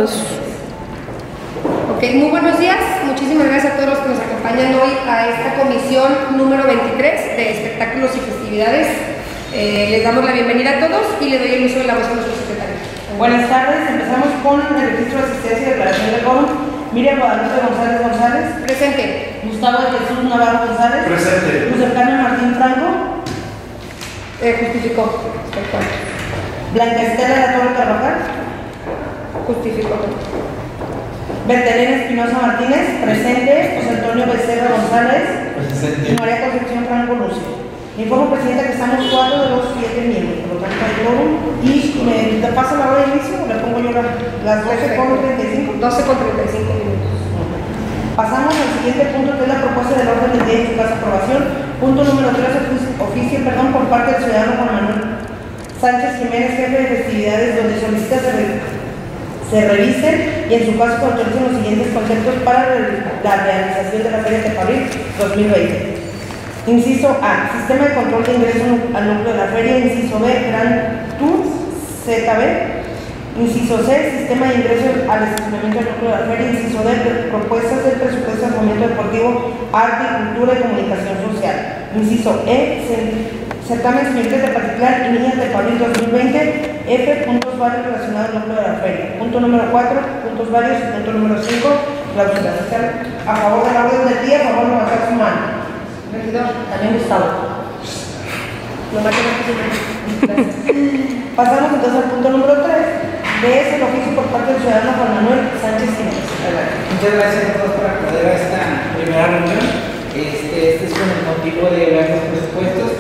todos. Ok, muy buenos días. Muchísimas gracias a todos los que nos acompañan hoy a esta comisión número 23 de espectáculos y festividades. Les damos la bienvenida a todos y le doy el uso de la voz a nuestro secretario. Buenas tardes. Empezamos con el registro de asistencia y declaración de quórum. Miriam Guadalupe González González. Presente. Gustavo de Jesús Navarro González. Presente. José Carmen Martín Franco. Justificó. Blanca Estela de la Torre Carvajal. Justificó. Bertelena Espinosa Martínez. Presente. José Antonio Becerra González. Presente. Y María Concepción Franco Lucio. Informo, Presidenta, que estamos 4 de los 7 miembros, por lo tanto hay quórum. Y me pasa la hora de inicio, o le pongo yo las 12:35. 12:35 minutos. Pasamos al siguiente punto, que es la propuesta del orden del día y su caso aprobación. Punto número 3, oficio por parte del ciudadano Juan Manuel Sánchez Jiménez, jefe de festividades, donde solicita se revisen y en su caso se autoricen los siguientes conceptos para la realización de la Feria de Abril 2020. Inciso A, sistema de control de ingreso al núcleo de la feria. Inciso B, Gran Tour ZB. Inciso C, sistema de ingreso al estacionamiento del núcleo de la feria. Inciso D, propuestas del presupuesto del fomento deportivo, arte, cultura y comunicación social. Inciso E, certamen señoritas de particular y niñas de abril 2020. F, puntos varios relacionados al núcleo de la feria. Punto número 4, puntos varios. Y punto número 5, clausura. A favor de la orden del día, a favor de levantar su mano. Regidor. También Gustavo. Lo más que Pasamos entonces al punto número 3, que es el oficio por parte del ciudadano Juan Manuel Sánchez Jiménez. Muchas gracias a todos por acudir a esta primera reunión. Este es con el motivo de ver los presupuestos.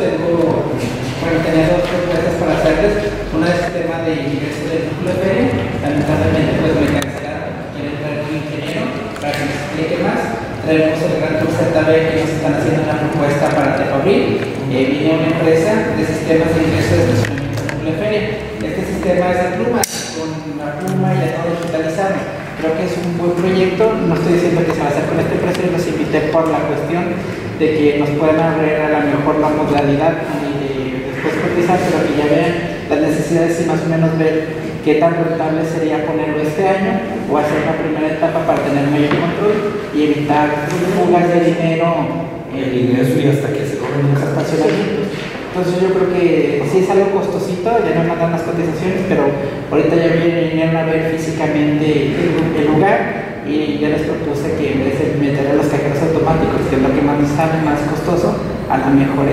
Tenía dos propuestas para hacerles. Una es el tema de ingreso del núcleo de feria. Lamentablemente, pues me cancelaron. Quieren traer un ingeniero para que nos explique más. Traemos el Gran Tour ZB, que nos están haciendo una propuesta para Tepabril. Viene una empresa de sistemas de ingreso de estacionamiento de núcleo de feria. Este sistema es de plumas, con la pluma y ya todo digitalizado. Creo que es un buen proyecto. No estoy diciendo que se va a hacer con este precio, los invité por la cuestión de que nos puedan abrir a lo mejor la modalidad y después cotizar, pero que ya vean las necesidades y más o menos ver qué tan rentable sería ponerlo este año o hacer una primera etapa para tener mayor control y evitar fugas de dinero, el ingreso y hasta que se cobren los estacionamientos. Entonces yo creo que sí es algo costosito, ya no mandan las cotizaciones, pero ahorita ya vinieron a ver físicamente el lugar y ya les propuse que en vez de meter a los cajeros automáticos, que es lo que más nos sale, más costoso, a lo mejor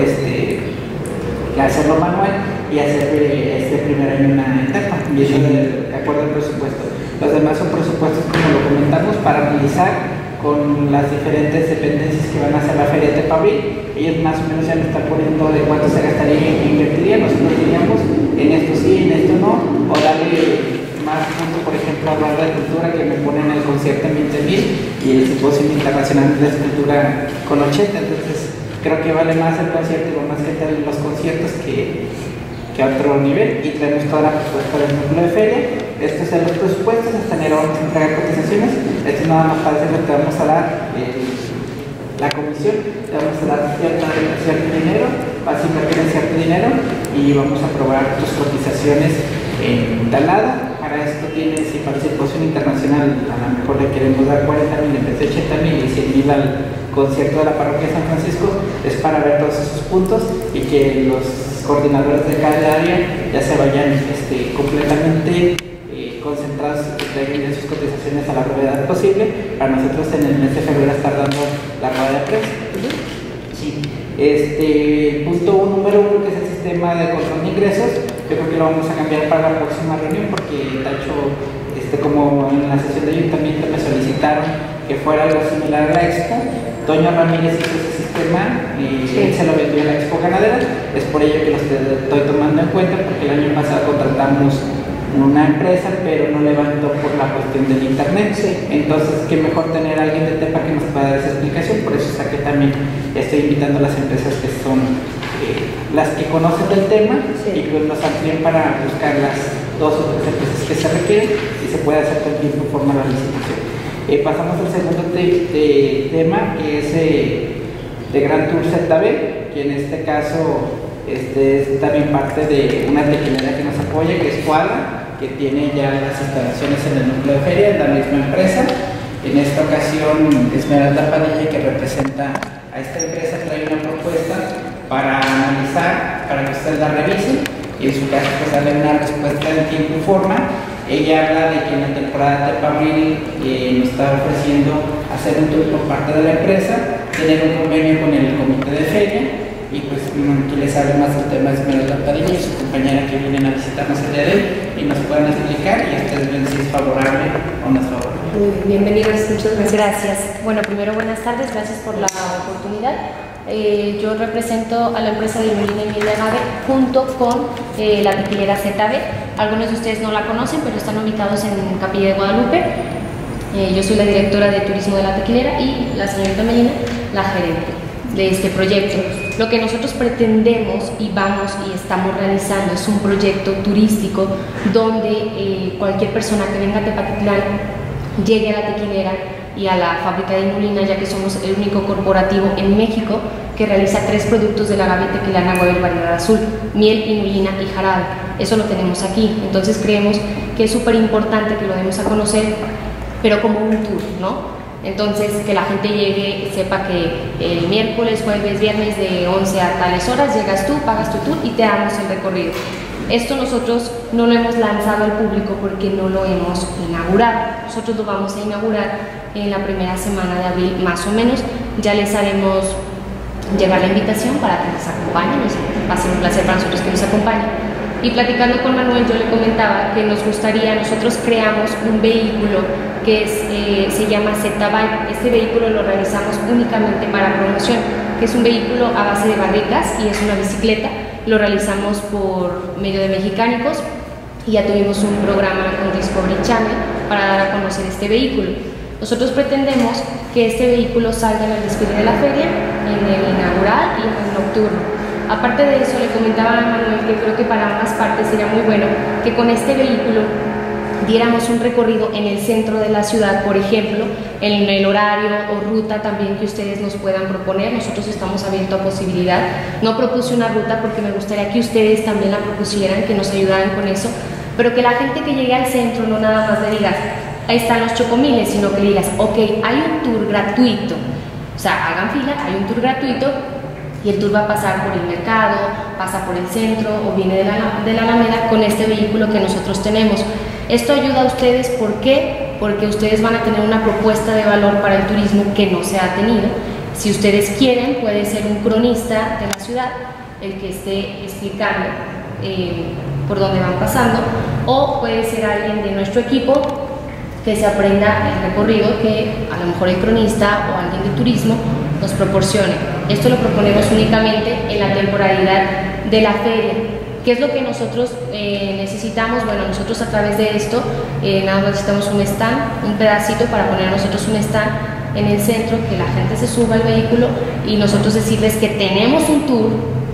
hacerlo manual y hacer primero en una etapa, y eso de acuerdo al presupuesto. Los demás son presupuestos, como lo comentamos, para analizar con las diferentes dependencias que van a hacer la feria de Tepabril. Ellos más o menos ya nos están poniendo de cuánto se gastaría e invertiría. Nosotros diríamos en esto sí, en esto no, o darle más punto, por ejemplo, a Barra de Cultura, que me ponen el concierto en 20,000 y el Simposio Internacional de Escultura con 80. Entonces creo que vale más el concierto y más gente en los conciertos que a otro nivel, y traemos toda la propuesta del núcleo de feria. Estos son los presupuestos. Hasta enero vamos a entregar cotizaciones. Esto es nada más para decir que te vamos a dar la comisión, te vamos a dar cierto dinero, vas a invertir en cierto dinero y vamos a aprobar tus cotizaciones en tal lado. Para esto tienes, si para el Simposio Internacional a lo mejor le queremos dar 40,000 en vez de 80,000 y 100,000 al concierto de la parroquia de San Francisco, es para ver todos esos puntos y que los coordinadores de cada área ya se vayan completamente concentrados y traigan sus cotizaciones a la brevedad posible para nosotros en el mes de febrero estar dando la rueda de prensa. Sí. Punto número 1, que es el sistema de control de ingresos, yo creo que lo vamos a cambiar para la próxima reunión porque Tacho, como en la sesión de ayuntamiento me solicitaron que fuera algo similar a la Expo. Toño Ramírez hizo ese sistema y él se lo vendió a la Expo Ganadera. Es por ello que lo estoy tomando en cuenta, porque el año pasado contratamos una empresa, pero no levantó por la cuestión del internet. Entonces, qué mejor tener a alguien de Tepa que nos pueda dar esa explicación. Por eso saqué también, estoy invitando a las empresas que son las que conocen del tema y pues nos amplíen para buscar las 2 o 3 empresas que se requieren y se puede hacer con tiempo forma la licitación. Pasamos al segundo tema, que es de Gran Tour ZB, que en este caso es también parte de una tequilera que nos apoya, que es Cuadra, que tiene ya las instalaciones en el núcleo de feria, en la misma empresa. En esta ocasión, Esmeralda Padilla, que representa a esta empresa, trae una propuesta para analizar, para que usted la revise y en su caso pues darle una respuesta en tiempo y forma. Ella habla de que en la temporada de abril nos está ofreciendo hacer un tour por parte de la empresa, tener un convenio con el comité de feria y pues que les hable más del tema de Esmeralda Padilla y su compañera que vienen a visitarnos el día de hoy y nos puedan explicar y ustedes ven si es favorable o no es favorable. Bienvenidos, muchas gracias. Gracias. Bueno, primero buenas tardes, gracias por la oportunidad. Yo represento a la empresa de Molina y Miel de Agave junto con la tequilera ZB. Algunos de ustedes no la conocen, pero están ubicados en Capilla de Guadalupe. Yo soy la directora de turismo de la tequilera y la señorita Melina, la gerente de este proyecto. Lo que nosotros pretendemos y vamos y estamos realizando es un proyecto turístico donde cualquier persona que venga a Tepatitlán llegue a la tequilera y a la fábrica de Molina, ya que somos el único corporativo en México que realiza 3 productos del agave tequilana agave variedad azul: miel, inulina y jarabe. Eso lo tenemos aquí, entonces creemos que es súper importante que lo demos a conocer, pero como un tour, ¿no? Entonces, que la gente llegue, sepa que el miércoles, jueves, viernes de 11 a tales horas llegas tú, pagas tu tour y te damos el recorrido. Esto nosotros no lo hemos lanzado al público porque no lo hemos inaugurado. Nosotros lo vamos a inaugurar en la primera semana de abril, más o menos. Ya les haremos llegar la invitación para que nos acompañen. Va a ser un placer para nosotros que nos acompañen. Y platicando con Manuel, yo le comentaba que nos gustaría, nosotros creamos un vehículo que se llama Z-Bike. Este vehículo lo realizamos únicamente para promoción, que es un vehículo a base de barricas y es una bicicleta. Lo realizamos por medio de Mexicánicos y ya tuvimos un programa con Discovery Channel para dar a conocer este vehículo. Nosotros pretendemos que este vehículo salga en el desfile de la feria, en el inaugural y en el nocturno. Aparte de eso, le comentaba a Manuel que creo que para ambas partes sería muy bueno que con este vehículo diéramos un recorrido en el centro de la ciudad, por ejemplo, en el horario o ruta también que ustedes nos puedan proponer. Nosotros estamos abiertos a posibilidad. No propuse una ruta porque me gustaría que ustedes también la propusieran, que nos ayudaran con eso, pero que la gente que llegue al centro no nada más le digas, ahí están los chocomiles, sino que le digas, ok, hay un tour gratuito. O sea, hagan fila, hay un tour gratuito y el tour va a pasar por el mercado, pasa por el centro o viene de la Alameda con este vehículo que nosotros tenemos. Esto ayuda a ustedes, ¿por qué? Porque ustedes van a tener una propuesta de valor para el turismo que no se ha tenido. Si ustedes quieren, puede ser un cronista de la ciudad el que esté explicando por dónde van pasando, o puede ser alguien de nuestro equipo que se aprenda el recorrido que a lo mejor el cronista o alguien de turismo nos proporcione. Esto lo proponemos únicamente en la temporalidad de la feria. ¿Qué es lo que nosotros necesitamos? Bueno, nosotros a través de esto nada más necesitamos un stand, un pedacito para poner nosotros un stand en el centro, que la gente se suba al vehículo y nosotros decirles que tenemos un tour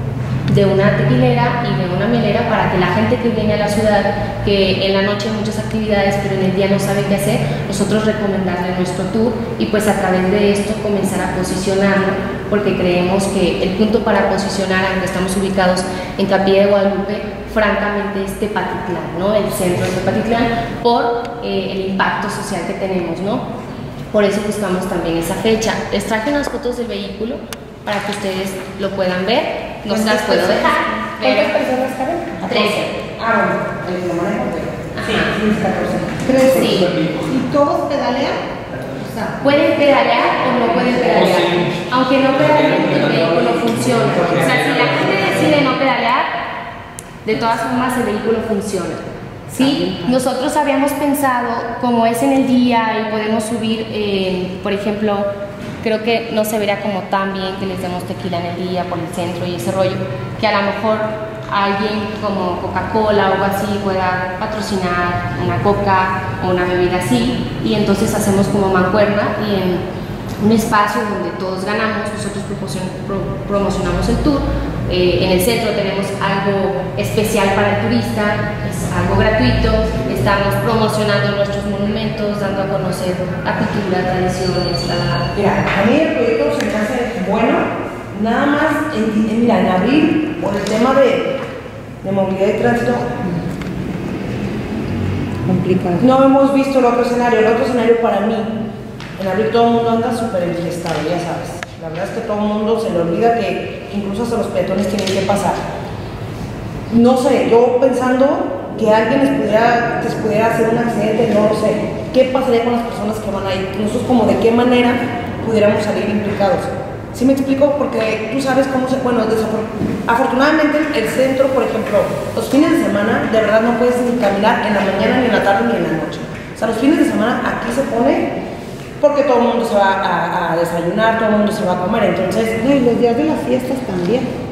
de una tequilera y de una mielera para que la gente que viene a la ciudad, que en la noche hay muchas actividades pero en el día no sabe qué hacer, nosotros recomendarle nuestro tour y pues a través de esto comenzar a posicionarlo, porque creemos que el punto para posicionar, aunque estamos ubicados en Capilla de Guadalupe, francamente es Tepatitlán, ¿no? El centro de Tepatitlán, por el impacto social que tenemos, ¿no? Por eso buscamos también esa fecha. Les traje unas fotos del vehículo para que ustedes lo puedan ver. No se las puedo dejar. ¿Cuántas personas caben? 13. Ah, bueno, el que lo maneja, Sí. Sí, 14. 13. Sí. ¿Y todos pedalean? O sea, Pueden pedalear o no pueden pedalear. Aunque no pedaleen, el vehículo funciona. O sea, si la gente decide no pedalear, de todas formas el vehículo funciona. ¿Sí? Nosotros habíamos pensado, como es en el día y podemos subir, por ejemplo, creo que no se vería como tan bien que les demos tequila en el día por el centro y ese rollo, que a lo mejor alguien como Coca-Cola o algo así pueda patrocinar una coca o una bebida así, y entonces hacemos como mancuerna y en un espacio donde todos ganamos, nosotros promocionamos el tour. En el centro tenemos algo especial para el turista, es algo gratuito, estamos promocionando nuestros monumentos, dando a conocer la cultura, tradiciones, mira, a mí el proyecto se me hace bueno, nada más mira, en abril, por el tema de movilidad y tránsito, complicado. No hemos visto el otro escenario. El otro escenario para mí, en abril todo el mundo anda súper enfiestado, ya sabes. La verdad es que todo el mundo se le olvida que incluso hasta los peatones tienen que pasar. No sé, yo pensando que alguien les pudiera hacer un accidente, no lo sé. ¿Qué pasaría con las personas que van ahí? Nosotros como de qué manera pudiéramos salir implicados. ¿Sí me explico? Porque tú sabes cómo se... Bueno, afortunadamente el centro, por ejemplo, los fines de semana, de verdad no puedes ni caminar en la mañana, ni en la tarde, ni en la noche. O sea, los fines de semana aquí se pone porque todo el mundo se va a desayunar, todo el mundo se va a comer, entonces... No, y los días de las fiestas también.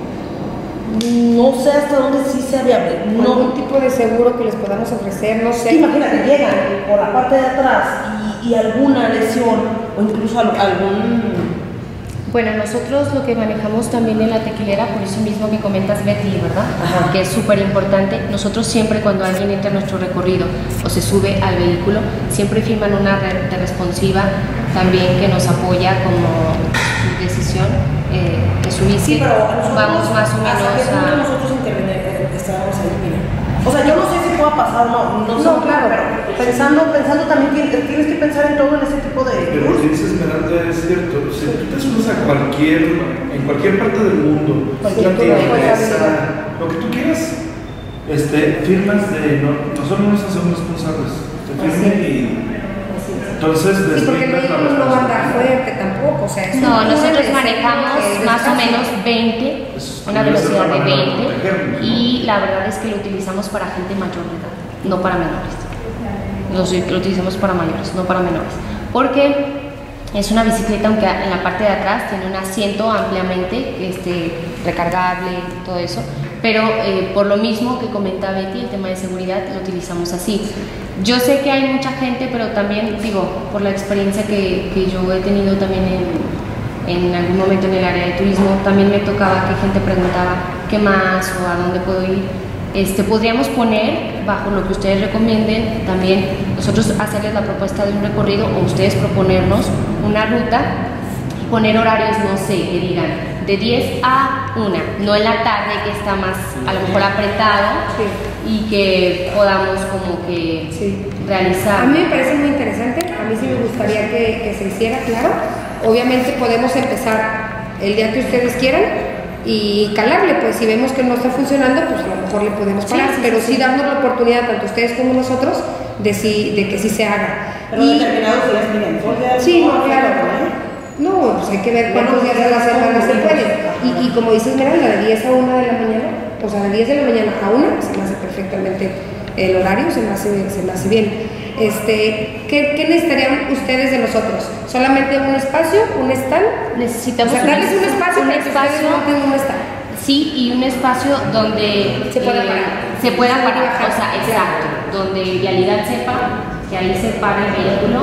No sé hasta dónde sí sea viable. No. ¿Algún tipo de seguro que les podamos ofrecer? No sé. Imagínate, llegan por la parte de atrás y alguna lesión o incluso algún... Bueno, nosotros lo que manejamos también en la tequilera, por eso mismo que comentas Betty, ¿verdad? Ajá. Que es súper importante. Nosotros siempre cuando alguien entra a nuestro recorrido o se sube al vehículo, siempre firman una red de responsiva también que nos apoya como su decisión de subirse. Sí, pero nosotros, vamos más o menos a... nosotros estábamos ahí, mira. O sea, yo no sé si pueda pasar o no sé, No, claro. pero pensando también tienes que pensar en todo en ese tipo de... Pero lo que dice Esmeralda es cierto, si tú te subes en cualquier parte del mundo, Cualquier tienda, cosa, lo que tú quieras, firmas de, nosotros no nos hacemos responsables, te firman y... Entonces, Sí, porque el vehículo no va a andar fuerte tampoco, o sea, es No, un nosotros túnel, manejamos es más o despacio. menos 20, una velocidad de 20, y la verdad es que lo utilizamos para gente mayor de edad, no para menores. Lo utilizamos para mayores, no para menores. Porque es una bicicleta, aunque en la parte de atrás tiene un asiento ampliamente recargable, todo eso, pero por lo mismo que comenta Betty, el tema de seguridad lo utilizamos así. Yo sé que hay mucha gente, pero también digo, por la experiencia que yo he tenido también en algún momento en el área de turismo, también me tocaba que gente preguntaba qué más o a dónde puedo ir. Podríamos poner, bajo lo que ustedes recomienden, también nosotros hacerles la propuesta de un recorrido o ustedes proponernos una ruta y poner horarios, no sé, que digan de 10 a 1, no en la tarde que está más a lo mejor apretado, Sí. y que podamos como que Sí. realizar. A mí me parece muy interesante, a mí sí me gustaría que se hiciera, claro. Obviamente podemos empezar el día que ustedes quieran y calarle, pues si vemos que no está funcionando, pues a lo mejor le podemos parar, pero sí darnos la oportunidad, tanto ustedes como nosotros, de que sí se haga. Pero determinados días, miren, Sí, no, claro. No, pues hay que ver cuántos días de la semana se puede. Y como dices, mira, la de 10 a 1 de la mañana, o sea, de 10 de la mañana a 1, se me hace perfectamente el horario, se me hace bien. ¿Qué necesitarían ustedes de nosotros? ¿Solamente un espacio, un stand? Necesitamos O sea, darles un espacio para que ustedes monten un stand. Sí, y un espacio donde Se pueda parar. se pueda Se parar, pueda bajar. o sea, exacto, donde Vialidad sepa que ahí se para el vehículo.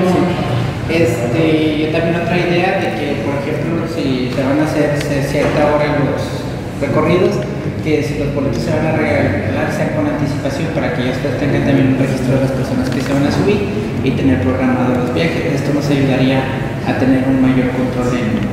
Yo también otra idea de que, por ejemplo, si se van a hacer cierta hora los recorridos, que si los boletos se van a regalar sean con anticipación para que ellos pues tengan también un registro de las personas que se van a subir y tener programados los viajes. Esto nos ayudaría a tener un mayor control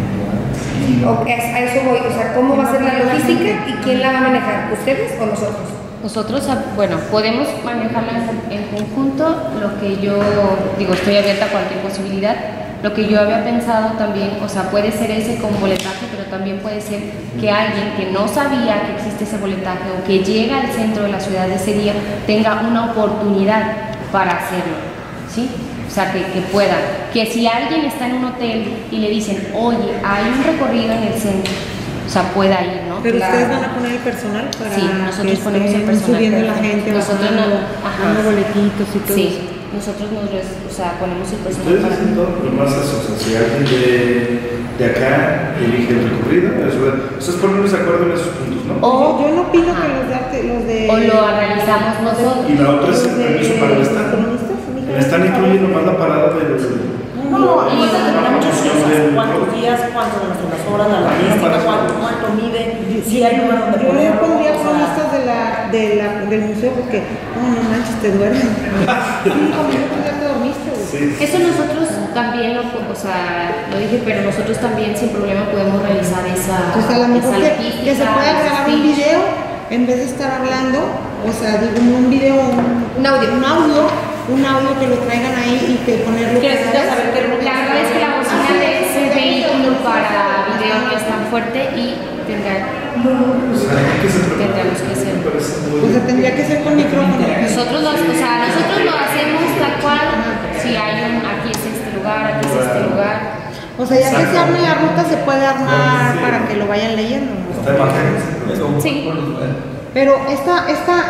A eso voy, o sea, ¿cómo va a ser la logística y quién la va a manejar? ¿Ustedes o nosotros? Nosotros, bueno, podemos manejarlo en conjunto. Lo que yo digo, estoy abierta a cualquier posibilidad. Lo que yo había pensado también, o sea, puede ser ese con boletaje, pero también puede ser que alguien que no sabía que existe ese boletaje o que llega al centro de la ciudad ese día tenga una oportunidad para hacerlo, ¿sí? O sea, que pueda. Que si alguien está en un hotel y le dicen, oye, hay un recorrido en el centro, o sea, pueda ir, ¿no? Pero Claro. ustedes van a poner el personal para Sí, nosotros que ponemos el estén personal. subiendo la gente, Nosotros bajando, ajá. dando boletitos y todo Sí, eso. nosotros ponemos el personal Ustedes para hacen todo, pero más eso, o sea, si alguien de acá elige el recorrido, ustedes ponernos de acuerdo en esos puntos, ¿no? O- Yo no pido ajá. que los de O lo realizamos nosotros. Y la otra es el permiso para el stand. El stand incluye nomás la parada de los... No, y determina muchas función cosas. del- ¿Cuántos días, cuántas las horas, la logística, cuánto mide, si hay lugar donde Yo le ponerlo, pondría o sea, cronistas del museo porque, no manches, te duermen. 5 minutos ya te dormiste, güey. Sí. Eso nosotros también o sea, lo dije, pero nosotros también sin problema podemos realizar esa Pues a lo mejor esa que se logística, pueda ese grabar un speech. video en vez de estar hablando, o sea, digo, un video, Un audio. un audio un audio que lo traigan ahí y que ponerlo. La verdad es que la bocina de ese vehículo para video no es tan fuerte y tendríamos que hacerlo. O sea, tendría que ser con micrófono. Nosotros lo hacemos tal cual. Si hay aquí es este lugar, aquí es este lugar. O sea, ya que se arme la ruta, se puede armar para que lo vayan leyendo, ¿no? Sí. Pero hasta,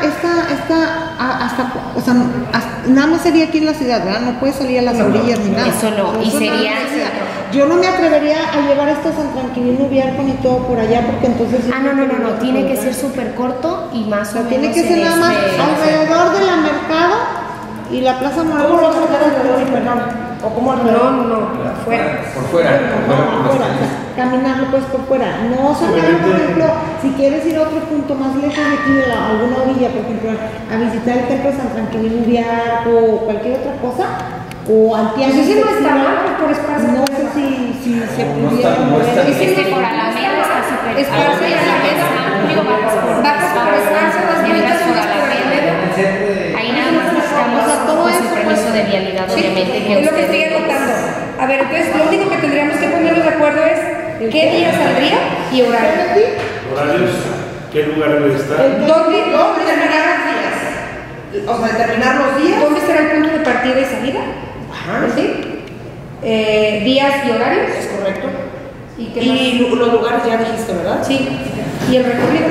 o sea, nada más sería aquí en la ciudad, ¿verdad? No puede salir a las orillas ni nada. Eso no, y sería... Yo no me atrevería a llevar esto a San Tranquilino, Viarcon y todo por allá, porque entonces... No, tiene que ser súper corto y más o menos... Tiene que ser nada más alrededor de la Mercado y la Plaza Morales. ¿Cómo lo vas a hacer alrededor del mercado? ¿O cómo alrededor? No, afuera. Por fuera. Afuera, caminarlo pues por fuera. No sacarlo, por ejemplo, si quieres ir a otro punto más lejos de aquí, de alguna orilla, por ejemplo, a visitar el templo de San Tranquilino o cualquier otra cosa, o al tianguis. Pues ese no está mal, por espacio. No sé si se pudiera. Por Alameda está súper... Espacio y Alameda. Bajas por espacio, las bonitas por Alameda. Ahí nada más necesitamos pues, el permiso de vialidad, obviamente. Es lo que estoy anotando. A ver, entonces lo único que tendríamos que ponernos de acuerdo es qué día saldría y horario. Horarios, ¿qué lugar debe estar? ¿Dónde Determinar los días. O sea, determinar los días. ¿Dónde será el punto de partida y salida? ¿Sí? Días y horarios. Es correcto. ¿Y qué Y los lugares ya dijiste, ¿verdad? más? Sí. ¿Y el recorrido?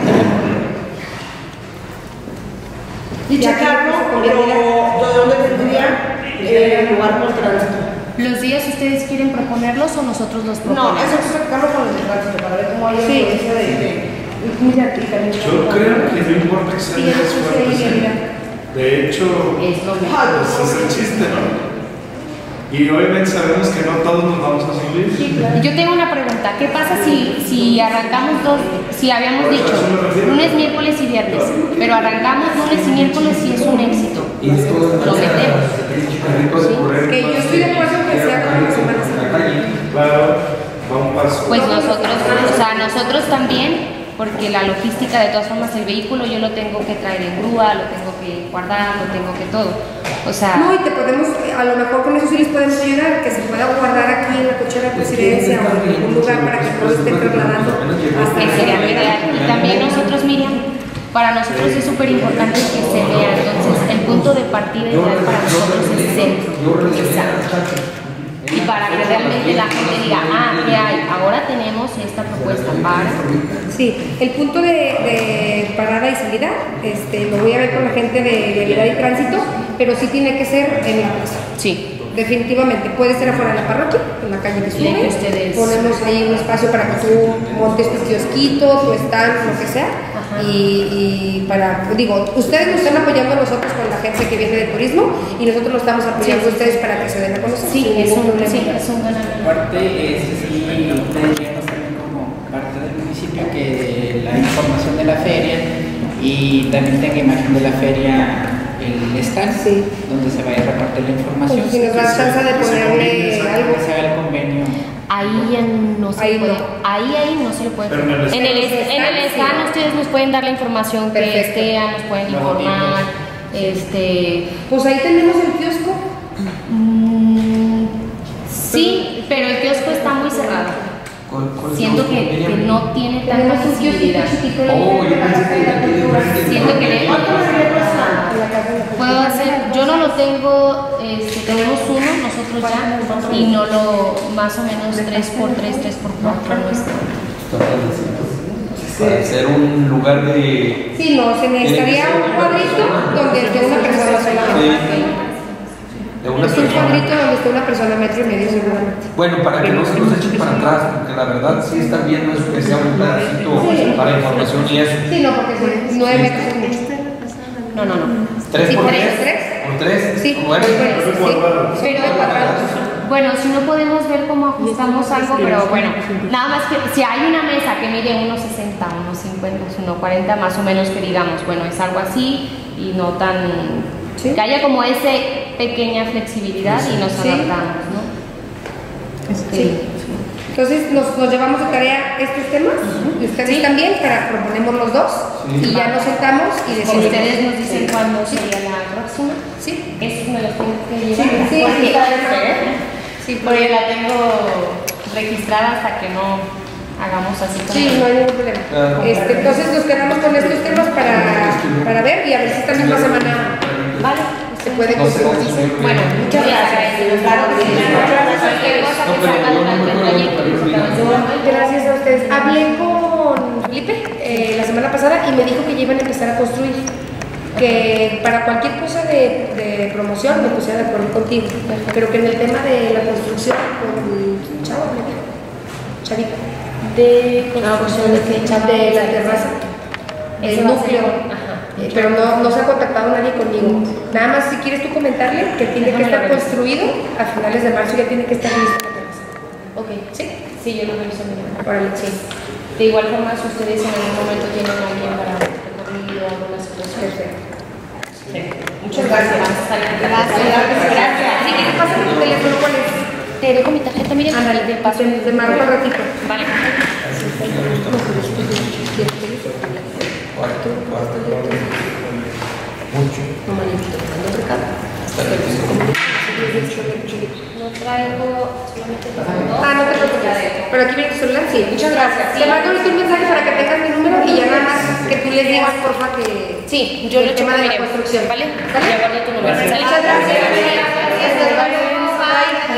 Y checarlo, de dónde tendría el lugar por tránsito. ¿Los días ustedes quieren proponerlos o nosotros los proponemos? No, eso hay que checarlo con el tránsito para ver cómo hay influencia de... Mira, y también... Yo creo que no importa que sea días fuertes. De hecho, Es lo mismo. ese es el chiste, ¿no? Y obviamente sabemos que no todos nos vamos a subir. Yo tengo una pregunta. ¿Qué pasa si arrancamos si habíamos dicho lunes, miércoles y viernes, pero arrancamos lunes y miércoles y es un éxito? Y después Lo metemos. Que yo estoy de acuerdo que sea como la Semana Santa. Claro, va un paso. Pues nosotros también, porque la logística, de todas formas, el vehículo yo lo tengo que traer en grúa, lo tengo que guardar, lo tengo que todo. O sea... No, y te podemos, a lo mejor con eso sí les podemos ayudar, que se pueda guardar aquí en la cochera de presidencia o en algún lugar para que no lo estén trasladando hasta que sería lo ideal. Y también nosotros, Miriam, para nosotros es súper importante que se vea. Entonces, el punto de partida ideal para nosotros es el centro. Y para que realmente la gente diga, ¿qué hay? Ahora tenemos esta propuesta para... Sí, el punto de parada y salida, lo voy a ver con la gente de vialidad y tránsito, pero sí tiene que ser en la plaza. Sí. Definitivamente, puede ser afuera de la parroquia, en la calle que Y que ustedes... ponemos ahí un espacio para que tú montes tu kiosquito, tu stand, lo que sea. Y para, ustedes nos están apoyando a nosotros con la agencia que viene de turismo y nosotros lo estamos apoyando a ustedes para que se den a conocer. Sí, es un gran... Aparte, sí, deberíamos también como parte del municipio que la información de la feria y también tenga imagen de la feria el stand, donde se vaya a repartir la información. Pues si nos da chance de ponerle algo. Que se haga el convenio. Ahí ya no se Ahí puede. no. Ahí no se le puede. Pero en el En el stand ustedes nos pueden dar la información que Perfecto. esté, nos pueden informar. Pues ahí tenemos el kiosco. Sí, pero el kiosco está muy cerrado. Siento que no tiene tanta Tenemos un kiosquito visibilidad. chiquito Oh, yo pensé que de aquí de Siento que ¿Cuánto me debería costar? En la casa de la puedo hacer, yo no lo tengo, tenemos uno nosotros ya y no lo, más o menos 3x3, 3x4 no está. Para hacer un lugar de... Sí, no, se necesitaría un cuadrito donde esté una persona solamente. de una Es un persona. cuadrito donde esté una persona, metro y medio seguramente. Bueno, para que no se nos echen para atrás, porque la verdad sí está bien, no es que sea un pedacito para información y eso. Sí, no, porque 9 metros es mucho. No. 3 Sí, por tres, 3. tres. Por 3. Sí, Bueno, sí. Pero de cuadrados. Bueno, si no podemos ver cómo ajustamos algo, pero bueno, nada más que si hay una mesa que mide 1,60, 1,50, 1,40 más o menos que digamos, bueno, es algo así y no tan... que haya como esa pequeña flexibilidad y nos adaptamos, ¿no? Sí. Entonces nos llevamos de tarea estos temas y ustedes también, para proponemos los dos y ya nos sentamos y Si decidimos. ustedes nos dicen cuándo sería la próxima. próxima. Sí. Esos me los tengo que llevar. Sí, porque, sí, porque la tengo registrada hasta que no hagamos así como. Sí, no hay ningún problema. Entonces nos quedamos con estos temas para ver y a ver si esta misma semana Vale. se puede conseguir. Bueno, muchas gracias. Claro que sí. Cualquier cosa que salga durante el trayecto, Gracias a ustedes. Hablé con Felipe la semana pasada y me dijo que ya iban a empezar a construir. Que para cualquier cosa de promoción me pusiera de acuerdo contigo. Pero que en el tema de la construcción con Chavo, Chavita. de construcción de fecha De la terraza. El núcleo. Pero no se ha contactado nadie conmigo. Nada más si quieres tú comentarle que tiene que estar construido a finales de marzo, ya tiene que estar listo la terraza. Ok, ¿Sí? sí, yo lo reviso mañana. Órale. Sí. De igual forma, si ustedes en algún momento tienen a alguien para recorrido o alguna situación. Perfecto. Muchas gracias. Gracias. Sí, que te pasa tu teléfono, ¿cuál es? Te dejo mi tarjeta, miren. Ándale, te paso. te marco al ratito. Vale. No traigo solamente No te preocupes. Pero aquí viene tu celular, sí. Muchas gracias. Le mando ahorita un mensaje para que tengas mi número y ya nada más que tú les digas, porfa, que. Sí, yo el lo tema checo, de la miren. construcción. ¿Vale? ¿Sale? Ya guardo tu número. Muchas ¿Sale? gracias. Hasta luego. Bye.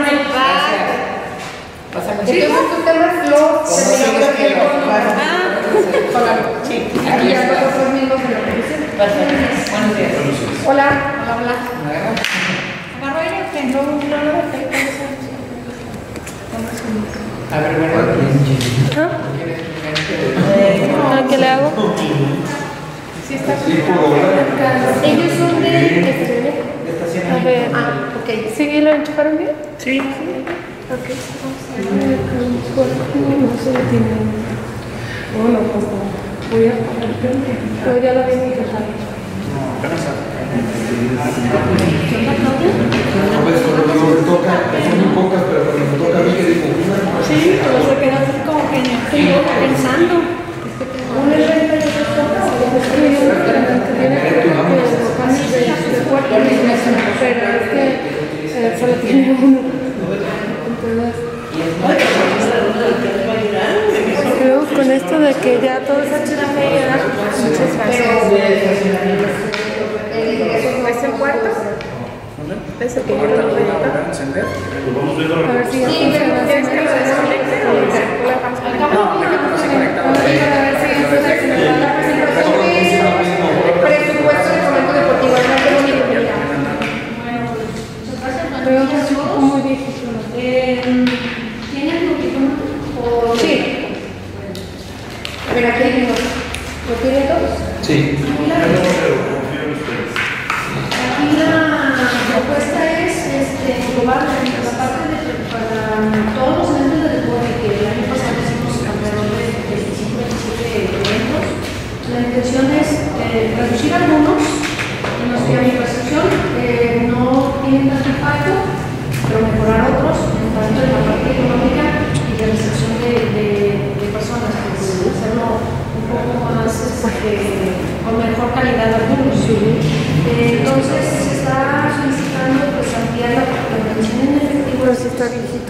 Entonces tus temas los terminamos aquí con la. Sí. Aquí ya nosotros mismos en la comisión. Perfecto. Buenos días. Hola. Agarró ella que no lo detecta. A ver, bueno. ¿Qué le hago? Ellos son de. A ver. Ah, ok. ¿Sí lo enchufaron bien? Sí. Ok. No se detiene. Bueno, pues voy a pero ya lo había empezado. Pues cuando me toca, son muy pocas, pero cuando me toca a mí que digo, Sí, pero se queda así como que estoy pensando. Una es renta y otra es compra. Pero es que solo tiene uno. Creo con esto de que ya todo es HDMI, ¿verdad? Muchas gracias. ¿Es el cuarto? Ese que yo lo voy a ver si ya Sí, pero ¿quieres que lo desconecte o lo dejamos conectado? A ver si entonces nos da la presentación de presupuesto de fomento deportivo. Adelante, Mónica. Creo que es un poco muy viejito. ¿Tienes micrófono? Sí. A ver, aquí hay uno. ¿Lo tiene todos? sí. Aquí la propuesta es probar la parte para todos los eventos de deporte que el año pasado hicimos alrededor de 25-27 eventos. La intención es reducir algunos en los que a mi percepción no tienen tanto impacto, pero mejorar otros, tanto en la parte económica y de recepción de personas, pues hacerlo un poco más con mejor calidad algunos. Entonces se está solicitando pues ampliar la atención en efectivo de pesos.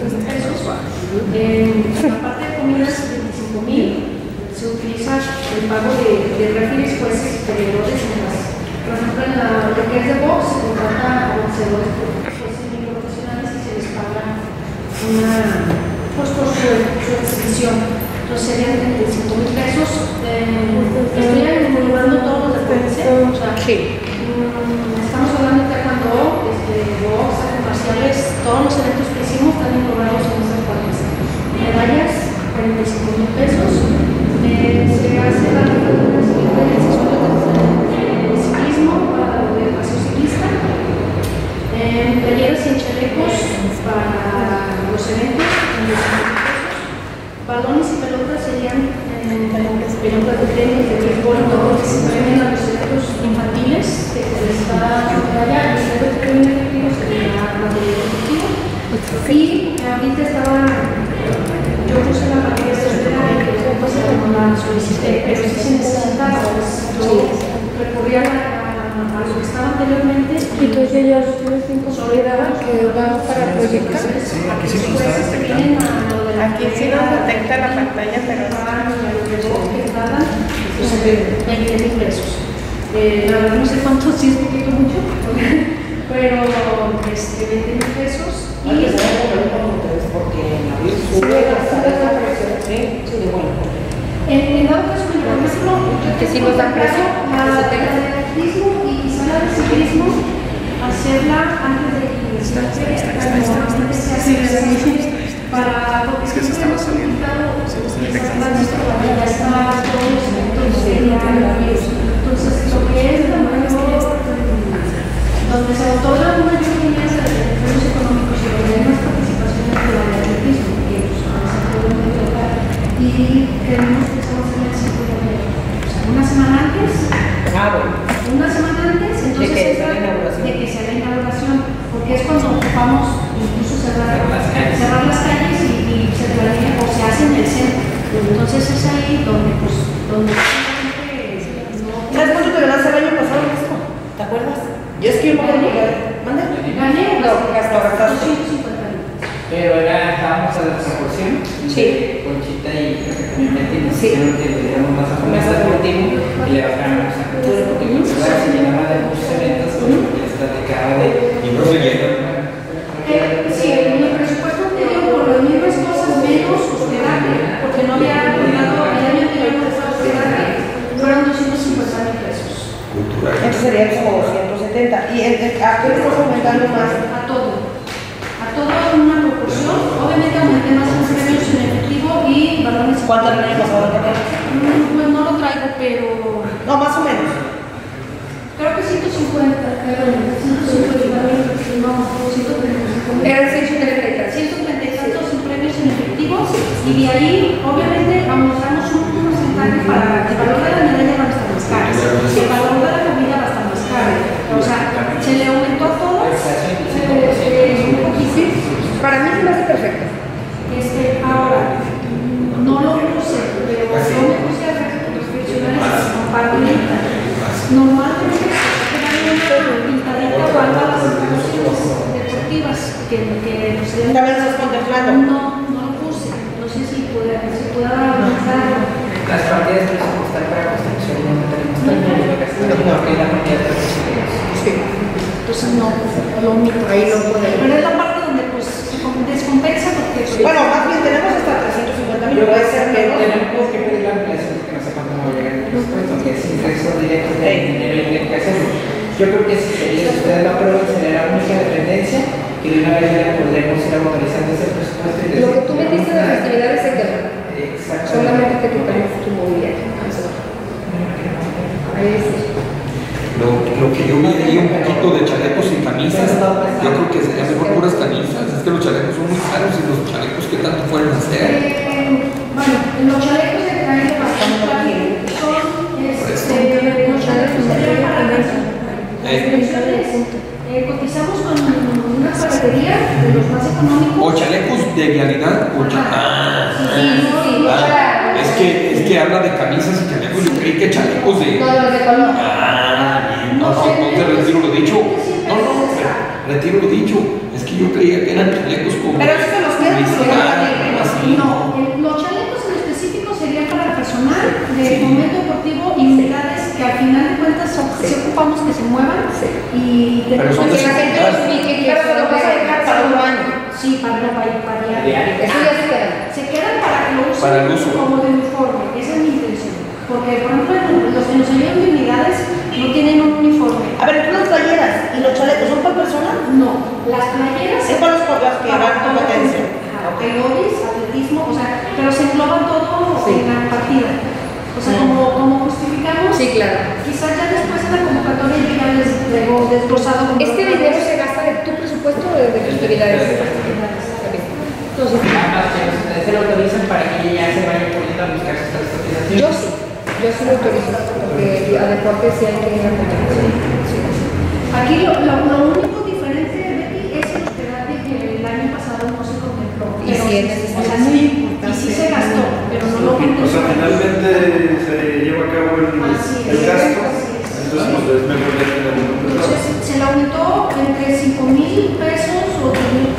En la parte de comidas 25,000 se utiliza el pago de refines jueces superiores por ejemplo en lo que es de box se contrata a boxeadores profesionales y se les paga pues por su exhibición. Entonces serían 35,000 pesos. Estoy acumulando todos los deportes. O sea, estamos hablando de taekwondo, box, artes marciales, todos los eventos que hicimos están englobados en estas partes. Medallas, 45,000 pesos. Se hace la sesión de ciclismo para la educación ciclista. Talleres y chalecos para los eventos, balones y pelotas serían pelotas de tenis, de béisbol, que se premian a los eventos infantiles, que se les da medalla, los eventos de premio efectivo sería material deportivo. Y ahorita yo puse la materia de espera y que después no la solicité, pero sí se necesita, pues yo recurrí a lo que estaba anteriormente. Entonces ya lo tienes en considerado que va para proyectar. Aquí sí nos está detectando. Aquí sí nos detecta la pantalla, pero no. 20,000 pesos. La verdad no sé cuánto, sí es poquito mucho, pero 20,000 pesos. Y en dado caso, por ejemplo, Que sí nos dan precio. la de atletismo y sala de ciclismo, hacerla antes de que para Es que se estaba saliendo. Se está detectando. Entonces, lo que es la mayor, donde se otorgan unas líneas de premios económicos y donde hay más participaciones de la de atletismo, que y queremos que se va a hacer el 5 de enero. O sea, una semana antes. Una semana antes, entonces de que sea la inauguración, porque es cuando ocupamos incluso cerrar las calles y se planea o se hace en el centro. Entonces es ahí donde ¿Sabes cuánto te ganaste el año pasado esto? ¿Te acuerdas? Yo es que yo me acuerdo que ¿mande? gané gastaste. 250,000. Pero estábamos a la proporción. Sí. Conchita y nos dijeron que le diéramos más a más deportivo y le bajamos a cultura porque cultura se llenaba de muchos eventos porque les platicaba de. Y no se llena. Sí, en el presupuesto anterior por las mismas cosas menos hospedaje, porque no había dado el año anterior no fue hospedaje, fueron 250,000 pesos. Cultural. Entonces serían como 270. ¿Y a qué le estás aumentando más? A todo en una proporción. Obviamente aumenté más los premios en efectivo y balones. ¿Cuánto el año pasado te quedas? Pues no lo traigo, pero No, más o menos. creo que 150, no, 135. Eran 130. 130 y tantos en premios en efectivo y de ahí obviamente aumentamos un porcentaje para el valor de la medalla va a estar más caro, el valor de la comida va a estar más caro, o sea, se le aumentó a todos un poquito. Para mí se me hace perfecto. Ahora, no lo puse, pero yo me puse a reflexionar esa parte ahorita. Normalmente se queda una pintadita o algo a las instituciones deportivas que nos ¿También estás contemplando? No lo puse. No sé si pueda avanzar. Las partidas presupuestarias para construcción no tenemos tanto gasto porque la cantidad de Sí. Entonces no, lo omito. Ahí no podemos. Pero es la parte donde pues se descompensa porque Bueno, más bien tenemos hasta 350,000. Puede ser menos. tenemos que pedir la ampliación porque no sé cuándo va a llegar el presupuesto, que es ingreso directo de dinero y hay que hacerlo. Yo creo que si ustedes lo aprueban sería la única dependencia que de una vez ya podremos ir autorizando ese presupuesto. Y Lo que tú metiste en las actividades se quedó. Exacto. Solamente te quitamos tu mobiliario. Ahí es. Lo que yo vi ahí un poquito de chalecos y camisas, yo creo que sería mejor puras camisas. Es que los chalecos son muy caros y los chalecos que tanto pueden hacer. Bueno, los chalecos de traje bastante son los chalecos cotizamos con una panadería de los más económicos. O chalecos de vialidad o es que habla de camisas y chalecos. Yo creí que chalecos de. No, de los de color. No te retiro lo dicho. No, retiro lo dicho. Es que yo creía que eran chalecos como. Pero eso se los quedan así. No, los chalecos en específico serían para personal de momento deportivo y unidades que al final de cuentas sí ocupamos que se muevan y que Pero son que la gente los ubique y Pero se lo vas a dejar para un año. Sí, para diario. Eso ya se queda. Se quedan para que lo usen Para el uso. como de uniforme, esa es mi intención. Porque, por ejemplo, los que nos ayudan de unidades no tienen un uniforme. A ver, tú las playeras y los chalecos son para persona. No, las playeras Es para los que van competencia. aeróbics, atletismo, o sea, pero se engloba todo en la partida. O sea, como justificamos, Sí, claro. quizás ya después en la convocatoria yo ya les traigo desglosado. como ¿Este dinero se gasta de tu presupuesto o de tus actividades? Entonces, Nada más que ustedes se lo autorizan para que ya se vayan poniendo a buscar sus cotizaciones. yo sí lo autorizo, porque a deporte sí hay que ir a competencia. Aquí lo único diferente, Betty, es el hospedaje que el año pasado no se contempló. Y sí es o sea, muy importante. Y sí se gastó, pero no lo contempló. O sea, finalmente se lleva a cabo el Así es. gasto. Así es. Entonces, pues es mejor ya tenerlo.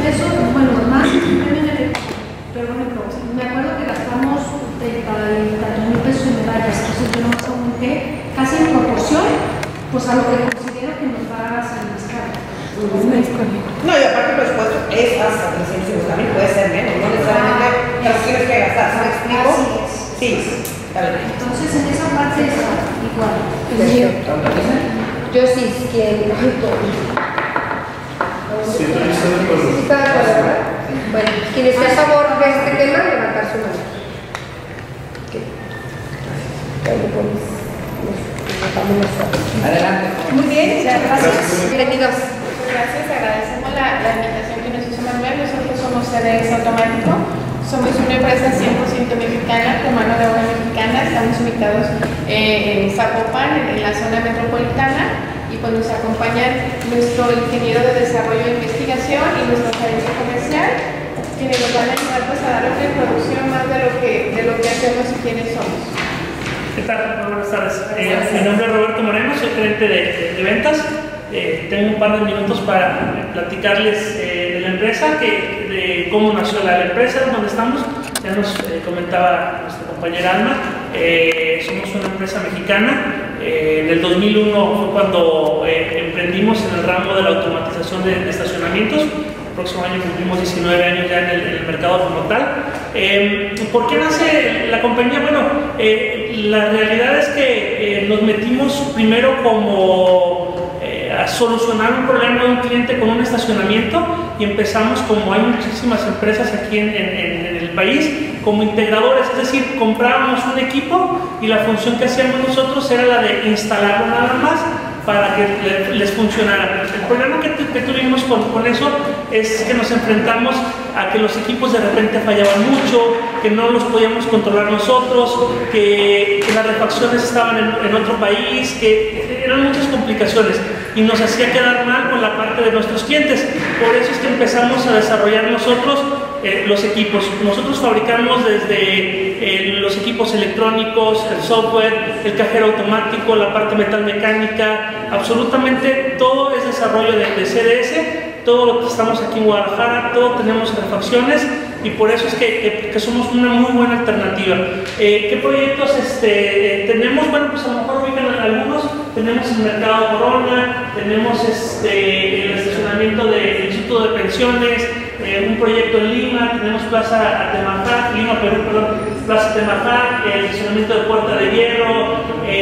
eso, bueno, más, pero bueno, me acuerdo que gastamos 30.000 pesos en medallas, entonces yo no aumenté casi en proporción, pues a lo que considero que nos va a salir más caro. No, y aparte el presupuesto es hasta 350.000, puede ser menos, no necesariamente lo tienes que gastar, ¿se me explico? Así es. Sí, está bien. Entonces en esa parte está igual. Yo sí, ¿quién? Sí, estoy de acuerdo. Sí, está de acuerdo, ¿verdad? Bueno, quien esté a favor de este tema, levantar su mano. Adelante. Muy bien, gracias. Bienvenidos. Gracias, agradecemos la invitación que nos hizo Manuel. Nosotros somos CDS Automático, somos una empresa 100% mexicana, con mano de obra mexicana. Estamos ubicados en Zapopan, en la zona metropolitana, y pues nos acompañan nuestro ingeniero de desarrollo e investigación y nuestro gerente comercial, quienes nos van a ayudar pues, a dar una introducción más de lo que hacemos y quiénes somos. ¿Qué tal? Muy buenas tardes. Mi nombre es Roberto Moreno, soy gerente de ventas. Tengo un par de minutos para platicarles de la empresa, de cómo nació la empresa, donde estamos. Ya nos comentaba nuestra compañera Alma, somos una empresa mexicana. En el 2001 fue cuando emprendimos en el ramo de la automatización de estacionamientos. El próximo año cumplimos 19 años ya en el mercado como tal. ¿Por qué nace la compañía? Bueno, la realidad es que nos metimos primero como a solucionar un problema de un cliente con un estacionamiento, y empezamos, como hay muchísimas empresas aquí en el país, como integradores, es decir, comprábamos un equipo y la función que hacíamos nosotros era la de instalarlo nada más para que les funcionara. El problema que tuvimos con eso es que nos enfrentamos a que los equipos de repente fallaban mucho, que no los podíamos controlar nosotros, que las refacciones estaban en otro país, que eran muchas complicaciones y nos hacía quedar mal con la parte de nuestros clientes. Por eso es que empezamos a desarrollar nosotros los equipos. Nosotros fabricamos desde los equipos electrónicos, el software, el cajero automático, la parte metalmecánica, absolutamente todo es desarrollo de CDS. Todo lo que estamos aquí en Guadalajara, todo tenemos refacciones, y por eso es que somos una muy buena alternativa. ¿Qué proyectos tenemos? Bueno, pues a lo mejor ubican algunos. Tenemos el Mercado Corona, tenemos el estacionamiento del Instituto de Pensiones, un proyecto en Lima, tenemos Plaza Atemajac, Lima, Perú, perdón, Plaza Atemajac, el estacionamiento de Puerta de Hierro,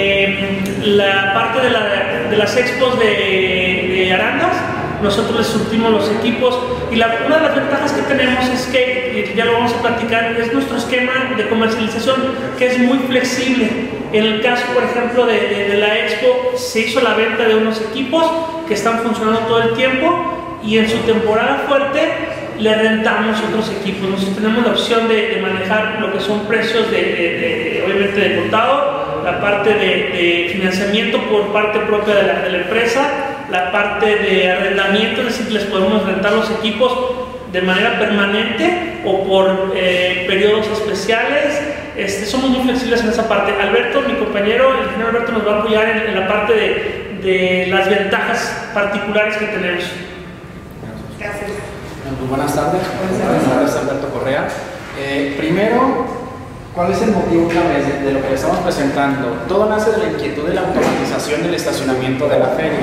la parte de las expos de Arandas. Nosotros les surtimos los equipos, y una de las ventajas que tenemos es que, ya lo vamos a platicar, es nuestro esquema de comercialización, que es muy flexible. En el caso, por ejemplo, de la Expo, se hizo la venta de unos equipos que están funcionando todo el tiempo, y en su temporada fuerte le rentamos otros equipos. Nosotros tenemos la opción de manejar lo que son precios obviamente de contado, la parte de financiamiento por parte propia de la empresa, la parte de arrendamiento, es decir, les podemos rentar los equipos de manera permanente o por periodos especiales. Somos muy flexibles en esa parte. Alberto, mi compañero, el ingeniero Alberto, nos va a apoyar en la parte de las ventajas particulares que tenemos. Gracias. Muy buenas tardes. Buenas tardes, Alberto Correa. Primero, ¿cuál es el motivo una vez de lo que le estamos presentando? Todo nace de la inquietud de la automatización del estacionamiento de la feria.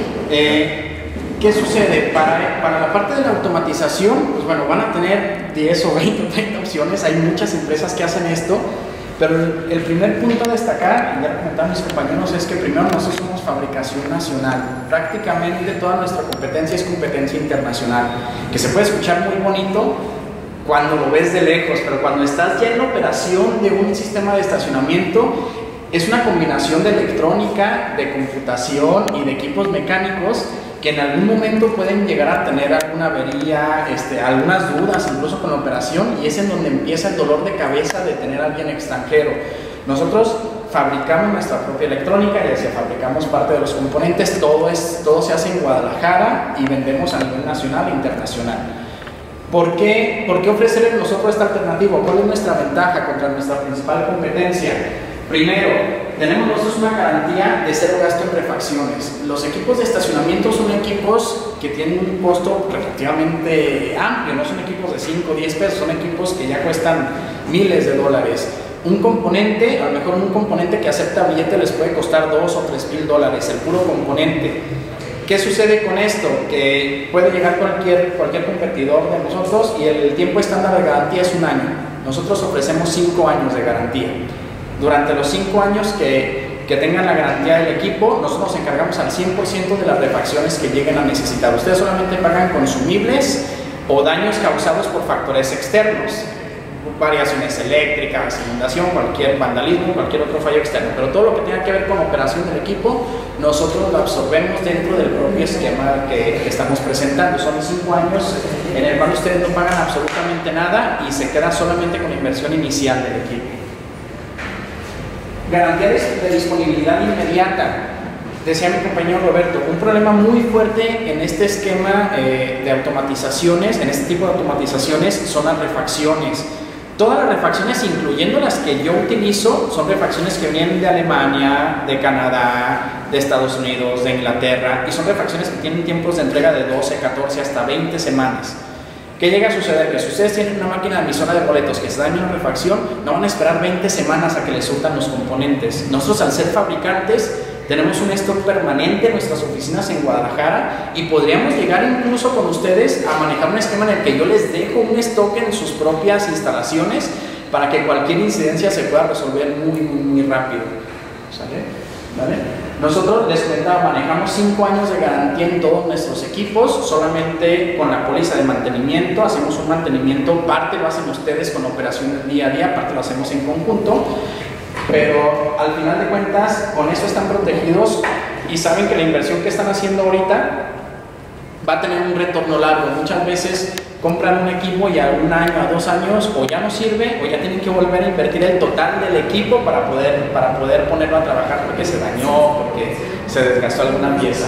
¿Qué sucede? Para la parte de la automatización, pues bueno, van a tener 10 o 20 o 30 opciones. Hay muchas empresas que hacen esto, pero el primer punto a destacar, y ya lo comentaron mis compañeros, es que primero nosotros somos fabricación nacional. Prácticamente toda nuestra competencia es competencia internacional, que se puede escuchar muy bonito cuando lo ves de lejos, pero cuando estás ya en la operación de un sistema de estacionamiento, es una combinación de electrónica, de computación y de equipos mecánicos que en algún momento pueden llegar a tener alguna avería, algunas dudas incluso con la operación, y es en donde empieza el dolor de cabeza de tener a alguien extranjero. Nosotros fabricamos nuestra propia electrónica, ya sea fabricamos parte de los componentes, todo se hace en Guadalajara y vendemos a nivel nacional e internacional. ¿Por qué ofrecerles nosotros esta alternativa? ¿Cuál es nuestra ventaja contra nuestra principal competencia? Primero, tenemos nosotros una garantía de cero gasto en refacciones. Los equipos de estacionamiento son equipos que tienen un costo relativamente amplio, no son equipos de 5 o 10 pesos, son equipos que ya cuestan miles de dólares. Un componente, a lo mejor un componente que acepta billete les puede costar 2 o 3 mil dólares, el puro componente. ¿Qué sucede con esto? Que puede llegar cualquier competidor de nosotros y el tiempo estándar de garantía es 1 año. Nosotros ofrecemos 5 años de garantía. Durante los 5 años que tengan la garantía del equipo, nosotros nos encargamos al 100% de las refacciones que lleguen a necesitar. Ustedes solamente pagan consumibles o daños causados por factores externos, variaciones eléctricas, inundación, cualquier vandalismo, cualquier otro fallo externo, pero todo lo que tenga que ver con operación del equipo, nosotros lo absorbemos dentro del propio esquema que estamos presentando. Son 5 años en el cual ustedes no pagan absolutamente nada y se queda solamente con la inversión inicial del equipo. Garantía de disponibilidad inmediata. Decía mi compañero Roberto, un problema muy fuerte en este esquema de automatizaciones, en este tipo de automatizaciones, son las refacciones. Todas las refacciones, incluyendo las que yo utilizo, son refacciones que vienen de Alemania, de Canadá, de Estados Unidos, de Inglaterra, y son refacciones que tienen tiempos de entrega de 12, 14, hasta 20 semanas. ¿Qué llega a suceder? Que si ustedes tienen una máquina de emisora de boletos que se daña una refacción, no van a esperar 20 semanas a que les surtan los componentes. Nosotros, al ser fabricantes, tenemos un stock permanente en nuestras oficinas en Guadalajara y podríamos llegar incluso con ustedes a manejar un esquema en el que yo les dejo un stock en sus propias instalaciones para que cualquier incidencia se pueda resolver muy rápido. ¿Sale? ¿Vale? Nosotros, les comentaba, manejamos 5 años de garantía en todos nuestros equipos, solamente con la póliza de mantenimiento. Hacemos un mantenimiento, parte lo hacen ustedes con operaciones día a día, parte lo hacemos en conjunto. Pero al final de cuentas, con eso están protegidos y saben que la inversión que están haciendo ahorita va a tener un retorno largo. Muchas veces compran un equipo y a 1 año, a 2 años, o ya no sirve o ya tienen que volver a invertir el total del equipo para poder ponerlo a trabajar porque se dañó, porque se desgastó alguna pieza.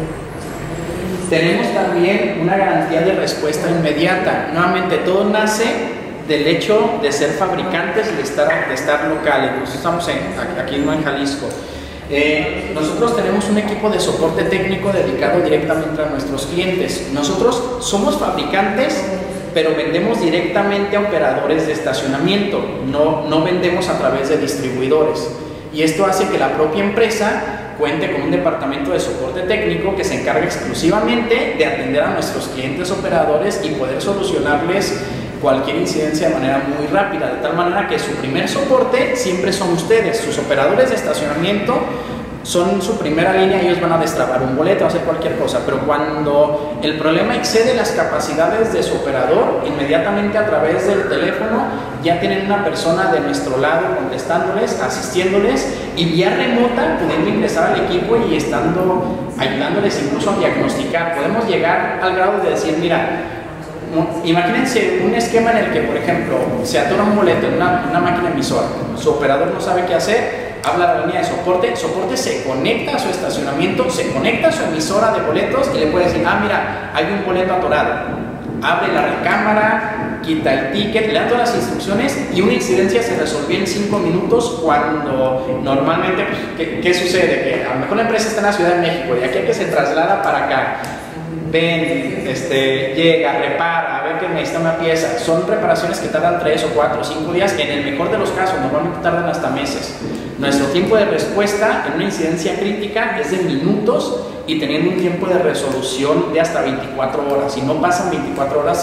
Tenemos también una garantía de respuesta inmediata. Nuevamente, todo nace del hecho de ser fabricantes y de estar locales. Nosotros estamos aquí en Jalisco. Nosotros tenemos un equipo de soporte técnico dedicado directamente a nuestros clientes. Nosotros somos fabricantes, pero vendemos directamente a operadores de estacionamiento, no vendemos a través de distribuidores. Y esto hace que la propia empresa cuente con un departamento de soporte técnico que se encarga exclusivamente de atender a nuestros clientes operadores y poder solucionarles cualquier incidencia de manera muy rápida, de tal manera que su primer soporte siempre son ustedes. Sus operadores de estacionamiento son su primera línea, ellos van a destrabar un boleto, a hacer cualquier cosa, pero cuando el problema excede las capacidades de su operador, inmediatamente a través del teléfono ya tienen una persona de nuestro lado contestándoles, asistiéndoles y vía remota pudiendo ingresar al equipo y ayudándoles incluso a diagnosticar. Podemos llegar al grado de decir, mira, imagínense un esquema en el que, por ejemplo, se atora un boleto en una máquina emisora, su operador no sabe qué hacer, habla a la línea de soporte, soporte se conecta a su estacionamiento, se conecta a su emisora de boletos y le puede decir, ah, mira, hay un boleto atorado, abre la recámara, quita el ticket, le da todas las instrucciones y una incidencia se resolvió en 5 minutos cuando normalmente, pues, ¿qué sucede? Que a lo mejor la empresa está en la Ciudad de México y aquí hay que se traslada para acá. Ven, llega, repara, a ver que necesita una pieza. Son reparaciones que tardan 3 o 4 o 5 días, en el mejor de los casos, normalmente tardan hasta meses. Nuestro tiempo de respuesta en una incidencia crítica es de minutos y teniendo un tiempo de resolución de hasta 24 horas. Y no pasan 24 horas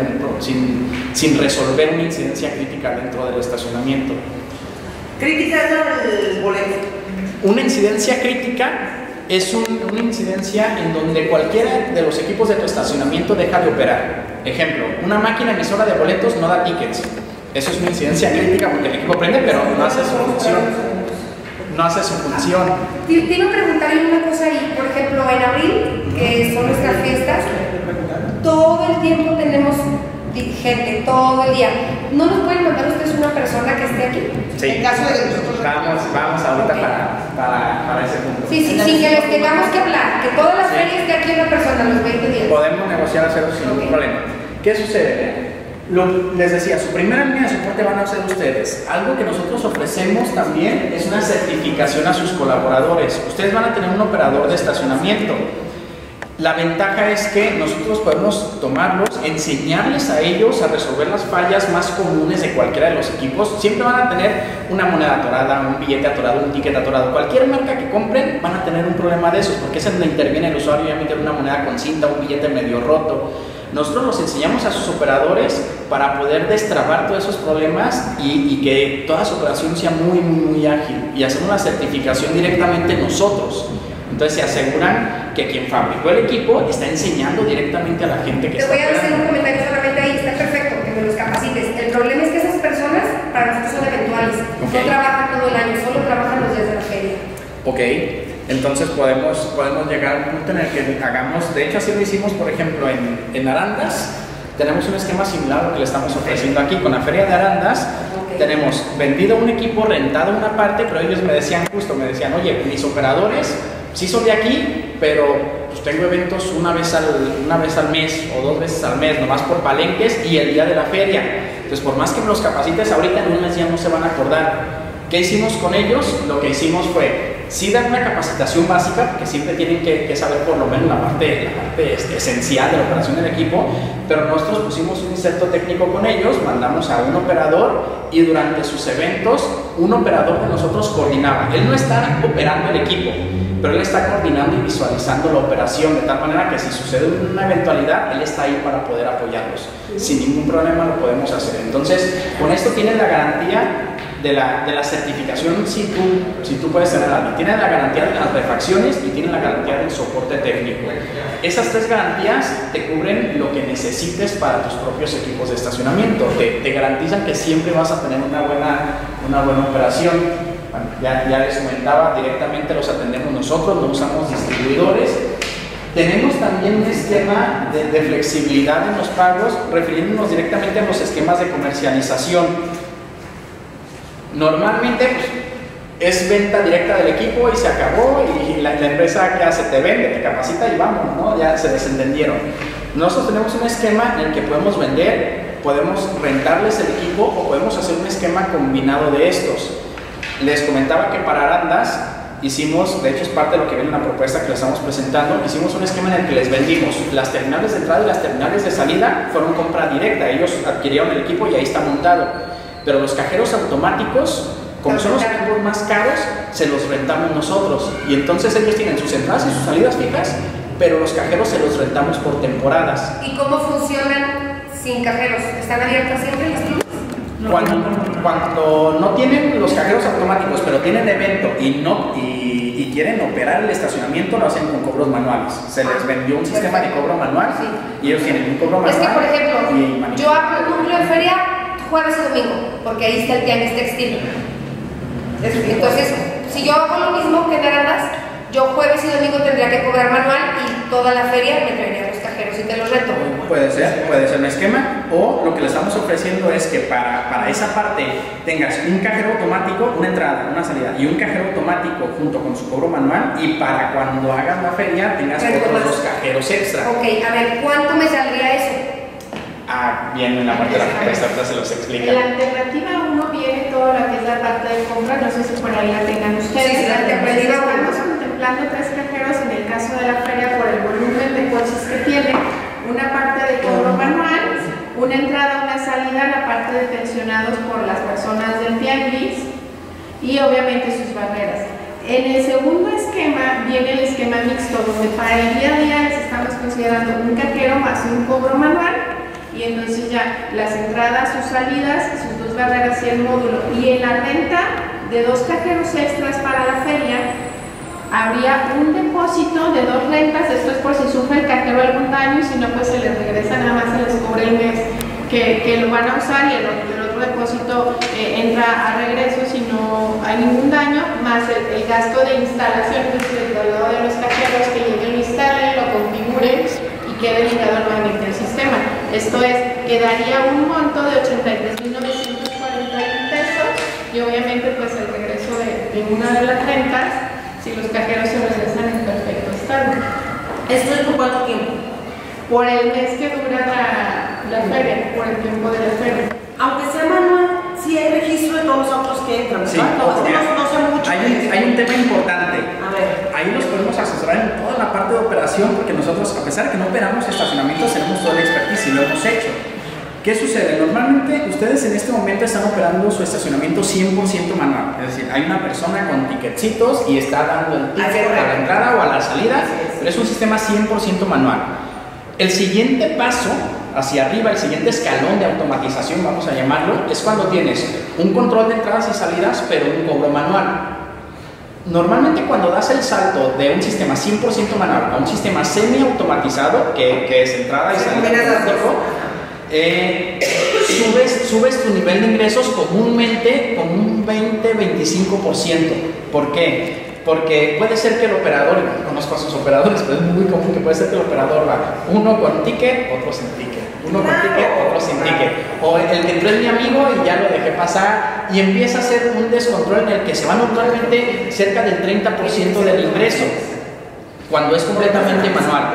sin resolver una incidencia crítica dentro del estacionamiento. Crítica es el boleto. Una incidencia crítica es una incidencia en donde cualquiera de los equipos de tu estacionamiento deja de operar. Ejemplo, una máquina emisora de boletos no da tickets. Eso es una incidencia crítica porque el equipo prende, pero no hace su función. No hace su función. Te iba a preguntarle una cosa ahí. Por ejemplo, en abril, que son nuestras fiestas, todo el tiempo tenemos gente, todo el día. ¿No nos pueden mandar ustedes una persona que esté aquí? Sí. En caso de que nosotros vamos ahorita para ese punto. Sí, sin que les tengamos que hablar, que todas las ferias esté aquí una persona los 20 días. Podemos negociar hacerlo sin ningún problema. ¿Qué sucede? Les decía, su primera línea de soporte van a ser ustedes. Algo que nosotros ofrecemos también es una certificación a sus colaboradores. Ustedes van a tener un operador de estacionamiento. La ventaja es que nosotros podemos tomarlos, enseñarles a ellos a resolver las fallas más comunes de cualquiera de los equipos. Siempre van a tener una moneda atorada, un billete atorado, un ticket atorado. Cualquier marca que compren van a tener un problema de esos, porque es donde interviene el usuario y a meter una moneda con cinta, un billete medio roto. Nosotros los enseñamos a sus operadores para poder destrabar todos esos problemas y que toda su operación sea muy ágil. Y hacemos la certificación directamente nosotros. Entonces se aseguran que quien fabricó el equipo está enseñando directamente a la gente que está operando. Te voy a hacer un comentario solamente ahí, está perfecto, que me los capacites. El problema es que esas personas para nosotros son eventuales, no trabajan todo el año, solo trabajan los días de la feria. Ok, entonces podemos llegar a un punto en el que hagamos, de hecho así lo hicimos por ejemplo en Arandas, tenemos un esquema similar a lo que le estamos ofreciendo aquí con la feria de Arandas. Tenemos vendido un equipo, rentado una parte, pero ellos me decían, oye, mis operadores sí son de aquí, pero pues tengo eventos una vez al mes o 2 veces al mes, nomás por palenques y el día de la feria. Entonces, por más que me los capacites ahorita, en un mes ya no se van a acordar. ¿Qué hicimos con ellos? Lo que hicimos fue, sí dar una capacitación básica, porque siempre tienen que saber por lo menos la parte esencial de la operación del equipo, pero nosotros pusimos un inserto técnico con ellos, mandamos a un operador y durante sus eventos, un operador de nosotros coordinaba. Él no está operando el equipo, pero él está coordinando y visualizando la operación, de tal manera que si sucede una eventualidad, él está ahí para poder apoyarlos. Sin ningún problema lo podemos hacer. Entonces, con esto tienen la garantía de la certificación si tú puedes tener algo. Tienen la garantía de las refacciones y tienen la garantía del soporte técnico. Esas 3 garantías te cubren lo que necesites para tus propios equipos de estacionamiento. Te garantizan que siempre vas a tener una buena operación. Bueno, ya les comentaba, directamente los atendemos nosotros, no usamos distribuidores. Tenemos también un esquema de flexibilidad en los pagos, refiriéndonos directamente a los esquemas de comercialización. Normalmente pues, es venta directa del equipo y se acabó, y la empresa que hace, te vende, te capacita y vamos, ¿no? Ya se desentendieron. Nosotros tenemos un esquema en el que podemos vender, podemos rentarles el equipo o podemos hacer un esquema combinado de estos. Les comentaba que para Arandas hicimos, de hecho es parte de lo que viene en la propuesta que les estamos presentando, hicimos un esquema en el que les vendimos las terminales de entrada y las terminales de salida, fueron compra directa, ellos adquirieron el equipo y ahí está montado. Pero los cajeros automáticos, como son los equipos más caros, se los rentamos nosotros. Y entonces ellos tienen sus entradas y sus salidas fijas, pero los cajeros se los rentamos por temporadas. ¿Y cómo funcionan sin cajeros? ¿Están abiertas siempre las tiendas? Cuando no tienen los cajeros automáticos, pero tienen evento y quieren operar el estacionamiento, lo hacen con cobros manuales. Se les vendió un sistema de cobro manual y ellos tienen un cobro manual. Es que, por ejemplo, yo abro un núcleo de feria jueves y domingo, porque ahí está el tianguis textil. Entonces, si yo hago lo mismo que en Arandas, yo jueves y domingo tendría que cobrar manual y toda la feria me traería los cajeros y te los reto. Puede ser un esquema, o lo que le estamos ofreciendo es que para esa parte tengas un cajero automático, una entrada, una salida y un cajero automático junto con su cobro manual, y para cuando hagas la feria tengas otros 2 cajeros extra. Ok, a ver, ¿cuánto me saldría eso? Bien, en la parte de la propuesta se los explica. En la alternativa 1 viene todo lo que es la parte de compra, no sé si por ahí la tengan ustedes. Sí, la alternativa estamos contemplando 3 cajeros en el caso de la feria por el volumen de coches que tiene, una parte de cobro manual, una entrada, una salida, la parte de pensionados por las personas del tianguis y obviamente sus barreras. En el segundo esquema viene el esquema mixto, donde para el día a día les estamos considerando un cajero más un cobro manual. Y entonces ya las entradas, sus salidas, sus 2 barreras y el módulo. Y en la renta de 2 cajeros extras para la feria, habría un depósito de 2 rentas. Esto es por si sufre el cajero algún daño, y si no, pues se les regresa, nada más se les cubre el mes que lo van a usar, y el otro depósito entra a regreso si no hay ningún daño, más el gasto de instalación, es decir, el traslado de los cajeros que lleguen, lo instalen, lo configuren y quede ligado nuevamente al sistema. Esto es, quedaría un monto de 83.941 pesos, y obviamente pues el regreso de una de las rentas si los cajeros se regresan en perfecto estado. ¿Esto es por cuánto tiempo? Por el mes que dura la feria. por el tiempo de la feria. Aunque sea manual, sí hay registro de todos los autos que entran, ¿verdad? Sí, no sé mucho. hay un tema importante. A ver. Ahí nos podemos asesorar en toda la parte de operación, porque nosotros, a pesar de que no operamos estacionamientos, tenemos toda la expertise y lo hemos hecho. ¿Qué sucede? Normalmente ustedes en este momento están operando su estacionamiento 100% manual. Es decir, hay una persona con ticketcitos y está dando el ticket a la entrada o a la salida, pero es un sistema 100% manual. El siguiente paso hacia arriba, el siguiente escalón de automatización, vamos a llamarlo, es cuando tienes un control de entradas y salidas, pero un cobro manual. Normalmente cuando das el salto de un sistema 100% manual a un sistema semi-automatizado, que es entrada y salida automático, subes tu nivel de ingresos comúnmente con un 20-25%. ¿Por qué? Porque puede ser que el operador, no conozco a sus operadores, pero es muy común que puede ser que el operador va uno con ticket, otro sin ticket, uno con ticket, otro sin ticket, o el que entró es mi amigo y ya lo dejé pasar, y empieza a ser un descontrol en el que se va normalmente cerca del 30% del ingreso, cuando es completamente manual.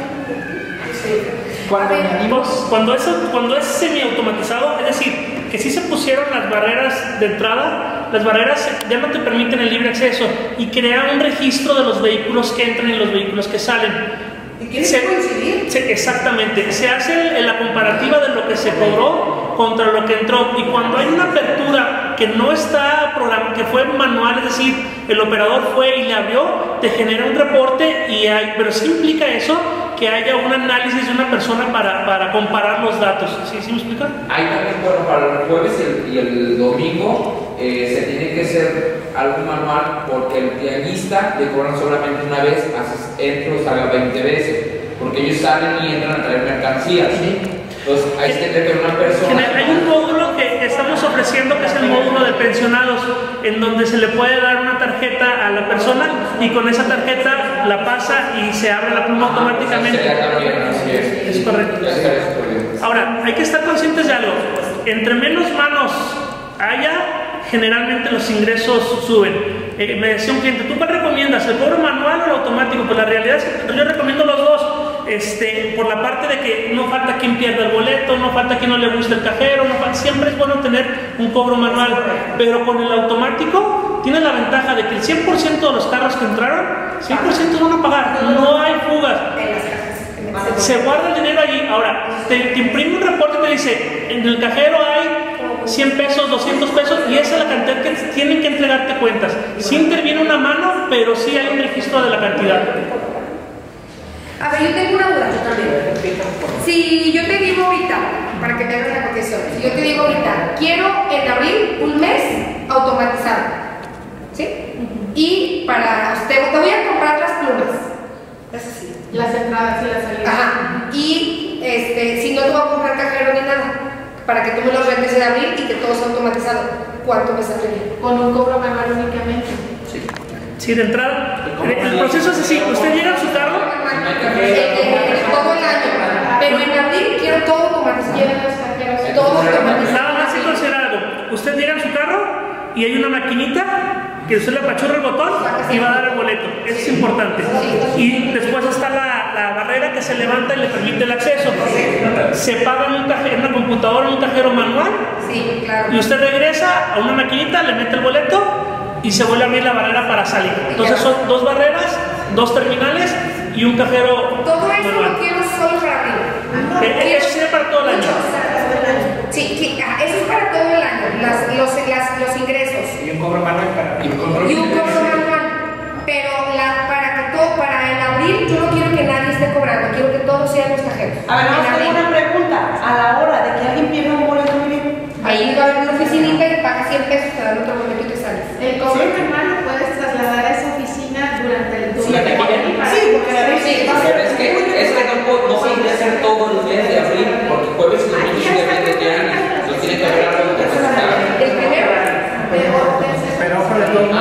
Cuando es semiautomatizado, es decir, que sí se pusieron las barreras de entrada, las barreras ya no te permiten el libre acceso y crea un registro de los vehículos que entran y los vehículos que salen. ¿Y quieren coincidir? Exactamente, se hace la comparativa de lo que se cobró contra lo que entró, y cuando hay una apertura que no está programada, que fue manual, es decir, el operador fue y le abrió, te genera un reporte, pero sí implica eso, que haya un análisis de una persona para comparar los datos. ¿Sí me explica? Hay también, bueno, para el jueves y el domingo se tiene que hacer algo manual, porque el tianguista le cobran solamente una vez, entra o salga 20 veces, porque ellos salen y entran a traer mercancías. Entonces hay que tener una persona. Hay un módulo que estamos ofreciendo, que es el módulo de pensionados, en donde se le puede dar una tarjeta a la persona y con esa tarjeta la pasa y se abre la pluma automáticamente. Es correcto. Ahora, hay que estar conscientes de algo. Entre menos manos haya, generalmente los ingresos suben. Me decía un cliente, ¿tú cuál recomiendas? ¿El cobro manual o el automático? Pues la realidad es que yo recomiendo los dos. Por la parte de que no falta quien pierda el boleto, no falta quien no le guste el cajero, siempre es bueno tener un cobro manual, pero con el automático tiene la ventaja de que el 100% de los carros que entraron, 100% van a pagar, no hay fugas, se guarda el dinero allí. Ahora, te imprime un reporte y te dice, en el cajero hay 100 pesos, 200 pesos, y esa es la cantidad que tienen que entregarte cuentas. Sí interviene una mano, pero sí hay un registro de la cantidad. A ver, yo tengo una duda, yo también. Si yo te digo ahorita, para que me hagas la cotización, si yo te digo ahorita, quiero en abril un mes automatizado, ¿sí? Y para usted, te voy a comprar las plumas, es así. Las entradas y las salidas. Ajá. Y si no te voy a comprar cajero ni nada, para que tú me los vendes en abril y que todo sea automatizado, ¿cuánto me saldría? Con un cobro manual únicamente. Sí, de entrada, el proceso es así, usted llega a su carro, todo el año, pero en abril quiero todo automatizado. Todo automatizado. Nada más hay que considerar algo, usted llega a su carro y hay una maquinita que usted le apachurra el botón y va a dar el boleto, eso es importante. Y después está la barrera que se levanta y le permite el acceso. Se paga en una computadora, en un cajero manual, sí, claro. Y usted regresa a una maquinita, le mete el boleto y se vuelve a abrir la barrera para salir. Entonces son dos barreras, dos terminales y un cajero todo eso manual. lo quiero solo para arriba. Eso sirve para todo el año. Sí, eso es para todo el año, los ingresos. Y un cobro manual y un cobro manual. Pero para en abril yo no quiero que nadie esté cobrando, quiero que todos sean los cajeros. A ver, vamos a hacer una pregunta. A la hora de que alguien pierda un boleto, ahí va a haber una oficinita y paga 100 pesos, te dan otro boleto y te sales. El cobro manual lo puedes trasladar a esa oficina durante el turno. Sí, porque la vez pero es que no podría ser todo el mes de abril, porque jueves y domingo sí depende de años. Entonces tiene que haber algo que presentar. El primero. Pero ojo,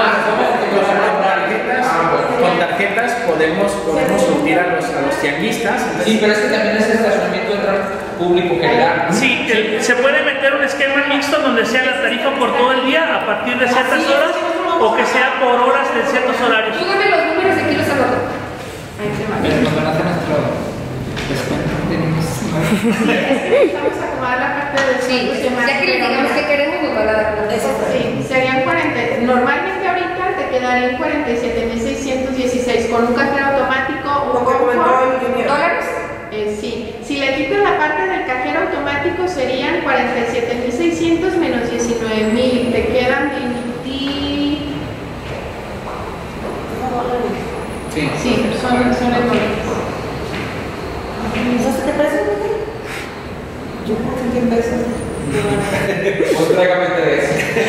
con tarjetas podemos surtir a los tianguistas. Sí, pero es que también ese estacionamiento entra público general. Sí, se puede meter un esquema mixto donde sea la tarifa por todo el día a partir de ciertas horas o que sea por horas de ciertos horarios. Tú dame los números y aquí los anoto. Nos van a hacer nuestro descuento. Vamos a acomodar la parte del Sí, ya que les digamos que queremos, nos van a dar una. Sí, serían 40. Normalmente ahorita te quedarían 47,616 con un cajero automático, un ¿Dólares? Sí. Si le quitas la parte del cajero automático serían 47,600 menos 19,000. Te quedan 20. Sí, son el ¿Eso te parece muy? Yo creo que 100 pesos. Pues tráigame 3.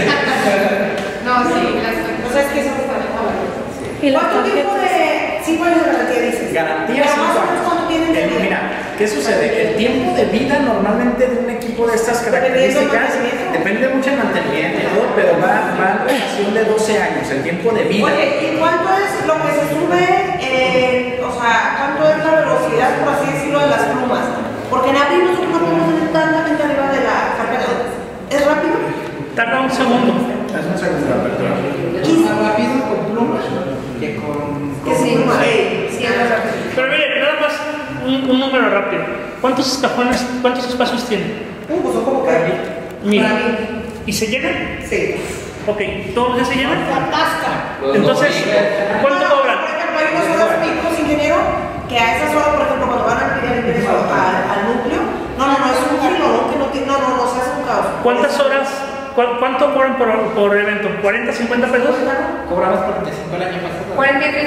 No, sí, O sea, es que eso me ¿Cuánto tiempo de 5 años de garantía dices? Garantía 5 años. Mira, ¿qué sucede? El tiempo de vida normalmente de un equipo de estas características depende mucho del mantenimiento y todo, pero va en relación de 12 años, el tiempo de vida. Oye, ¿y cuánto es lo que se sube? O sea, ¿cuánto es la velocidad, por así decirlo, de las plumas? Porque en abril nosotros no podemos ir tantamente arriba de la carpeta. ¿Es rápido? Tarda un segundo. Es un segundo de apertura. Es más rápido con plumas que con plumas. Sí, es más rápido. Pero mire, nada más un número rápido. ¿Cuántos cajones, cuántos espacios tiene? Pues son como que 1000. ¿Y se llenan? Sí. Ok, ¿todos los días se llenan? Fantástica. Entonces, ¿cuánto cobran? Por ejemplo, hay unas horas picos, ingeniero, que a esas horas, por ejemplo, cuando van a pedir el ingreso al núcleo, no, es un giro, ¿no? Que no, se hace un caos. ¿Cuántas horas? ¿Cuánto cobran por evento? ¿40, 50 pesos? Cobramos 45 el año pasado.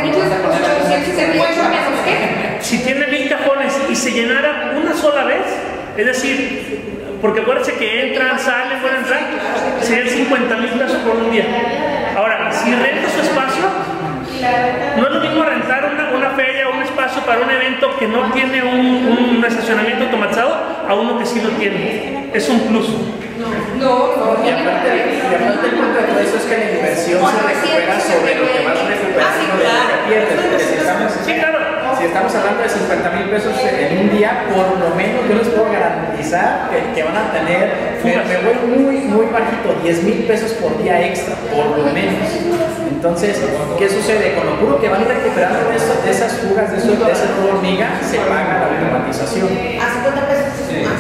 43,878 menos qué. Si tiene 1000 cajones y se llenara una sola vez, es decir, porque acuérdense que entran, salen, pueden entrar, serían 50,000 pesos por un día. Ahora, si renta su espacio, no es lo mismo rentar una feria o un espacio para un evento que no tiene un estacionamiento automatizado a uno que sí lo tiene. Es un plus. No. Y aparte el punto de todo eso es que la inversión se recupera sobre lo que vas recuperando de lo que pierdes. Si estamos hablando de 50,000 pesos en un día, por lo menos yo les puedo garantizar que van a tener, me voy muy bajito, 10,000 pesos por día extra, por lo menos. Entonces, ¿qué sucede? Con lo puro que van recuperando de esas fugas, de ese robo hormiga, se paga la automatización. ¿A 50 pesos?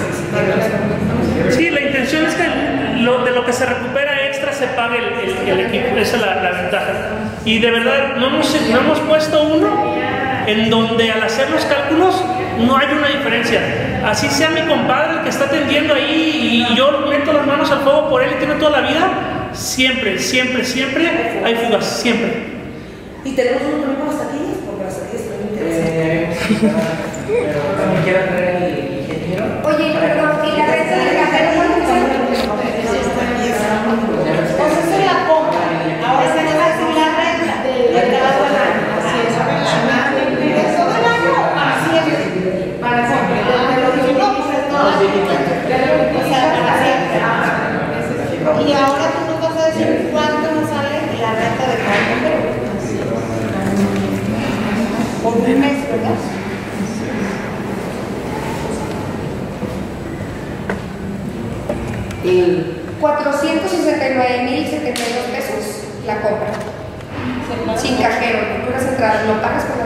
Sí, la intención es que de lo que se recupera extra se pague el equipo, esa es la ventaja. Y de verdad, no hemos puesto uno en donde al hacer los cálculos no hay una diferencia. Así sea mi compadre el que está atendiendo ahí y yo meto las manos al fuego por él y tiene toda la vida, siempre hay fugas, siempre. ¿Y tenemos uno también con las taquillas? Porque las taquillas también interesan. Pero también quiero traer el ingeniero. Oye, perdón, ¿y la renta del cajero cuánto cuesta? O sea, eso es la compra. Ahora se nos va a decir la renta de cada año. Así es, aproximadamente. ¿De todo el año? Así es. Para siempre. De lo que uno dice todo. O sea, para siempre. Y ahora tú nos vas a decir cuánto nos sale la renta de cada cajero. Por un mes, ¿verdad? Y 469,072 pesos la compra. Sin cajero, puras entradas, lo pagas con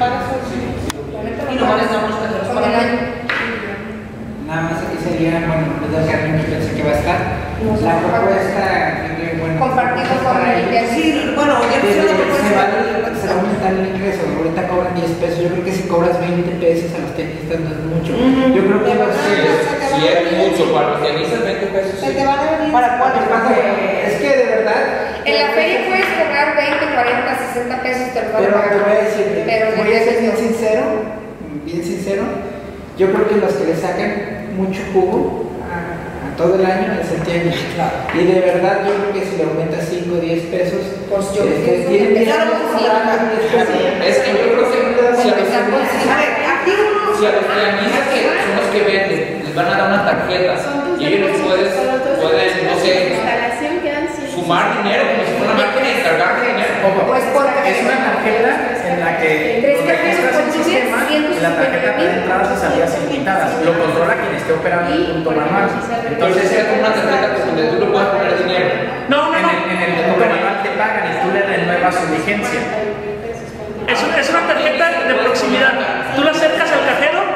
Y no les damos cajeros con para el año. Nada más aquí sería, bueno, los dos años que pensé que va a estar. La propuesta, bueno, compartido con el de sí, bueno, ya se va a aumentar el ingreso. Ahorita cobran 10 pesos. Yo creo que si cobras 20 pesos a los tenistas no es mucho. Yo creo que va a ser. Si es mucho para los tenistas, 20 pesos. Se te van a venir. ¿Para cuándo? Es que de verdad. En la feria puedes cobrar 20, 40, 60 pesos, te lo van a Pero pagar. te voy a decir, Pero voy a ser bien sincero. Yo creo que los que le sacan mucho jugo a todo el año es el tianguis. Y de verdad, yo creo que si le aumentas 5 o 10 pesos, pues yo tienen que Es que yo creo que si a los tianguistas que son los que venden, les van a dar una tarjeta y ellos pueden, no sé, sumar dinero como si fuera una máquina y cargar dinero. Es una tarjeta en la que registras el sistema y la tarjeta de entradas y salidas ilimitadas. Lo controla quien esté operando el punto manual. Entonces es como una tarjeta donde tú le puedes poner dinero. En el punto manual te pagan y tú le renuevas su vigencia. Es una tarjeta de proximidad. Tú la acercas al cajero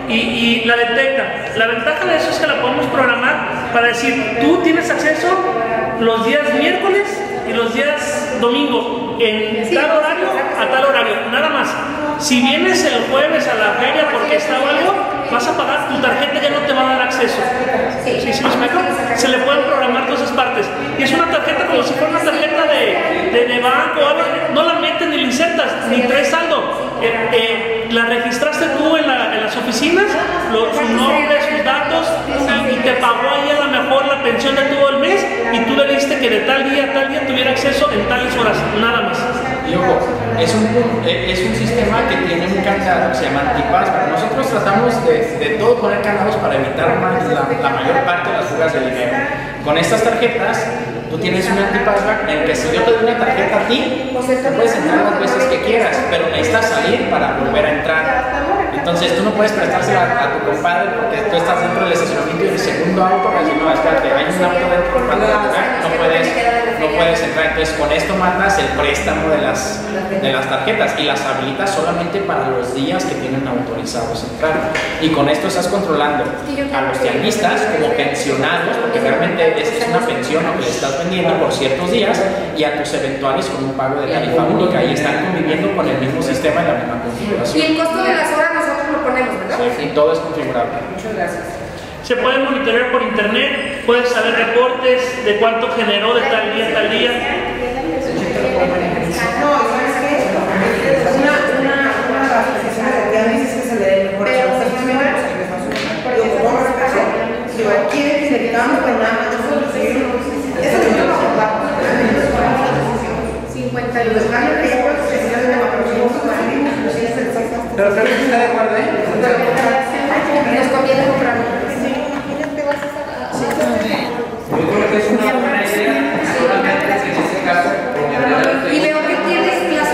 y la detecta. La ventaja de eso es que la podemos programar para decir, tú tienes acceso los días miércoles y los días domingo en tal horario a tal horario, nada más. Si vienes el jueves a la feria porque está algo, vas a pagar, tu tarjeta ya no te va a dar acceso. ¿Sí me explico? Se le pueden programar todas esas partes. Y es una tarjeta como si fuera una tarjeta de banco o algo, no la metes ni la insertas, ni traes saldo. La registraste tú en las oficinas, su nombre, sus datos, y te pagó ahí a lo mejor la pensión de todo el mes, y tú le diste que de tal día a tal día tuviera acceso en tales horas, nada más. Y ojo, es un sistema que tiene un candado que se llama anti-passback. Nosotros tratamos de todo poner candados para evitar la mayor parte de las fugas de dinero. Con estas tarjetas, tú tienes un anti-passback en el que si yo te doy una tarjeta a ti, te puedes entrar las veces que quieras, pero necesitas salir para volver a entrar. Entonces tú no puedes prestársela a tu compadre porque tú estás dentro del estacionamiento y el segundo auto va a decir, no, espérate, hay un auto dentro del lugar, no puedes entrar. Entonces con esto mandas el préstamo de las tarjetas y las habilitas solamente para los días que tienen autorizados entrar. Y con esto estás controlando a los tianguistas como pensionados, porque realmente es una pensión lo que le estás vendiendo por ciertos días, y a tus eventuales con un pago de tarifa única, y están conviviendo con el mismo sistema y la misma configuración. Y el costo de las horas nosotros lo ponemos, ¿verdad? Sí, todo es configurable. Muchas gracias. Se puede monitorear por internet, puedes saber reportes de cuánto generó de tal día a tal día. No, ¿sabes qué? Una de las posiciones de tianguis es que se le dé mejor a los estacionamientos, que les va a subir. Yo con respeto, si quieren que le quitamos, pero nada más nosotros seguimos. Eso es lo que nos acordamos. 50 y los cambios que yo puedo decir de la producción, pero creo que está de acuerdo, ¿eh? Nos conviene comprarlo. Yo creo que es una buena idea, solamente en ese caso, y veo que tienes plazo.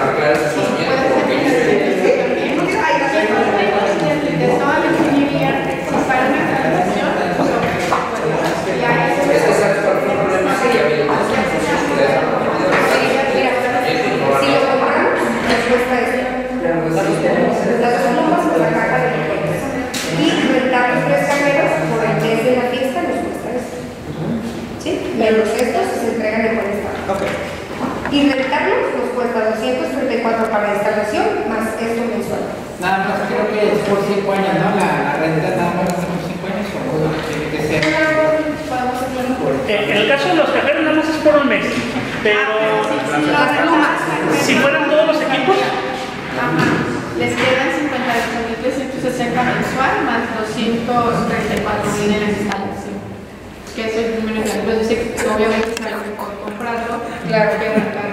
Menos estos se entregan en buen estado. Y rentarlos nos cuesta 234 para instalación, más esto mensual. Nada más creo que es por 5 años, ¿no? La renta nada más por 5 años o tiene que ser. En el caso de los cajeros nada más es por un mes, pero si fueran todos los equipos, les quedan 58.360 mensual más 234.000 en la instalación. Que eso es número de pues decir, obviamente sale mejor comprarlo, claro que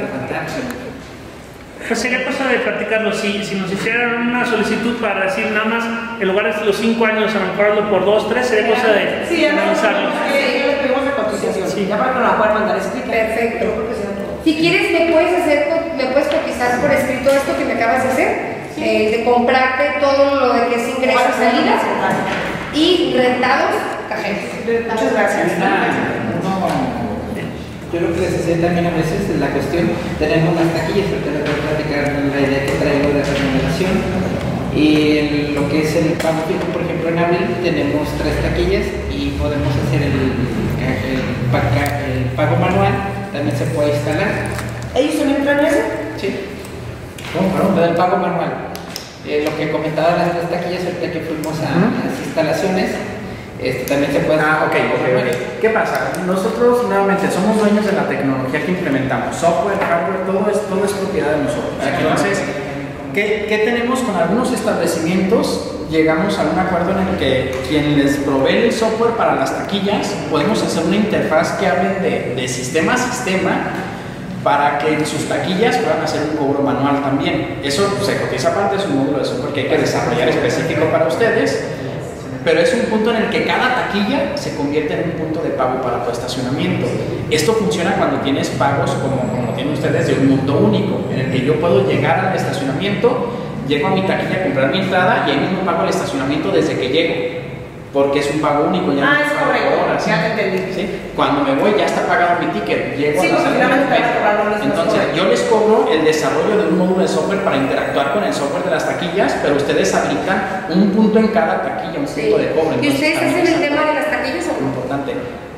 pues sería cosa de platicarlo. Si nos hicieran una solicitud para decir nada más en lugar de los 5 años a mejorarlo por 2, 3, sería cosa de analizarlo. Sí, le pedimos la cotización, sí, ya para que nos la puedan mandar escrita. Perfecto. Si quieres me puedes cotizar por escrito esto que me acabas de hacer, de comprarte todo lo de que es ingresos, salidas y rentados cajeros. Muchas gracias. Yo lo que les decía también a veces es la cuestión, tenemos las taquillas, pero les voy a platicar la idea que traigo de remuneración. Y lo que es el pago fijo, por ejemplo, en abril tenemos 3 taquillas y podemos hacer el pago manual, también se puede instalar. ¿Ellos también traen eso? Sí. Lo del pago manual. Lo que comentaba las 3 taquillas ahorita que fuimos a las instalaciones. También se puede. Ok. ¿Qué pasa? Nosotros nuevamente somos dueños de la tecnología que implementamos, software, hardware, todo es propiedad de nosotros. Entonces, ¿qué tenemos con algunos establecimientos? Llegamos a un acuerdo en el que quien les provee el software para las taquillas, podemos hacer una interfaz que hable de sistema a sistema para que en sus taquillas puedan hacer un cobro manual también. Eso se cotiza aparte, es un módulo de software que hay que desarrollar específico para ustedes. Pero es un punto en el que cada taquilla se convierte en un punto de pago para tu estacionamiento. Esto funciona cuando tienes pagos como tienen ustedes de un monto único, en el que yo puedo llegar al estacionamiento, llego a mi taquilla a comprar mi entrada y ahí mismo pago el estacionamiento desde que llego. porque es un pago único. Ya es correcto, ya te entendí. ¿Sí? Cuando me voy ya está pagado mi ticket, llego a la sala. Entonces yo les cobro el desarrollo de un módulo de software para interactuar con el software de las taquillas, pero ustedes habilitan un punto en cada taquilla, un punto de cobro. ¿Y ustedes hacen el tema de las taquillas o no? Importante.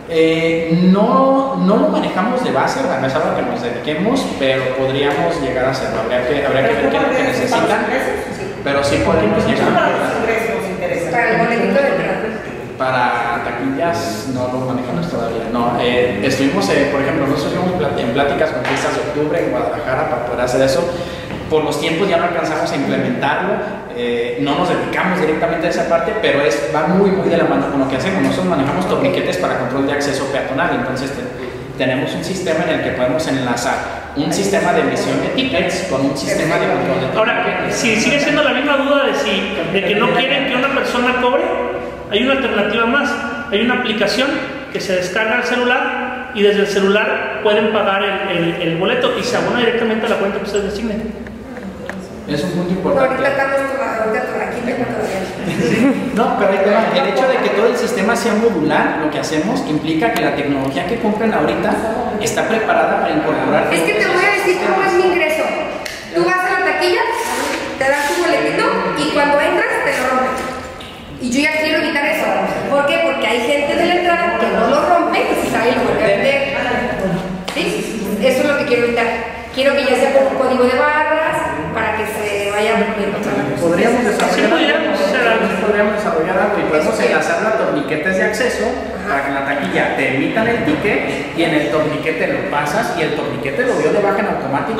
No lo manejamos de base, no es algo que nos dediquemos, pero podríamos llegar a hacerlo. Habría que ver qué es lo que necesitan, pero sí podemos llegar a... Para el boletito de entrada. Para taquillas no lo manejamos todavía. No, estuvimos, por ejemplo, nosotros estuvimos en pláticas con fiestas de octubre en Guadalajara para poder hacer eso. Por los tiempos ya no alcanzamos a implementarlo, no nos dedicamos directamente a esa parte, pero va muy de la mano con lo que hacemos. Nosotros manejamos torniquetes para control de acceso peatonal, entonces tenemos un sistema en el que podemos enlazar un sistema de emisión de tickets con un sistema de control de Ahora, si sigue siendo la misma duda de que no quieren que una persona cobre, hay una alternativa más. Hay una aplicación que se descarga al celular y desde el celular pueden pagar el boleto y se abona directamente a la cuenta que ustedes designen. Es un punto importante. Ahorita estamos aquí todavía. No, pero el hecho de que todo el sistema sea modular, lo que hacemos implica que la tecnología que compren ahorita está preparada para incorporar. Es que te voy a decir cómo es mi ingreso. Tú vas a la taquilla, te das tu boletito y cuando entras te lo rompen. Y yo ya quiero evitar eso. ¿Por qué? Porque hay gente de la entrada que no lo rompe y si sabe lo vuelve a vender. ¿Sí? Eso es lo que quiero evitar. Quiero que ya sea con un código de barras para que se vaya moviendo. Podríamos desarrollar algo y podemos enlazar a torniquetes de acceso para que en la taquilla te emitan el ticket y en el torniquete lo pasas y el torniquete lo dio de baja en automático.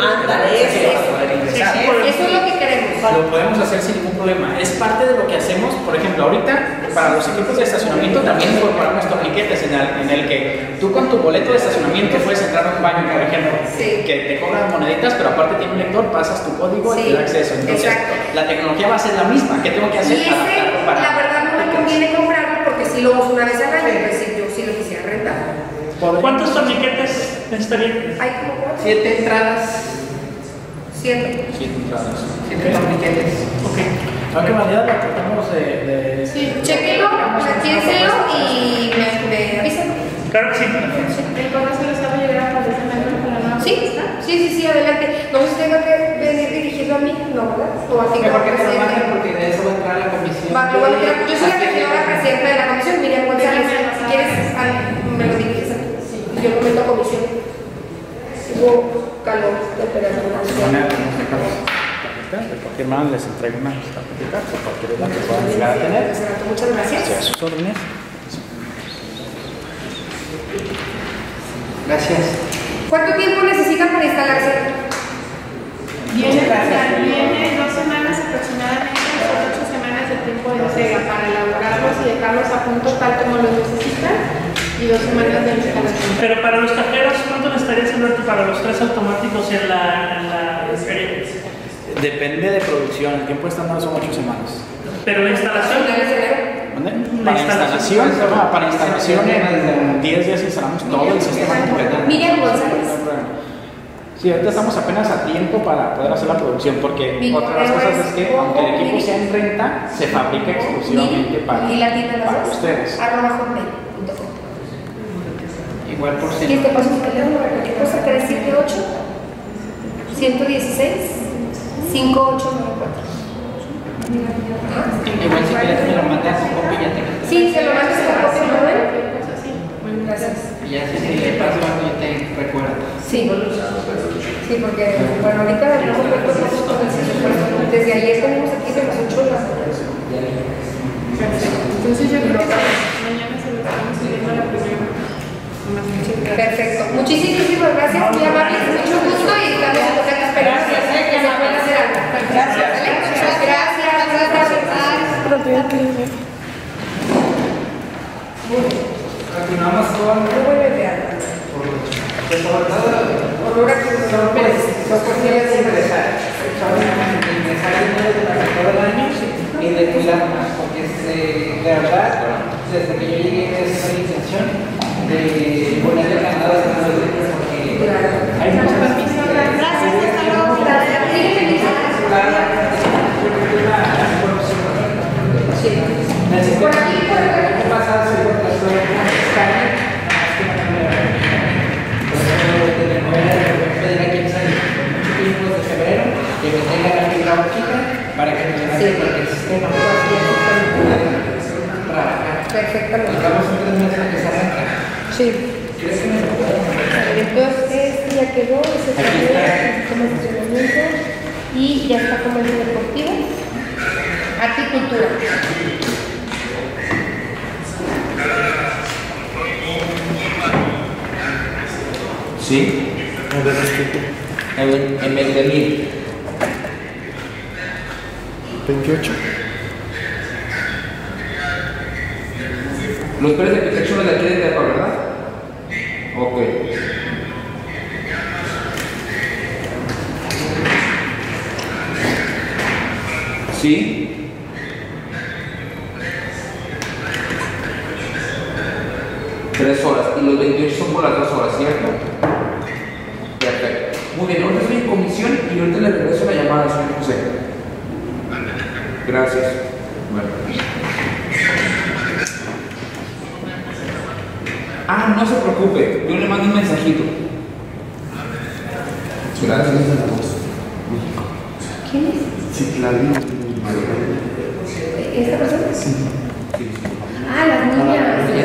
Eso es lo que queremos. Lo podemos hacer sin ningún problema. Es parte de lo que hacemos. Por ejemplo, ahorita para los equipos de estacionamiento también incorporamos torniquetes en el que tú con tu boleto de estacionamiento puedes entrar a un baño, por ejemplo, que te cobran moneditas, pero aparte tiene un lector, pasas tu código y te da acceso. Entonces, la tecnología va a ser la misma. ¿Qué tengo que hacer? La verdad no me conviene comprarlo porque si lo uso una vez al año, pues yo sí lo quisiera rentar. ¿Cuántos torniquetes necesitarían? Hay como 4. 7 entradas. 7 entradas. 7 torniquetes. Ok. ¿A qué manera la tratamos de...? Sí, chequenlo, chequenselo y me avisan. Claro que sí. ¿El correo se lo estaba llegando por ese medio con la nueva propuesta? Sí, adelante. No sé si tengo que venir dirigido a mí, ¿no, verdad? O a ti como presidente. Porque de eso va a entrar a la comisión. Yo soy la regidora presidenta de la comisión, Miriam González. Si quieres, me lo diriges a mí. Yo lo meto a comisión. Hubo calor de operación. De cualquier manera les entrego una tarjetita por cualquier duda que puedan llegar a tener. Muchas gracias. A sus órdenes. Gracias. ¿Cuánto tiempo necesitan para instalarse? Viene 2 semanas aproximadamente, son 8 semanas de tiempo de entrega para elaborarlos y dejarlos a punto tal como los necesitan y 2 semanas de instalación. Pero para los cajeros, ¿cuánto necesitarías Alberto para los 3 automáticos en la experiencia? Depende de producción, el tiempo estándar son 8 semanas. Pero la instalación. Para instalación en 10 días instalamos todo el sistema completo. Miriam González. Sí, ahorita estamos apenas a tiempo para poder hacer la producción, porque otra de las cosas es que aunque el equipo sea en renta, se fabrica exclusivamente para ustedes. @hotmail.com. Igual por si. ¿Quién te pasa su teléfono? ¿Qué cosa? 378 116 5894. Igual si quieres me lo mandas un copia y ya te quedas. Sí, se lo mandas con copia, Manuel. Gracias. Y ya si le paso algo yo te recuerdo. Sí, porque bueno, ahorita venimos desde ayer tenemos aquí de las 8 de la mañana. Entonces yo creo que mañana se lo estamos subiendo a la primera. Perfecto. Muchísimas gracias, muy amables, mucho gusto y estamos en contacto. Esperamos que se pueda hacer algo. Gracias. Gracias. Continuamos con Aurora que nos pues, son cuestiones de ingresar. Son ingresar desde la sector del año y de cuidar más, porque de verdad, desde que yo llegué a esa intención de ponerle candados a los libros, porque hay muchas pistas. Gracias, hasta luego. Sí. Por aquí, por aquí. de cualquier sistema. Perfectamente. Estamos en 3 meses en que se arranca. Sí. ¿Crees que me lo puedo mandar? Entonces, este ya quedó, ese se quedó, sistema de estacionamiento y ya está como el deportivo. Arte y cultura. Sí. En 20,000. 28. Los precios de Pikachu de aquí de Tepa, ¿verdad? Ok. Sí. Tres horas. Y los 28 son por las 2 horas, ¿cierto? Perfecto. Muy bien, ahorita estoy en comisión y ahorita le regreso la llamada, señor José. Gracias. Bueno. Ah, no se preocupe, yo le mando un mensajito. Gracias. ¿Quién es? Citlali. ¿Esta persona? Sí. Ah, las niñas.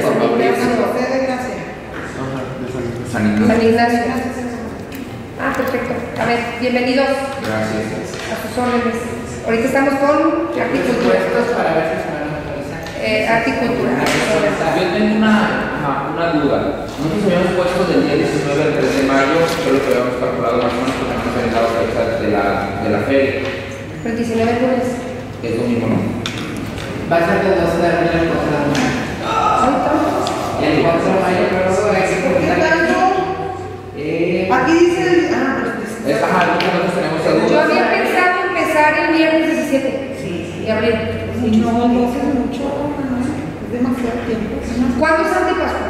San Ignacio. San Ignacio. Ah, perfecto. A ver, bienvenidos Gracias. a sus órdenes. Ahorita estamos con arte y cultura. Para ver si se van a actualizar. Arte y cultura. Yo tengo una duda. Nosotros habíamos puesto del día 19 al 3 de mayo, que es lo que habíamos calculado más o menos porque no nos habían dado fechas de la feria. El 19 lunes. Es domingo, ¿no? Va a ser de 12 de abril al 4 de mayo. El 4 de mayo, pero hay que comentar. Aquí dice el... Es ajá, lo que nosotros tenemos esa Yo duda. había pensado empezar el viernes 17 de abril. No, no es mucho, es demasiado tiempo. ¿Cuándo es Santa y Pascua?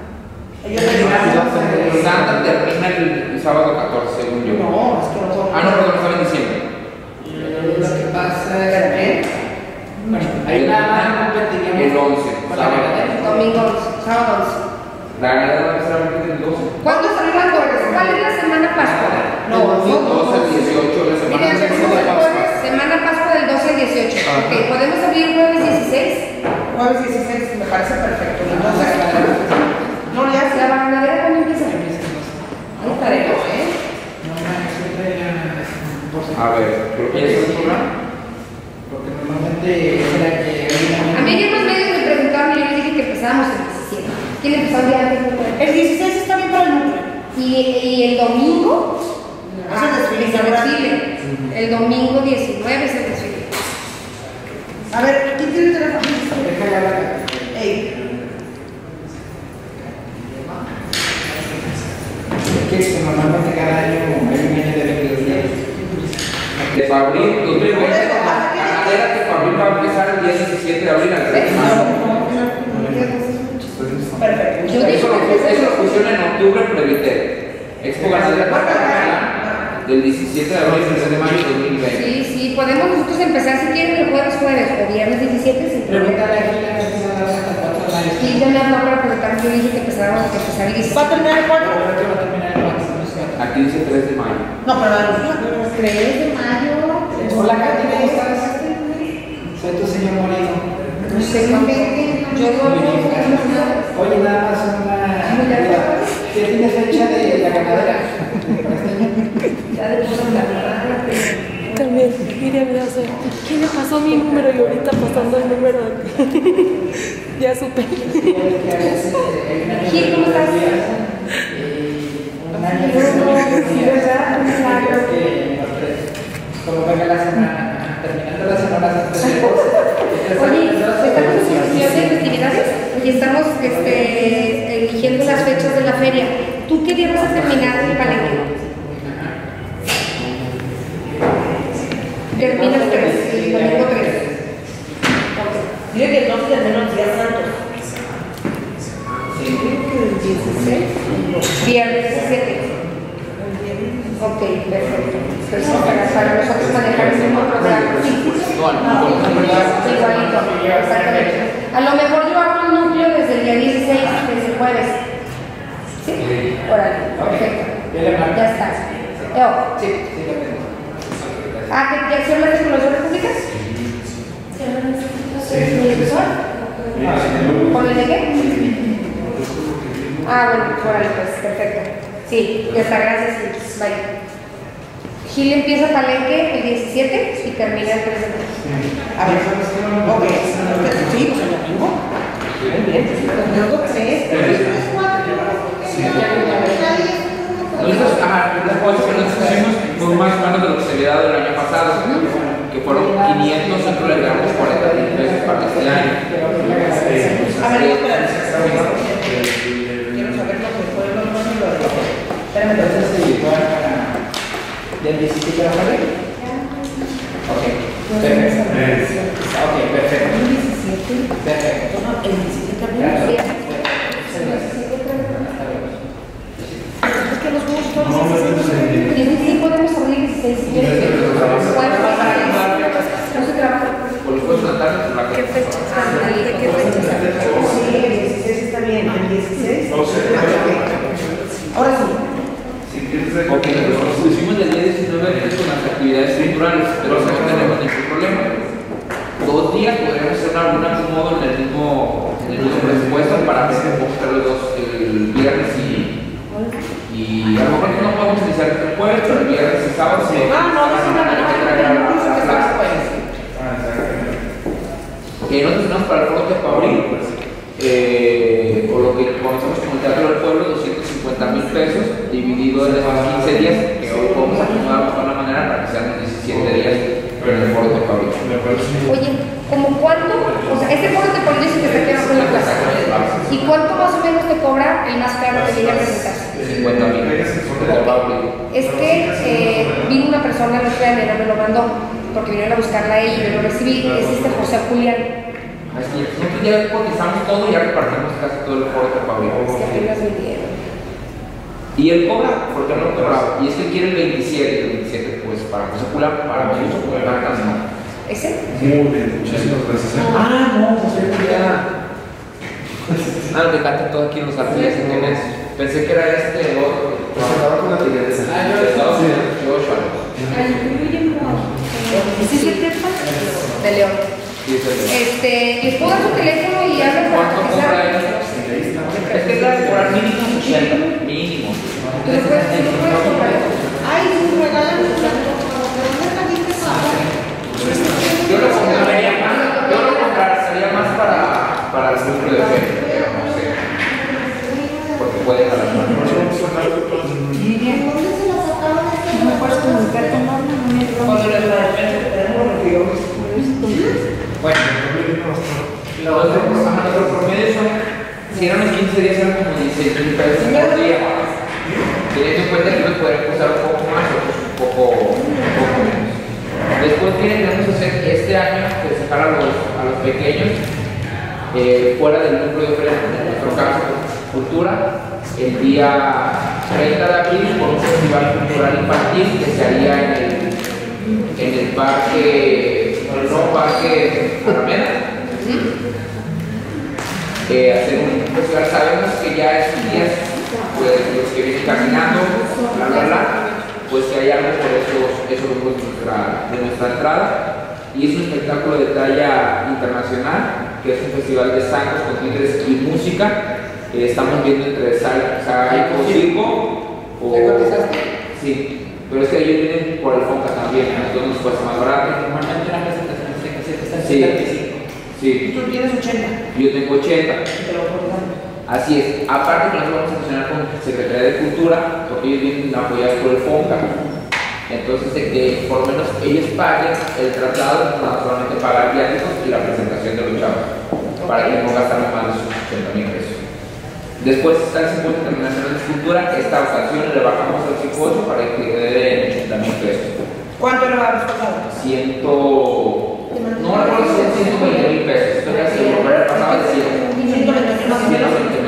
Santa termina el sábado 14, según yo. No, es que no. Ah, no, perdón, estaba en diciembre. Lo que pasa es que, bueno, ahí nada más competiríamos El 11. con la ganadera. Domingo 11, sábado 11. La ganadera va a estar el 12. ¿Cuándo es ¿Cuál es la semana Pascua? No, 12 al 18, la semana Miren, de tenemos el Pascua. jueves, semana Pascua del 12 al 18. Ok, ¿podemos abrir jueves 16? Jueves 16, me parece perfecto. Entonces, no le hace ¿La ganadera cuándo empieza? Ahí estaremos, ¿eh? A ver, ¿pero qué es el programa? Porque normalmente era que A mí en los medios me preguntaron y yo les dije que empezábamos el 17. ¿Quién empezó el día antes? el 16 está bien para el núcleo. Y el domingo Es el desfile es el inaugural. desfile. El domingo 19 es el desfile. A ver, ¿quién tiene el teléfono? Déjale hablar acá. Ey, Que normalmente cada año hay un año de 22 días. De abril 2020, la ganadera de abril va a empezar el día 17 de abril al 3 de mayo. perfecto. Yo digo que Eso lo pusieron en octubre en Previter. Expo ganadera del 17 de abril al 3 de mayo de 2020. sí, podemos nosotros empezar si quieren el jueves o viernes 17 sin problema. Pregúntale aquí a ver si nos das hasta el 4 de mayo. Sí, ya me habló para preguntar, yo dije que empezábamos a empezar el 17. ¿Va a terminar el 4? Creo que va a terminar el 4. Aquí dice 3 de mayo. No, pero la 3 de mayo. Hola, Katy, ¿cómo estás? Soy tu señor Moreno. No sé, yo no. Oye, nada más una duda. ¿Qué tiene fecha de la ganadera? Ya de También, mire, ¿qué le pasó a mi número? Y ahorita pasando el número. Ya supe. Gil, ¿cómo estás? Un año. Sí, ¿verdad? Un milagro. Como venga la semana, terminando la semana. Oye, estamos en sesión de festividades y estamos eligiendo las fechas de la feria. ¿Tú qué día vas a terminar el palenque? Termina el 3, el domingo 3. Dile que entonces terminó los días santos. Viernes 17. Ok, perfecto. Entonces, para nosotros manejar el mismo programa. Sí. Igualito, exactamente. A lo mejor yo hago el núcleo desde el día 16, desde el jueves. ¿Sí? Órale, perfecto. Ya está. Sí, lo tengo. ¿Ya son las declaraciones públicas? ¿Con el de qué? Ah, bueno, órale, pues, perfecto. Sí, ya está, gracias. Bye. Gil empieza Palenque el 17 y termina el 3 de mayo. A ver, ok, sí, pues el domingo. Muy bien, luego 3, 4. Nosotros, las cosas que nosotros hicimos fue más o menos de lo que se había dado el año pasado, que fueron 500, nosotros le damos 40,000 pesos para este año. A ver, quiero saber lo que fue lo más y lo de. Espérame, Entonces se llegó del 17 a la tarde. Ok, perfecto. Ok, perfecto. El 17. Perfecto. El 17 también. Es que los juegos todos los 16 podemos abrir 16 si quieres. Bueno, para no se trabaja. Por los juegos de la tarde, por la ¿Qué fecha está? ¿De qué fecha está? Sí, el 16 está bien. El 16. Ahora sí. porque nosotros pusimos el día 19 con las actividades culturales, pero no tenemos ningún problema. 2 días podríamos hacer algún acomodo en el mismo presupuesto para buscar los dos, el viernes y a lo mejor no podemos utilizar el jueves, pero el viernes y sábado sí. No, es una manera que nosotros tenemos para el foro de abril, por lo que conocemos como el Teatro del Pueblo, 250,000 pesos dividido en esos 15 días, que hoy podemos acomodar de alguna manera para que sean 17 días en el foro de abril. Oye, ¿como cuánto? O sea, este foro de abril dice que se queda con la plaza. ¿Y cuánto más o menos te cobra el más caro que viene a presentarse? 50,000. Es que vino una persona el otro día, me lo mandó, porque vinieron a buscarla ahí y yo lo recibí, es José Julián. Así es, nosotros ya cotizamos todo y ya repartimos casi todo el foro de Pablo. Es que apenas vinieron. Y él cobra, porque no lo cobraba. Y es que quiere el 27, pues para José Julián, para mí, eso puede dar casi no. ¿Ese? Muy bien, muchísimas gracias. No, José Julián. Lo que canta todo aquí en los artes, ¿entiendes? Pensé que era este otro. Pues estaba con la tigresa. ¿Es el de León? ¿Les puedo dar su teléfono y hablan para ¿Cuánto cotizar? cobra él? Es que debe cobrar mínimo 80, mínimo. ¿Tú lo puedes comprar? Ay, si regalan un Yo lo compraría más para el núcleo de fe. No sé. Porque puede jalar más. ¿Dónde se la sacaron? ¿No me puedes comunicar con Norma? No me Cuando les la defensa que tenemos los videos. Bueno, nuestro promedio son, si eran los 15 días, eran como 16,000 pesos por día. Teniendo en cuenta que unos podrían costar un poco más, otros un poco menos. Después queremos hacer este año, que sacar a los pequeños fuera del núcleo de frente, en nuestro caso, cultura, el día 30 de abril por un festival cultural infantil que se haría en el parque, el nuevo parque Alameda. Hacer un festival, sabemos que ya estos días, pues los que vienen caminando, pues que hay algo por esos grupos de nuestra entrada. Y es un espectáculo de talla internacional, que es un festival de sangos con tigres y música. Estamos viendo entre Psycho Circo o... Sí, pero es que ellos vienen por el Fonca también, entonces nos cuesta más barato. Normalmente una presentación está en 75. Sí. ¿Tú tienes 80? Yo tengo 80. Así es. Aparte que nosotros vamos a funcionar con Secretaría de Cultura, porque ellos vienen apoyados por el Fonca. Entonces, por lo menos ellos paguen el traslado, no solamente pagar viáticos y la presentación de los chavos, para que no gastaran más de sus 80,000 pesos. Después está el Simposio Internacional de Cultura. Esta ocasión le bajamos al simposio para que quede en 80,000 pesos. ¿Cuánto le va a costar? No recuerdo si es 120,000 pesos, estoy casi seguro, pero el pasado de 120,000.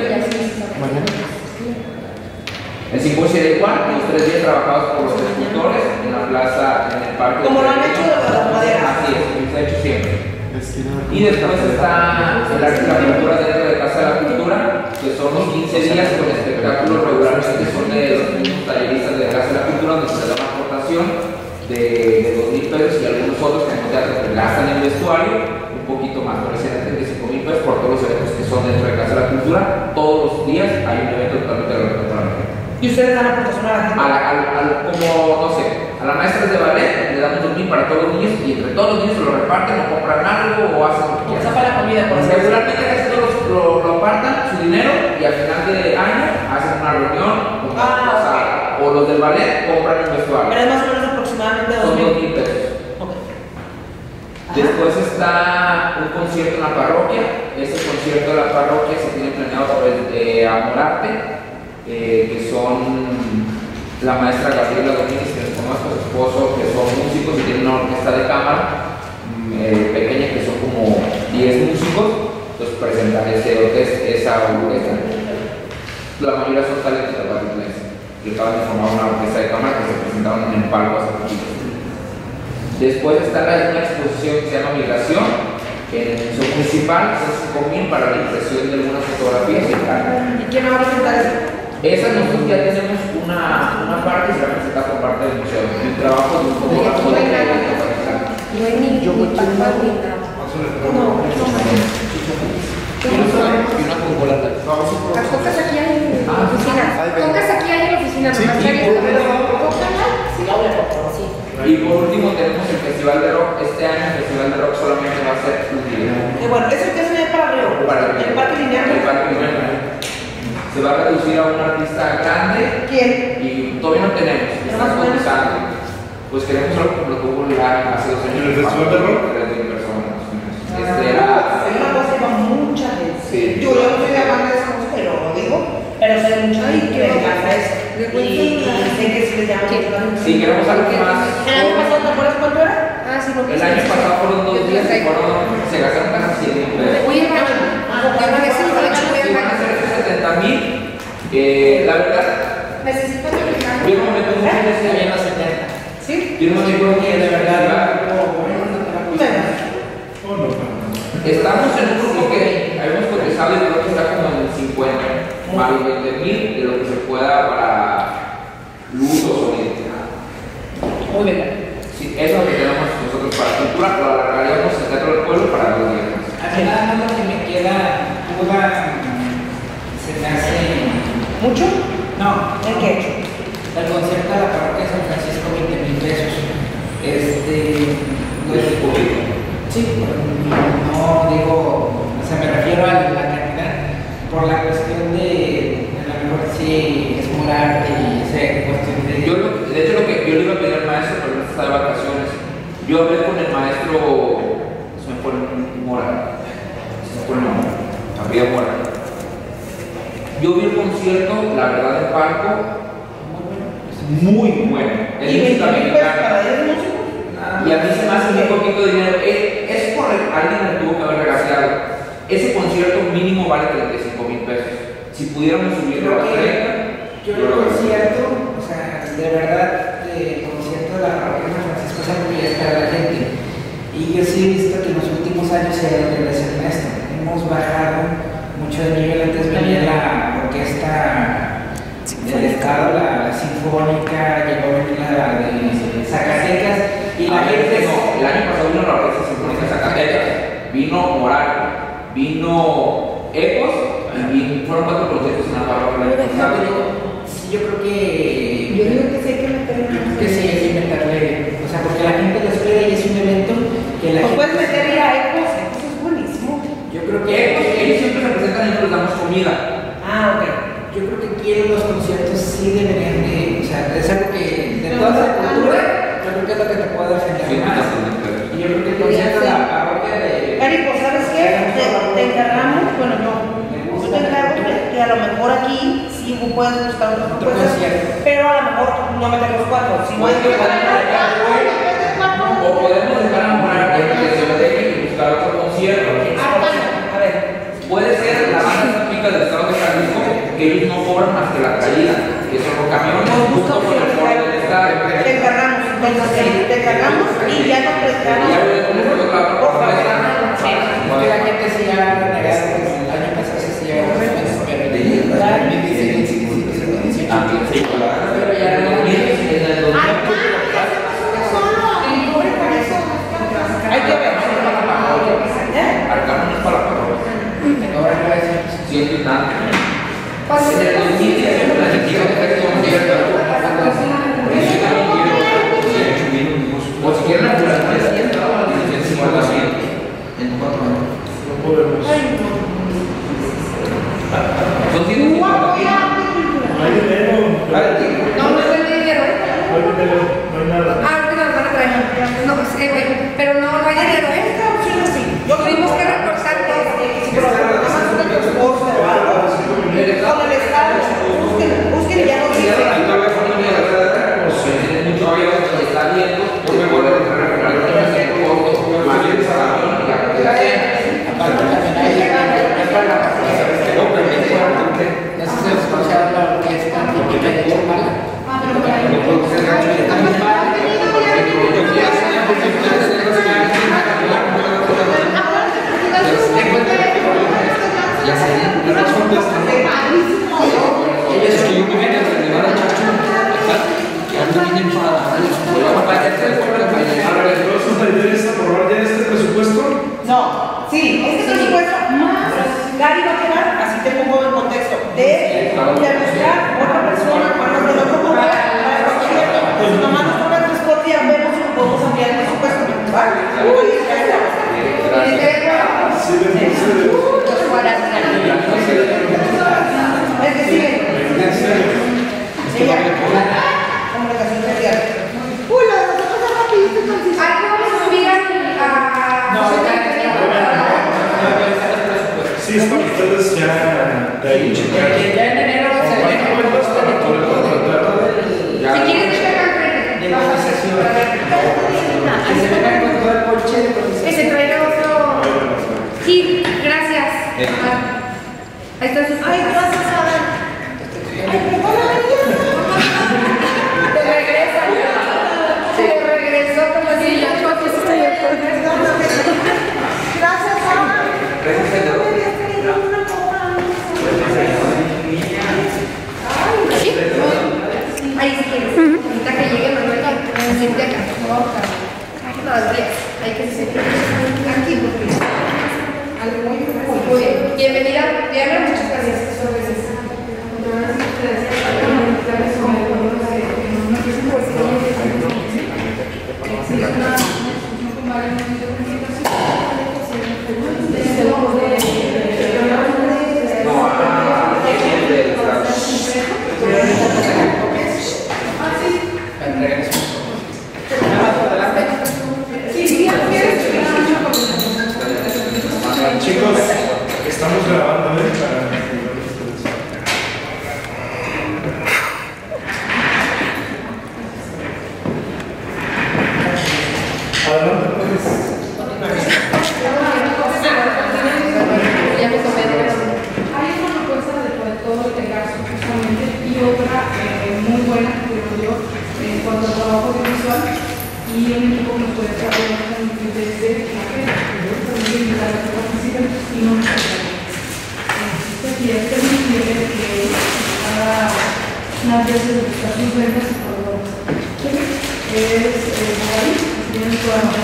El simposio era igual, los 3 días trabajados por los escultores en la plaza, en el parque. Como lo han hecho de las maderas. Así es, como se ha hecho siempre. Y después está el arte y la cultura dentro de Casa de la Cultura, que son los 15 días con espectáculos regulares que son de los mismos talleristas de Casa de la Cultura, donde se le da una aportación de 2,000 pesos y algunos otros que no teatro que gastan en el vestuario, poquito más, pero serían 35,000 pesos por todos los eventos que son dentro de Casa de la Cultura. Todos los días hay un evento totalmente gratuito para la gente. ¿Y ustedes dan aportación a la gente? Como, no sé, a las maestras de ballet le damos 2,000 para todos los niños y entre todos los niños se lo reparten o compran algo o hacen lo que quieran. Para la comida, por ejemplo. Regularmente casi todos lo apartan su dinero y al final de año hacen una reunión o los del ballet compran un vestuario. Pero es más o menos aproximadamente Son 2,000 pesos. Después está un concierto en la parroquia. Ese concierto de la parroquia se tiene planeado a través de Amorarte, que son la maestra Gabriela Domínguez, que les conozco, su esposo, que son músicos y tienen una orquesta de cámara pequeña, que son como 10 músicos. Entonces presentan esa orquesta. La mayoría son talentos de Guadalupe, que acaban de formar una orquesta de cámara que se presentaron en el palco hace poquito. Después está una exposición que se llama Migración, que en su principal son 5,000 para la impresión de algunas fotografías y tal. ¿Y quién va a presentar eso? Esa nosotros ya tenemos una parte y se va a presentar por parte del museo. El trabajo de un fotógrafo de No hay ni papá ni nada. y una furgoneta. Las cocas aquí hay en la oficina. Cocas aquí hay en la oficina. Y por último tenemos el Festival de Rock. Este año el Festival de Rock solamente va a ser un día. Bueno, ¿eso qué se ve para Río? ¿El Parque Lineal? El Parque Lineal. Se va a reducir a un artista grande. ¿Quién? Y todavía no tenemos. Estamos cotizando. Pues queremos algo como lo que hubo hace 2 años. ¿El Festival de Rock? 3,000 personas. Es una cosa que va mucha gente. Sí. Yo no soy de banda de esa música, pero lo digo. Pero sé mucha gente que les encanta eso. Y sé que sí les llama mucho la atención. Sí, queremos algo más. ¿El año pasado te acuerdas cuánto era? El año pasado fueron 2 días y se gastaron casi 100,000 pesos. Voy al baño. Ahora que sí, de hecho voy al Van a baño. ser 70,000. La verdad, Necesito explicar. yo no me meto mucho en ese año en los 70. ¿Sí? Yo no me digo que de verdad estamos en un grupo que habíamos cotizado y creo que está como en 50, más los 20,000 de lo que se pueda para luz o sonido. Muy bien. Sí, eso es lo que tenemos nosotros para cultura, lo alargaríamos el Teatro del Pueblo para 2 días más. A mí nada más lo que me queda duda, se me hace... ¿Mucho? No. ¿En qué? El concierto de la parroquia de San Francisco, 20,000 pesos. No es público. Sí, no digo, o sea, me refiero a la cantidad por la cuestión de a lo mejor sí es moral y esa cuestión de... De hecho, lo que yo le iba a pedir al maestro, pero no está de vacaciones. Yo hablé con el maestro, se me fue el Mora, Arriba Mora. Yo vi el concierto, la verdad, del palco, muy bueno. Es música mexicana. Y a mí se me hace muy poquito dinero. Es correcto, alguien me tuvo que haber regateado. Ese concierto mínimo vale 35,000 pesos. Si pudiéramos subirlo a 30, yo el concierto, o sea, de verdad, el concierto de la parroquia de San Francisco es algo que ya espera la gente. Y yo sí he visto que en los últimos años se ha regresado en esto. Hemos bajado mucho de nivel. Antes venía la orquesta del Estado, la Sinfónica, llegó a venir la de Zacatecas. Y la gente no, el año pasado vino la Orquesta Sinfónica de Zacatecas, vino Moral, vino Ecos y fueron 4 conciertos en la parroquia el año pasado. Sí, yo creo que... Yo digo que sí hay que meterle más. Que sí hay que meterle, o sea, porque la gente lo espera y es un evento que la gente... puedes meterle a Ecos, Ecos es buenísimo. Yo creo que... Ellos siempre se presentan y nosotros les damos comida. Ah, ok. Yo creo que aquí en los conciertos sí deberían de... O sea, es algo que de toda la cultura, yo creo que es lo que te puede defender más. Y yo creo que el concierto de la parroquia de... Érico, ¿sabes qué? Te encargamos, bueno, yo te encargo que a lo mejor aquí sí puedes buscar otras propuestas, pero a lo mejor no meter los 4, si no hay que o podemos dejar a Moral que se lo deje y buscar otro concierto. A ver. Puede ser la banda típica del estado de Jalisco, que ellos no cobran más que la traída, que son los camiones junto con el foro del estado. Te encargamos, entonces te encargamos y ya nos prestamos. Ya voy a poner otra propuesta. Porque la gente se ya renegado, pues el año pasado se lleva los meses, pero Hay que ver. No es el dinero, ¿eh? No hay nada. Ah, ahorita nos van a traer. No, pero no hay dinero, ¿eh? Tuvimos que recortar todo. Con el Estado, busquen y ya no dice. Está viendo, yo me vuelvo a referir es que yo me vine a llevar a Chacho, que anda bien enfadada. ¿La idea es aprobar ya este presupuesto? No, sí, este presupuesto más Gary va a quedar, así te pongo en contexto, de buscar otra persona para el otro lugar, pues nomás nos toca el transporte y ya vemos si podemos ampliar el presupuesto. ¿Vale? Es que sigue. Ella, comunicación social. Uy, la de nosotros es rapidito, entonces. Algo vamos a subir a... Sí, es para ustedes ya de ahí checar. Ya en enero se ve. Si quieres, dejar que se traiga otro. Sí, gracias. Ahí está su. Ay, gracias, Ana. Ay, Te regresa. Te regresó como si ya gracias, Ana. ahí si quieres. Ahorita que llegue Manuel, se siente acá. No, días. Hay que sentir aquí porque algo muy bien. Bienvenida, Diana, muchas gracias. Chicos, estamos grabando, ¿eh? Adelante, pues. Hay una propuesta de todo el gasto justamente y otra muy buena, creo yo, en cuanto al trabajo audiovisual y un equipo que nos puede trabajar desde la gente, también invitar a que participen y no nos y este es un nivel que cada unas veces de buscar sus ventas y proveedores. Es ahí, tienen toda la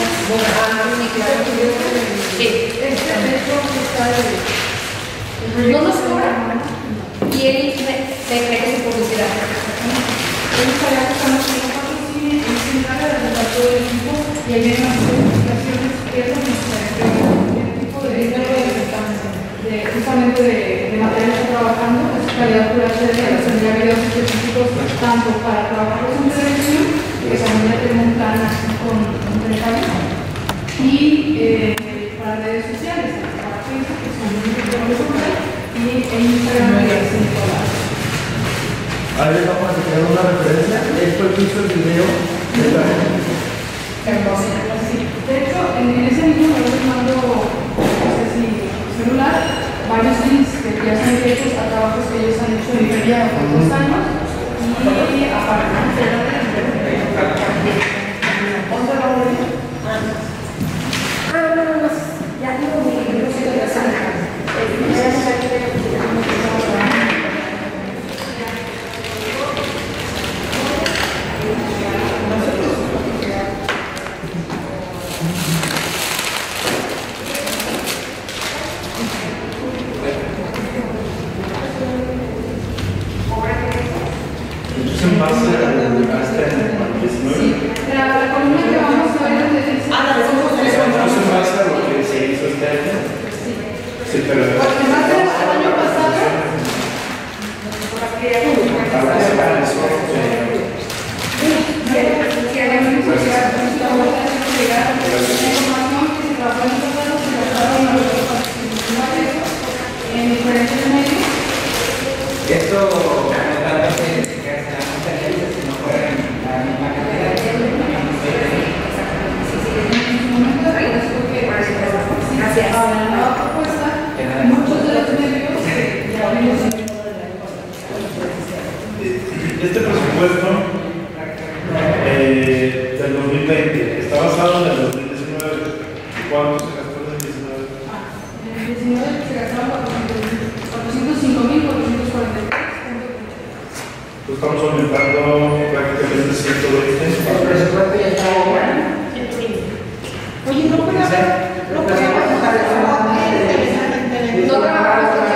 Sí. Este hecho está de... No nos cobra. Y él me cree que es publicidad. Hemos hablado con los patrocinios, el seminario de todo el equipo y hay unas certificaciones que es lo que el tipo de justamente de material que está trabajando, es calidad pura de tendría videos específicos tanto para trabajos en televisión, que también ya tengo un plan así con Telefónica, y para redes sociales, para Facebook, que son y en Instagram y así todas. Ahí les vamos a tener una referencia. Esto es el video de la de hecho, en ese mismo me les mando, no sé si celular, varios links que ya son directos a trabajos que ellos han hecho en Iberia por 2 años y aparte Ya digo mi Entonces, en base a este 19. la columna que vamos a ver es Entonces, en base a lo que se hizo este año. Sí, pero. porque más del año pasado, Algo se va Esto no trata de que sean diferentes, sino fueran la misma cantidad. Gracias. Ahora, la nueva propuesta, muchos de los medios ya vimos en Este presupuesto del 2020 está basado en el 2019. ¿Cuánto se gastó en el 2019? En el 19 se gastaron 405.443. Estamos aumentando prácticamente 120. El presupuesto ya está bueno. Oye, no puede haber, no puede haber. No trabajamos con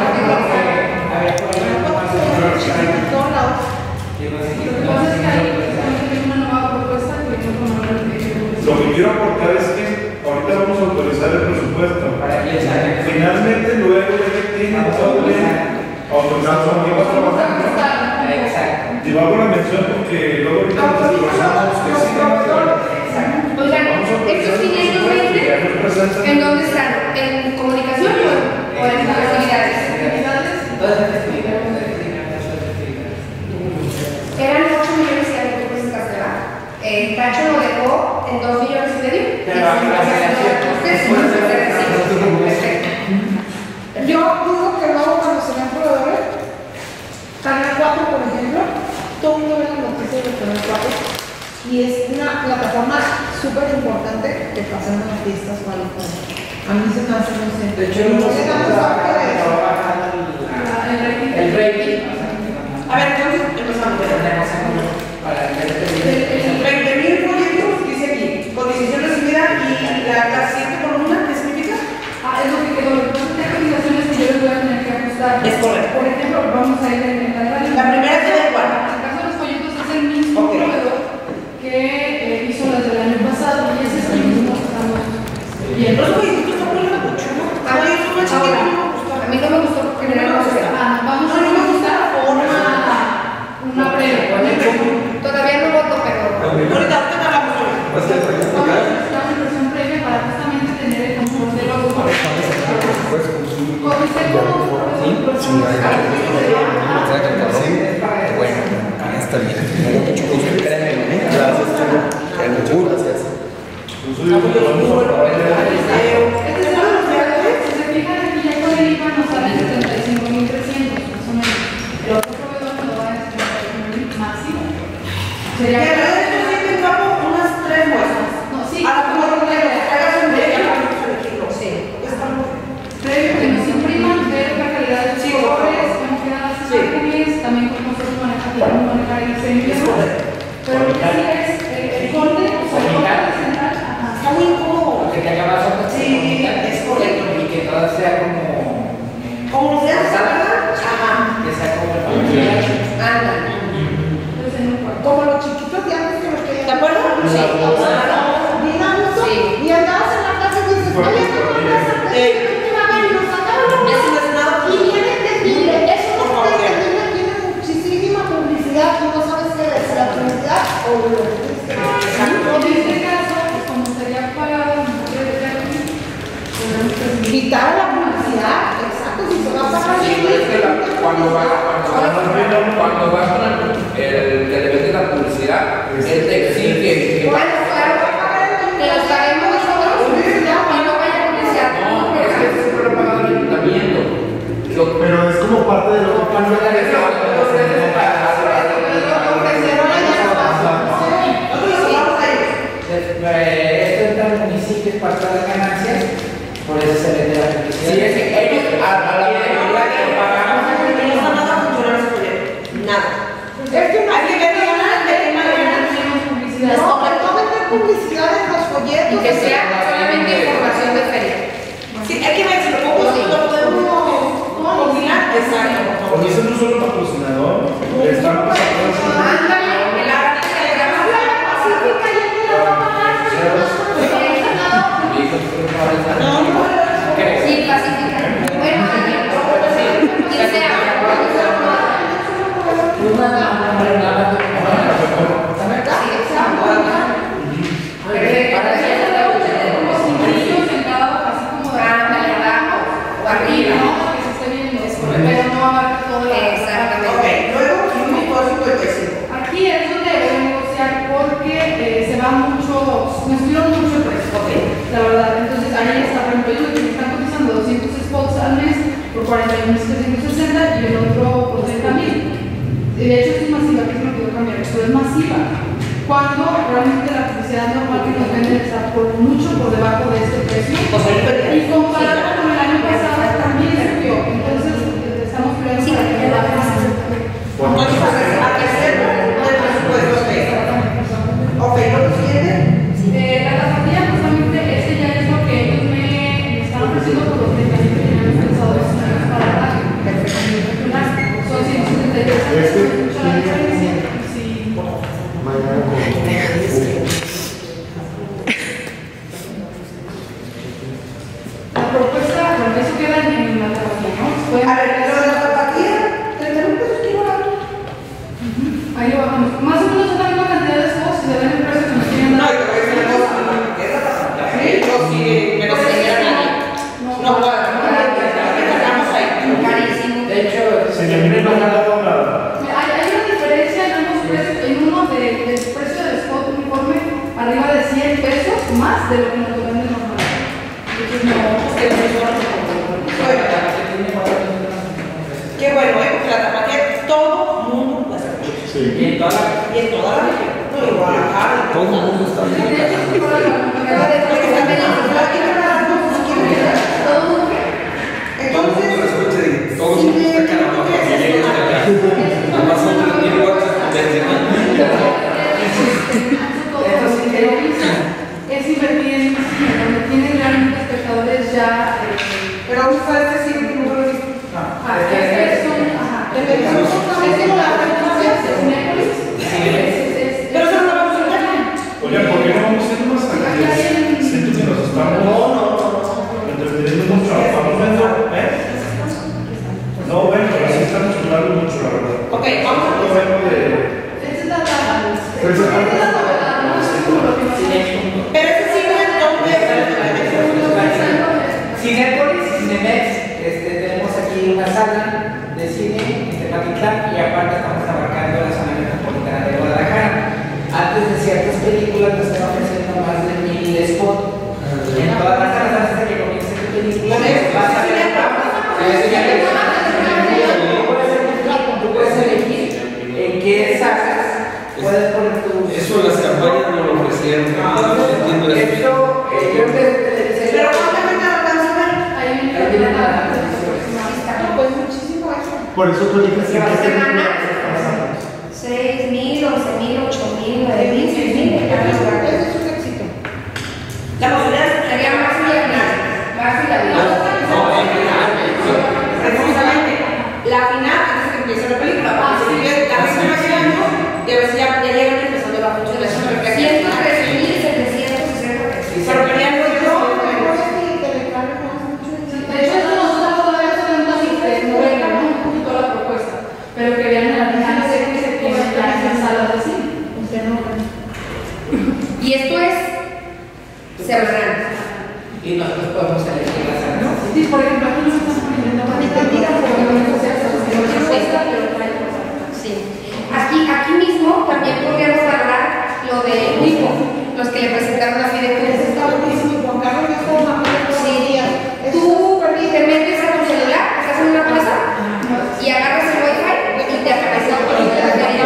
Lo que quiero aportar es que ahorita vamos a autorizar el presupuesto. Finalmente, luego de que tiene todo bien autorizado que va trabajando. Y vamos a mencionar porque luego ahorita nos esforzamos que sí. Oigan, estos 520, ¿en dónde están? ¿En comunicación o en actividades? Eran 8 millones y algo que se gastaba. Tacho lo dejó en 2 millones y medio. Yo dudo que luego cuando se vean proveedores, Canal 4, por ejemplo, todo el mundo ve la noticia de Canal 4 y es una plataforma súper importante que pasamos las fiestas o algo. A mí se me hace muy simple. De hecho, no se el rating. A ver, entonces empezamos. El 20,000 proyectos, dice aquí, cotización recibida y la siguiente columna, ¿qué significa? Es lo que quedó. Hay cotizaciones que yo les voy a tener que ajustar. Es correcto. Por ejemplo, vamos a ir en la radio. La primera queda igual. En el caso de los folletos es el mismo proveedor que hizo las del año pasado y ese es el mismo que estamos viendo. Los folletos no ponen mucho, ¿no? A mí no me gustó porque generalmente vamos a ajustar una breve. todavía no voto, pero Ahorita hablamos. Vamos a ajustar una impresión previa para justamente tener el control de los Bueno, está bien. Mucho gusto. Gracias. Si se fijan aquí ya con el IVA nos sale 75.300 más o menos. El otro proveedor nos va a dar 71.000 máximo. Sería que en campo unas 3 muestras. No, sí. A la mejor que hagas un día, sí. Previo que nos impriman, ver la calidad de los colores, cómo quedan las imágenes, también cómo nosotros manejar el diseño. Pero lo que sí es el corte, o sea, el corte central, está muy incómodo. Que te haga más o Sí, es correcto. Y que todo sea como los dedos, ¿verdad? Ajá. que sea como el familiar. anda. Como los chiquitos de antes que los querían. ¿De acuerdo? Sí. Bien a gusto. Sí. Y andabas en la casa y dices, oye, ¿qué pasa? ¿Qué va a ver? Y nos sacaron la Eso no es nada. y viene entendible. Eso no es entendible, tiene muchísima publicidad. Tú no sabes qué es la publicidad o lo que tienes que ver. en este caso, pues como sería pagado, Quitar la publicidad, exacto, si se va a pagar Sí, bien. es que cuando vas con el que le vende la publicidad, él te exige que Bueno, claro, que los paguemos nosotros y no vaya a publicidad. no, es que siempre lo ha pagado el ayuntamiento. Pero es como parte de lo que pasa. Esto entra en municipios para todas las ganancias, por eso se vende la publicidad. Sí, es que ellos a la mayoría que pagamos No está nada funcionar ese proyecto. Nada. Es que Hay que ver de qué manera. no, que no meter publicidad en los folletos. Y que sea solamente información de feria. Sí, hay que ver si lo podemos combinar. Exacto. Porque ese no es solo patrocinador, están patrocinando. Ándale, el arte de la Pacífica y el que la va a pagar. Sí, pacífica. Bueno, ¿quién sea? arriba, ¿no? Que se esté viendo, pero no abarca todo. aquí es donde voy a negociar porque se va mucho, me subieron mucho el precio, ¿ok? La verdad, entonces ahí está, por ejemplo, ellos me están cotizando 200 spots al mes por 41.760 y el otro por 30.000. De hecho es masiva, que es lo que voy a cambiar, pero es masiva. Cuando realmente la publicidad normal que nos venden está por mucho por debajo de este precio. Y comparado con el año pasado también subió. Entonces estamos peleando para que no baje más. Entonces, ¿a qué hacer el presupuesto? Ok, ¿lo siguiente? La tapatía, justamente, este ya es lo que ellos me están ofreciendo por los 30.000 que teníamos pensado para la radio. Son 173 años, mucha la diferencia. Sí. La propuesta, bueno, eso queda en la tapatía, ¿no? A ver, lo de la tapatía, 30.000 pesos kilovatio. Ahí lo bajamos. Más o menos la misma cantidad de spots y se ven el precio que nos tienen. No, y te voy a decir una cosa, es la tapatía. Yo sí, pero si era nadie. No, estamos ahí. Carísimo. De hecho, Si le miren no me ha dado nada. Hay una diferencia en ambos precios. En uno del precio del spot uniforme arriba de 100 pesos más de lo que nos lo venden normal. Entonces no, qué bueno, porque la tapatía todo el mundo puede hacer. Sí. y en toda la región. No, en Guadalajara. Todo el mundo está bien. Entonces, todo el mundo está cargando para que llegue hasta acá. Además son 3.000 watts desde es invertir en donde tienen realmente espectadores ya. pero vamos a ver si no lo he visto. Es como la frecuencia de miércoles. Pero eso no lo vamos a ver. Oye, ¿por qué no vamos a ir más allá? Siento que nos estamos entreteniendo mucho. Vamos viendo, No, bueno, pero sí estamos hablando mucho, la verdad. Ok, vamos a ver. Pero ese sí me Cinépolis y Cinemex, tenemos aquí una sala de cine en Tepatitlán y aparte estamos abarcando la zona metropolitana de Guadalajara. Antes de ciertas películas nos están ofreciendo más de 1,000 spots. En todas las salas antes de que comience tu película vas a ver tú puedes elegir en qué salas puedes poner tu... Eso en las campañas no lo ofrecieron. No entiendo eso. Yo pero ¿cuánto alcanza a ver? Pues muchísimo eso. Por eso tú dices que ¿Qué semana? 6,000, 11,000, 8,000, 9,000, 10,000. Eso es un éxito. La posibilidad Sería más viable. precisamente la final antes de que empiece la película, para que se vive la próxima año y a ver si ya llegan empezando la fecha de la ciudad. 113,760. Pero querían yo. De hecho, esto nosotros todavía tenemos un poquito la propuesta, pero que vean en la final que se tiene ya en las salas de cine. Y esto es semanal. Y nosotros podemos elegir las salas. Sí, por ejemplo, aquí nos están poniendo Sí. Aquí mismo también podríamos hablar lo de Wipo, los que le presentaron la Fidecus. Está buenísimo, Juan Carlos, ya está una Sí. Tú te metes a tu celular, estás en una plaza y agarras el wifi y te aparece el color de la calidad.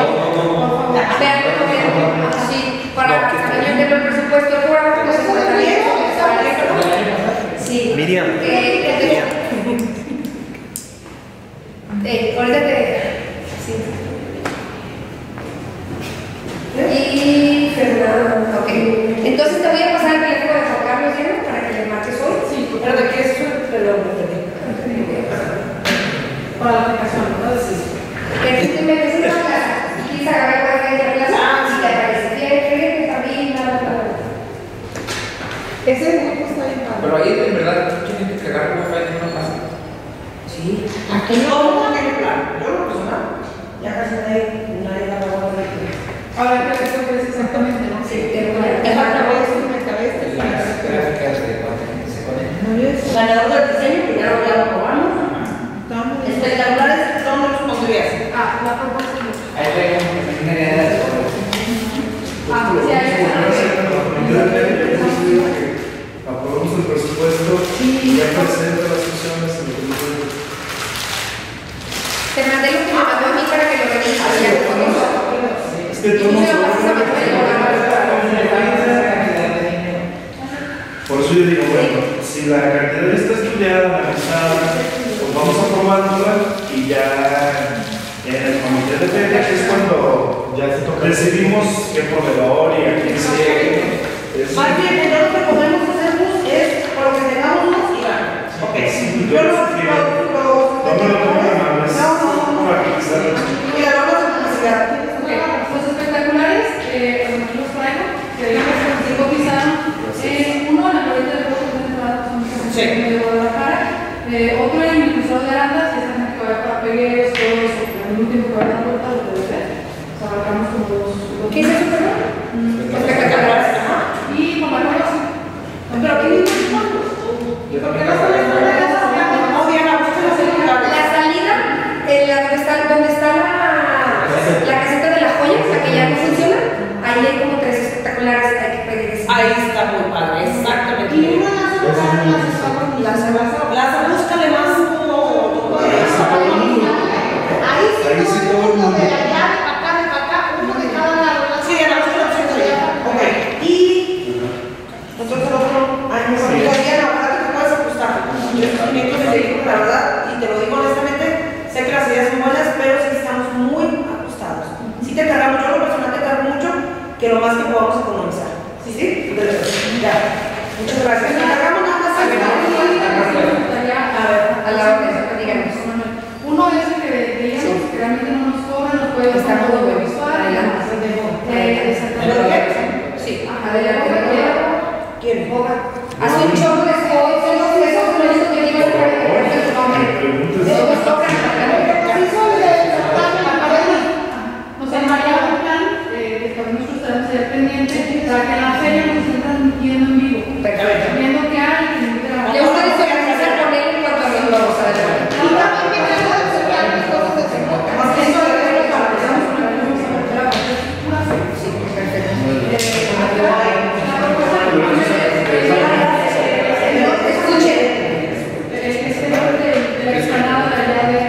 Sí, para también ver el presupuesto del programa, pues sí. Miriam. Ahorita te... Sí. Y Fernando, ok. Entonces te voy a pasar el teléfono de Juan Carlos Diego para que le marques hoy. Sí, Pero de qué es eso, perdón, para la aplicación, ¿no? Sí. Que tú te metes en una plaza y quieres agarrar el wifi de la plaza y te aparece. Tiene también nada. Ese grupo está bien padre. Pero ahí en verdad tú tienes que cargar el wifi en una casa. Sí. Aquí no tiene plan. Yo lo personal, ya casi nadie la va a ver. Ahora creo que eso es exactamente, ¿no? Sí, te Ganador del diseño, que ya lo probamos. Espectaculares, ¿dónde los pondrías? La propuesta. Ahí tenemos una idea de Ya presenta las opciones en el grupo de... Te mandé lo que me mandó a mí para que lo revises. Es que tú no por eso yo digo, bueno, si la cantidad está estudiada, analizada, pues vamos a aprobarla y ya en el comité de feria, que es cuando ya decidimos qué proveedor y a quién se... Más bien, lo que podemos hacer es, por lo que tengamos unos y ganar. Ok. Yo no mira, vamos a publicidad. Los espectaculares, los traigo, que se cotizaron. Uno en la Glorieta del Pueblo, de Guadalajara, otro en el Museo de Arandas, que están aquí para pegueros, todo eso, al mismo tiempo que van a dar vuelta lo que debe. Abarcamos como dos. ¿Qué es eso, perdón? Espectaculares. Y con la cosa. Pero ¿qué mismo? ¿Por qué no se les pone la salida, donde está la caseta de la joya, la que ya no funciona, ahí hay como 3 espectaculares, hay que pedir eso. Ahí está muy padre, exactamente. Y uno las búscale más como... Ahí sí todo uno de allá, de acá, uno de cada lado. Sí, ya la ok. Y entonces el otro año, todavía la verdad que te puedes ajustar. Yo estoy bien con el vehículo, la verdad, y te lo digo honestamente, sé que las ideas son buenas, pero sí estamos muy ajustados. Sí te cargamos, yo lo personal te cargo mucho, que lo más que podamos economizar. ¿Sí? Ya. Muchas gracias. Te cargamos nada más. A la hora de díganos. Uno es el que veíamos que realmente no nos cobra, nos puede estar todo muy bueno. visual. Exactamente. Sí. Adelante. ¿Quién? Hace un chorro de cosas, eso es lo único que digo para que recuerden su nombre. Nos tocan nos enviaron un plan que nosotros estaremos ahí pendientes para que en la feria nos estén transmitiendo en vivo. Viendo qué hay. Ya ustedes se organizan con él en cuanto a los globos. Adelante. Y también que tengo que enseñar mis cosas de seguro. Sí, perfecto. Escuchen. De la explanada de allá de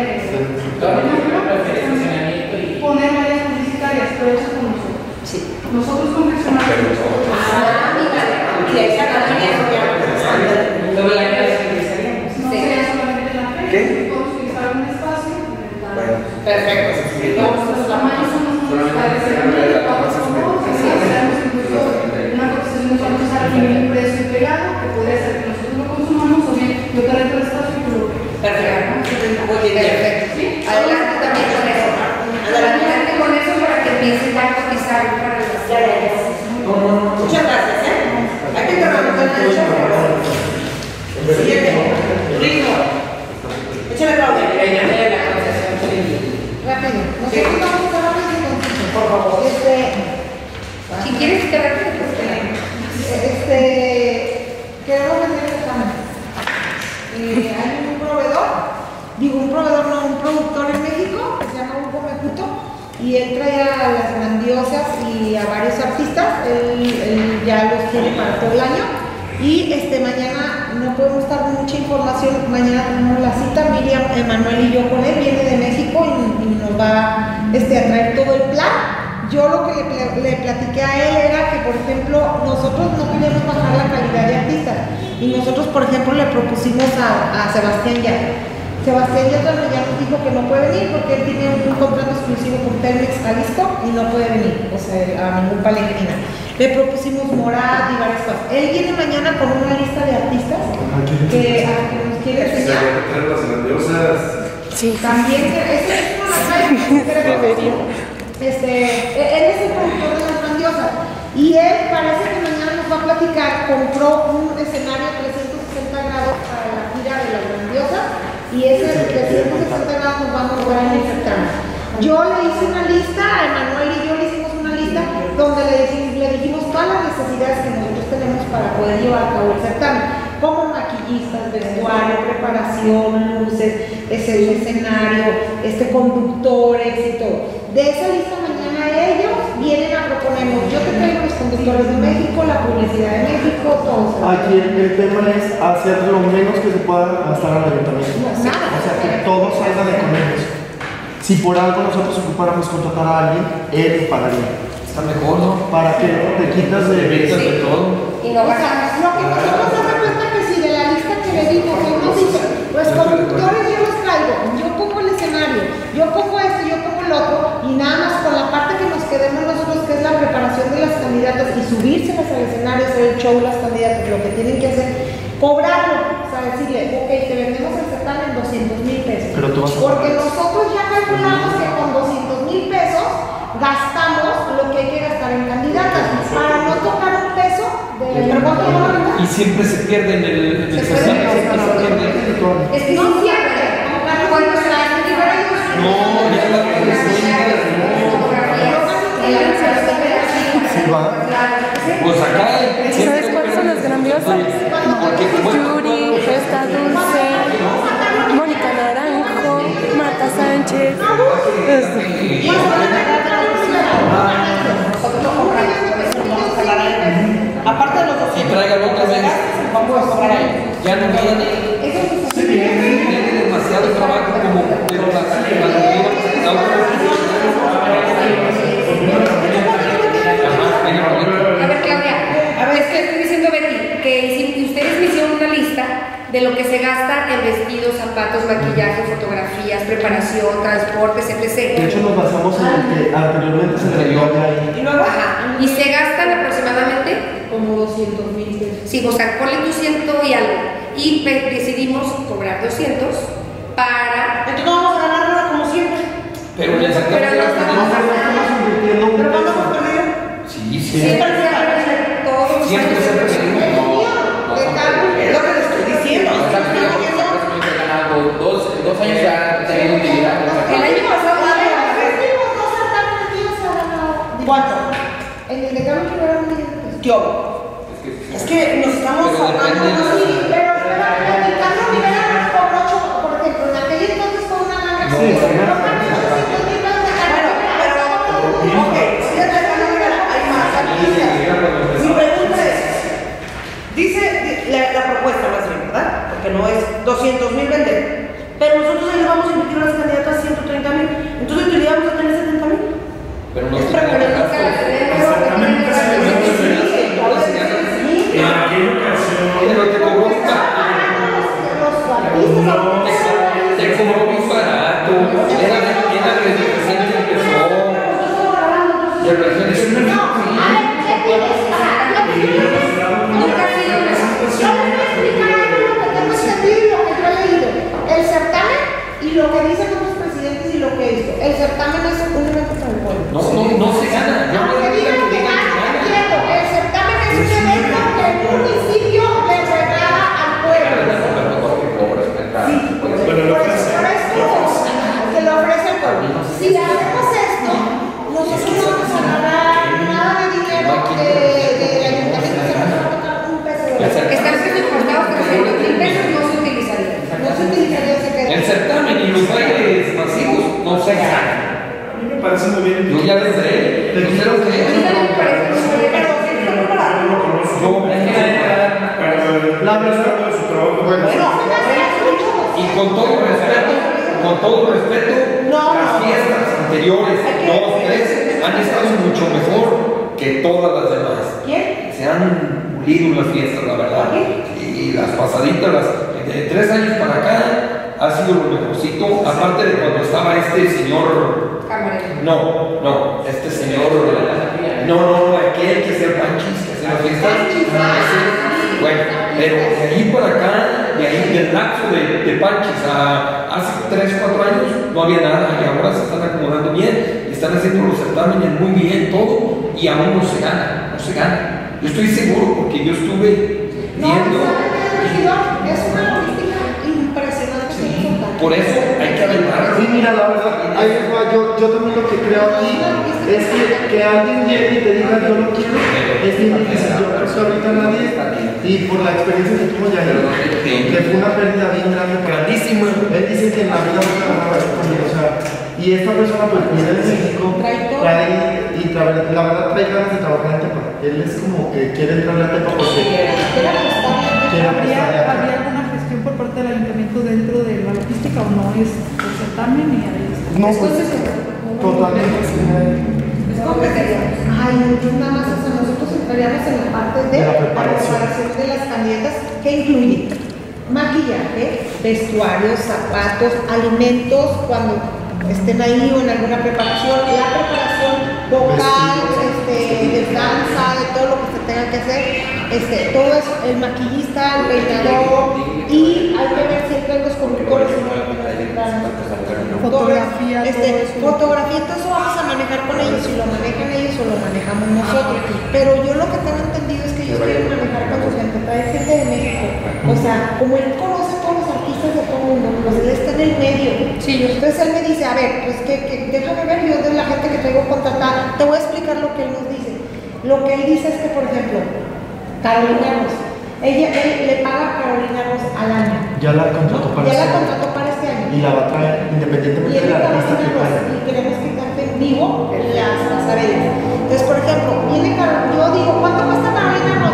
poner varias publicitarias, pero eso con nosotros. Sí. Nosotros confeccionamos. Y de ahí sacan también. No sería solamente la feria, podemos utilizar un espacio. Perfecto. Los tamaños son los padres de la incluso una cotización nos vamos a dar un precio pegado, que puede ser que nosotros lo consumamos o bien yo te rento el espacio y tú lo Perfecto. Muy bien, perfecto. Adelante también con eso. Adelante con eso para que empiecen ya a cotizar para las tareas. Muchas gracias, Hay que trabajar en el chat. Siguiente. Rico. Échale, Claudia. Rápido. Nosotros vamos a trabajar en conciso. Por favor. Si quieres que rápido, queremos vender esta cámara. Hay un proveedor, no, un productor en México que se llama Hugo Mecuto y él trae a las Grandiosas y a varios artistas, él ya los tiene para todo el año y mañana no podemos dar mucha información, mañana tenemos la cita, Miriam, Emanuel y yo con él, viene de México y nos va a traer todo el plan. Yo lo que le platiqué a él era que, por ejemplo, nosotros no queríamos bajar la calidad de artistas y nosotros, por ejemplo, le propusimos a Sebastián Yatra. Sebastián Yatra ya nos dijo que no puede venir porque él tiene un contrato exclusivo con Telmex Jalisco y no puede venir, o sea, a ningún Palegrina. Le propusimos Morat y varias cosas. Él viene mañana con una lista de artistas que nos quiere enseñar. Las Grandiosas. Sí. También, ese es una él es el productor de Las Grandiosas y él parece que mañana nos va a platicar, compró un escenario 360 grados para la gira de Las Grandiosas y ese 360 grados nos vamos a ver en el certamen. Yo le hice una lista, a Emanuel y yo le hicimos una lista donde le dijimos todas las necesidades que nosotros tenemos para poder llevar a cabo el certamen, como maquillaje, maquillistas, vestuario, preparación, luces, el escenario, conductores y todo. De esa lista mañana ellos vienen a proponernos, yo te traigo los conductores de México, la publicidad de México, todo. Aquí el tema es hacer lo menos que se pueda gastar al ayuntamiento. No, nada. O sea, que todo salga de convenios. Si por algo nosotros ocupáramos contratar a alguien, él pagaría. Está mejor, ¿no? Para que te quitas de todo. Y no bajamos. Lo que nosotros damos cuenta que si de la lista que le digo, que nos dice, los conductores yo los traigo, yo pongo el escenario, yo pongo esto, yo pongo el otro, y nada más con la parte que nos quedemos nosotros, que es la preparación de las candidatas y subírselas al escenario, hacer el show las candidatas, lo que tienen que hacer, cobrarlo, o sea, decirle, ok, te vendemos el certamen en 200,000 pesos. Pero tú vas a porque nosotros ya calculamos que con 200,000 pesos gastamos lo que hay que gastar en candidatas, para no tocar un peso de... Y siempre se pierde en el certamen. Es que no siempre. Cuando se la no, ya la pues acá. ¿Sabes cuáles son las grandiosas? Yuri, Festa Dulce, Mónica Naranjo, Marta Sánchez. Aparte de los dos, y traigan otra vez. vamos a cobrar ahí. Ya no viene demasiado trabajo como pero A ver, Claudia, es que estoy diciendo, Betty, que si ustedes me hicieron una lista de lo que se gasta en vestidos, zapatos, maquillaje, fotografías, preparación, transportes, etc. De hecho, nos basamos en el que anteriormente se le dio ahí. Y luego, y se gastan aproximadamente como 200,000 pesos. Sí, o sea, ponle tu 100 y algo. Y decidimos cobrar 200 para... Entonces no vamos a ganar nada como siempre. Pero en el sector Pero no estamos invirtiendo un Pero peso. vamos a perder. Sí, Siempre se va a perder todos los siempre se años. Es lo que les estoy diciendo. Dos años ya teniendo utilidad. El año pasado ¿Cuánto? En el decano que era un millón de pesos. ¿Qué hubo? Es que nos estamos ahorrando. Sí, pero el decano Rivera por 8, por ejemplo, en aquel entonces fue una gana. Ok, si ya te ganó, hay más. Mi pregunta es, dice la propuesta más bien, ¿verdad? Porque no es 200,000 vender. Pero nosotros ahí le vamos a invertir a las candidatas 130,000. Entonces utilidad vamos a tener 70,000. pero no Pero nunca la tenemos. Exactamente, en aquella ocasión. Pero te cobró un te cobró muy barato. Era desde que recién empezó. Y el recién Nunca ha sido una Yo les voy a explicar algo lo que tengo entendido y lo que yo he leído. El certamen y lo que dicen otros presidentes y lo que hizo. El certamen es un evento para el pueblo. no se gana. Yo no Aunque digo digan que gana, el certamen es un evento que el municipio le regala al pueblo. Sí, Bueno, lo ofrece. que lo ofrece el pueblo. Si hacemos esto, nosotros no vamos a ganar nada de dinero del ayuntamiento, se nos va a tocar un peso de la Están presupuestados 300,000 pesos, no se utilizaría. no se utilizaría ese peso. El certamen y los bailes masivos no se ganan. A mí me parece muy bien. Yo ya desde Te quiero A mí también me parece muy bien. Yo lo conozco. Pero la verdad de su trabajo. y con todo respeto, las fiestas anteriores, 2, 3, han estado mucho mejor que todas las demás. ¿Quién? Se han pulido las fiestas, la verdad. Y las pasaditas, de 3 años para acá, ha sido lo mejorcito. Aparte de cuando estaba este señor. No, este señor. No, aquel que sea Panchis, que hace las fiestas. Bueno, pero de ahí para acá, de ahí del lapso de Panchis a hace 3, 4 años, no había nada y ahora se están acomodando bien, y están haciendo los certámenes muy bien, todo, y aún no se gana. Yo estoy seguro porque yo estuve viendo. Es una logística impresionante. Por eso hay que aventar. Sí, mira, la verdad, ahí les va, yo también lo que creo aquí Es que alguien llegue y te diga yo lo quiero, es bien difícil. Yo creo que ahorita nadie, y por la experiencia que tuvo ya, que fue una pérdida bien grande, grandísima. Él dice que en la vida no se va a ver conmigo, o sea, y esta persona pues viene de México, la verdad trae ganas de trabajar en Tepa. Él es como que quiere entrar a Tepa porque ¿Habría alguna gestión por parte del ayuntamiento dentro de la logística o no es el certamen y ahí está? No, pues totalmente. Ay, nada más, o sea, nosotros entraríamos en la parte de la preparación de las candidatas, que incluye maquillaje, vestuarios, zapatos, alimentos cuando estén ahí o en alguna preparación, la preparación vocal, de danza, de todo lo que se tenga que hacer, todo eso, el maquillista, el peinador, y hay que ver siempre los conductores, fotografía, fotografía, todo eso vamos a manejar con ellos, si lo manejan ellos o lo manejamos nosotros, pero yo lo que tengo entendido es que ellos quieren manejar con su gente, trae gente de México, o sea, como él conoce a todos los artistas de todo el mundo, pues él está en el medio, entonces él me dice, a ver, pues que déjame ver, yo de la gente que traigo contratada, te voy a explicar lo que él nos dice. Lo que él dice es que, por ejemplo, Carolina Ross, él le paga a Carolina Ross al año. Ya la contrató para este año. Ya la contrató para este año. Y la va a traer independientemente de la artista que vaya. Y queremos que cante en vivo las pasarelas. Entonces, por ejemplo, viene Carolina, yo digo, ¿cuánto cuesta Carolina Ross?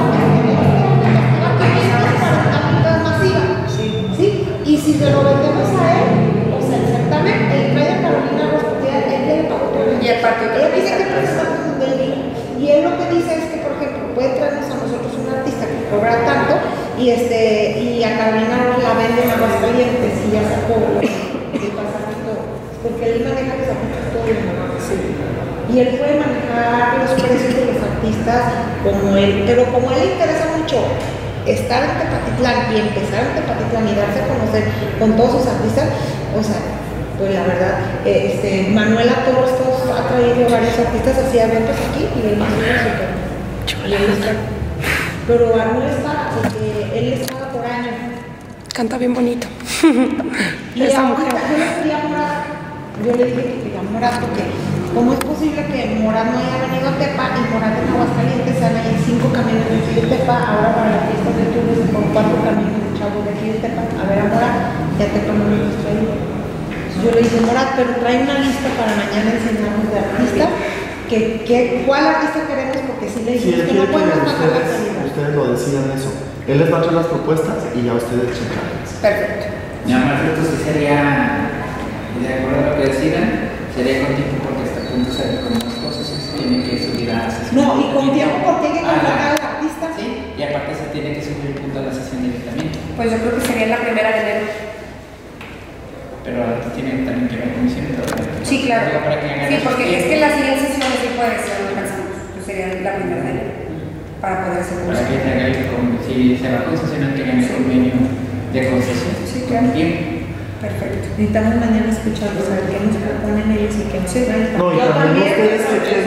¿Sí? Y si se lo vendemos a él, o sea, el certamen, el trae a Carolina Ross, porque él tiene pago. Y aparte, él dice que presentamos donde él diga. Y él lo que dice es que, por ejemplo, puede traernos a nosotros un artista que cobra tanto y a Carolina Ross la venden a Aguascalientes y ya sacó el pasaje todo. Porque él maneja los artistas todo el mundo. Y él puede manejar los precios de los artistas como él, pero como a él le interesa mucho estar en Tepatitlán y empezar en Tepatitlán y darse a conocer con todos sus artistas, o sea, pues la verdad, Manuela Torres ha traído varios artistas así a eventos aquí y él súper. Pero Manuel está, porque él les paga por año. Canta bien bonito. Esa mujer. Yo le dije que quería Morat, porque ¿cómo es posible que Morat no haya venido a Tepa y Morat en Aguascalientes sean ahí 5 camiones de aquí de Tepa, ahora para la fiesta de Turbes con 4 camiones de chavos de aquí de Tepa, a ver a Morat, ya Tepa no me los traído. Yo le dije, Morat, pero trae una lista para mañana enseñarnos de artistas, ¿cuál artista queremos? Porque si le dijimos que no podemos bajar la calidad. Ustedes lo decidan eso. Él les va a traer las propuestas y ya ustedes checan. Perfecto. Nada más esto sí sería, de acuerdo a lo que decidan, sería con tiempo porque hasta el punto se con las cosas y se tiene que subir a la sesión. No, y con tiempo porque hay que contratar al artista. Sí, y aparte se tiene que subir el punto a la sesión directamente. Pues yo creo que sería la primera de enero. Pero tiene también que ver con comisión. Sí, claro. Sí, porque es que las siguientes sesiones sí puede ser, no alcanzamos. Pues sería la primera de enero. Para poder hacer para que tenga si se va a concesionar, tengan el convenio de concesión. Sí, claro. Bien. Perfecto. Necesitamos mañana escucharlos, a ver qué nos proponen ellos y qué nos traen. No, y también ustedes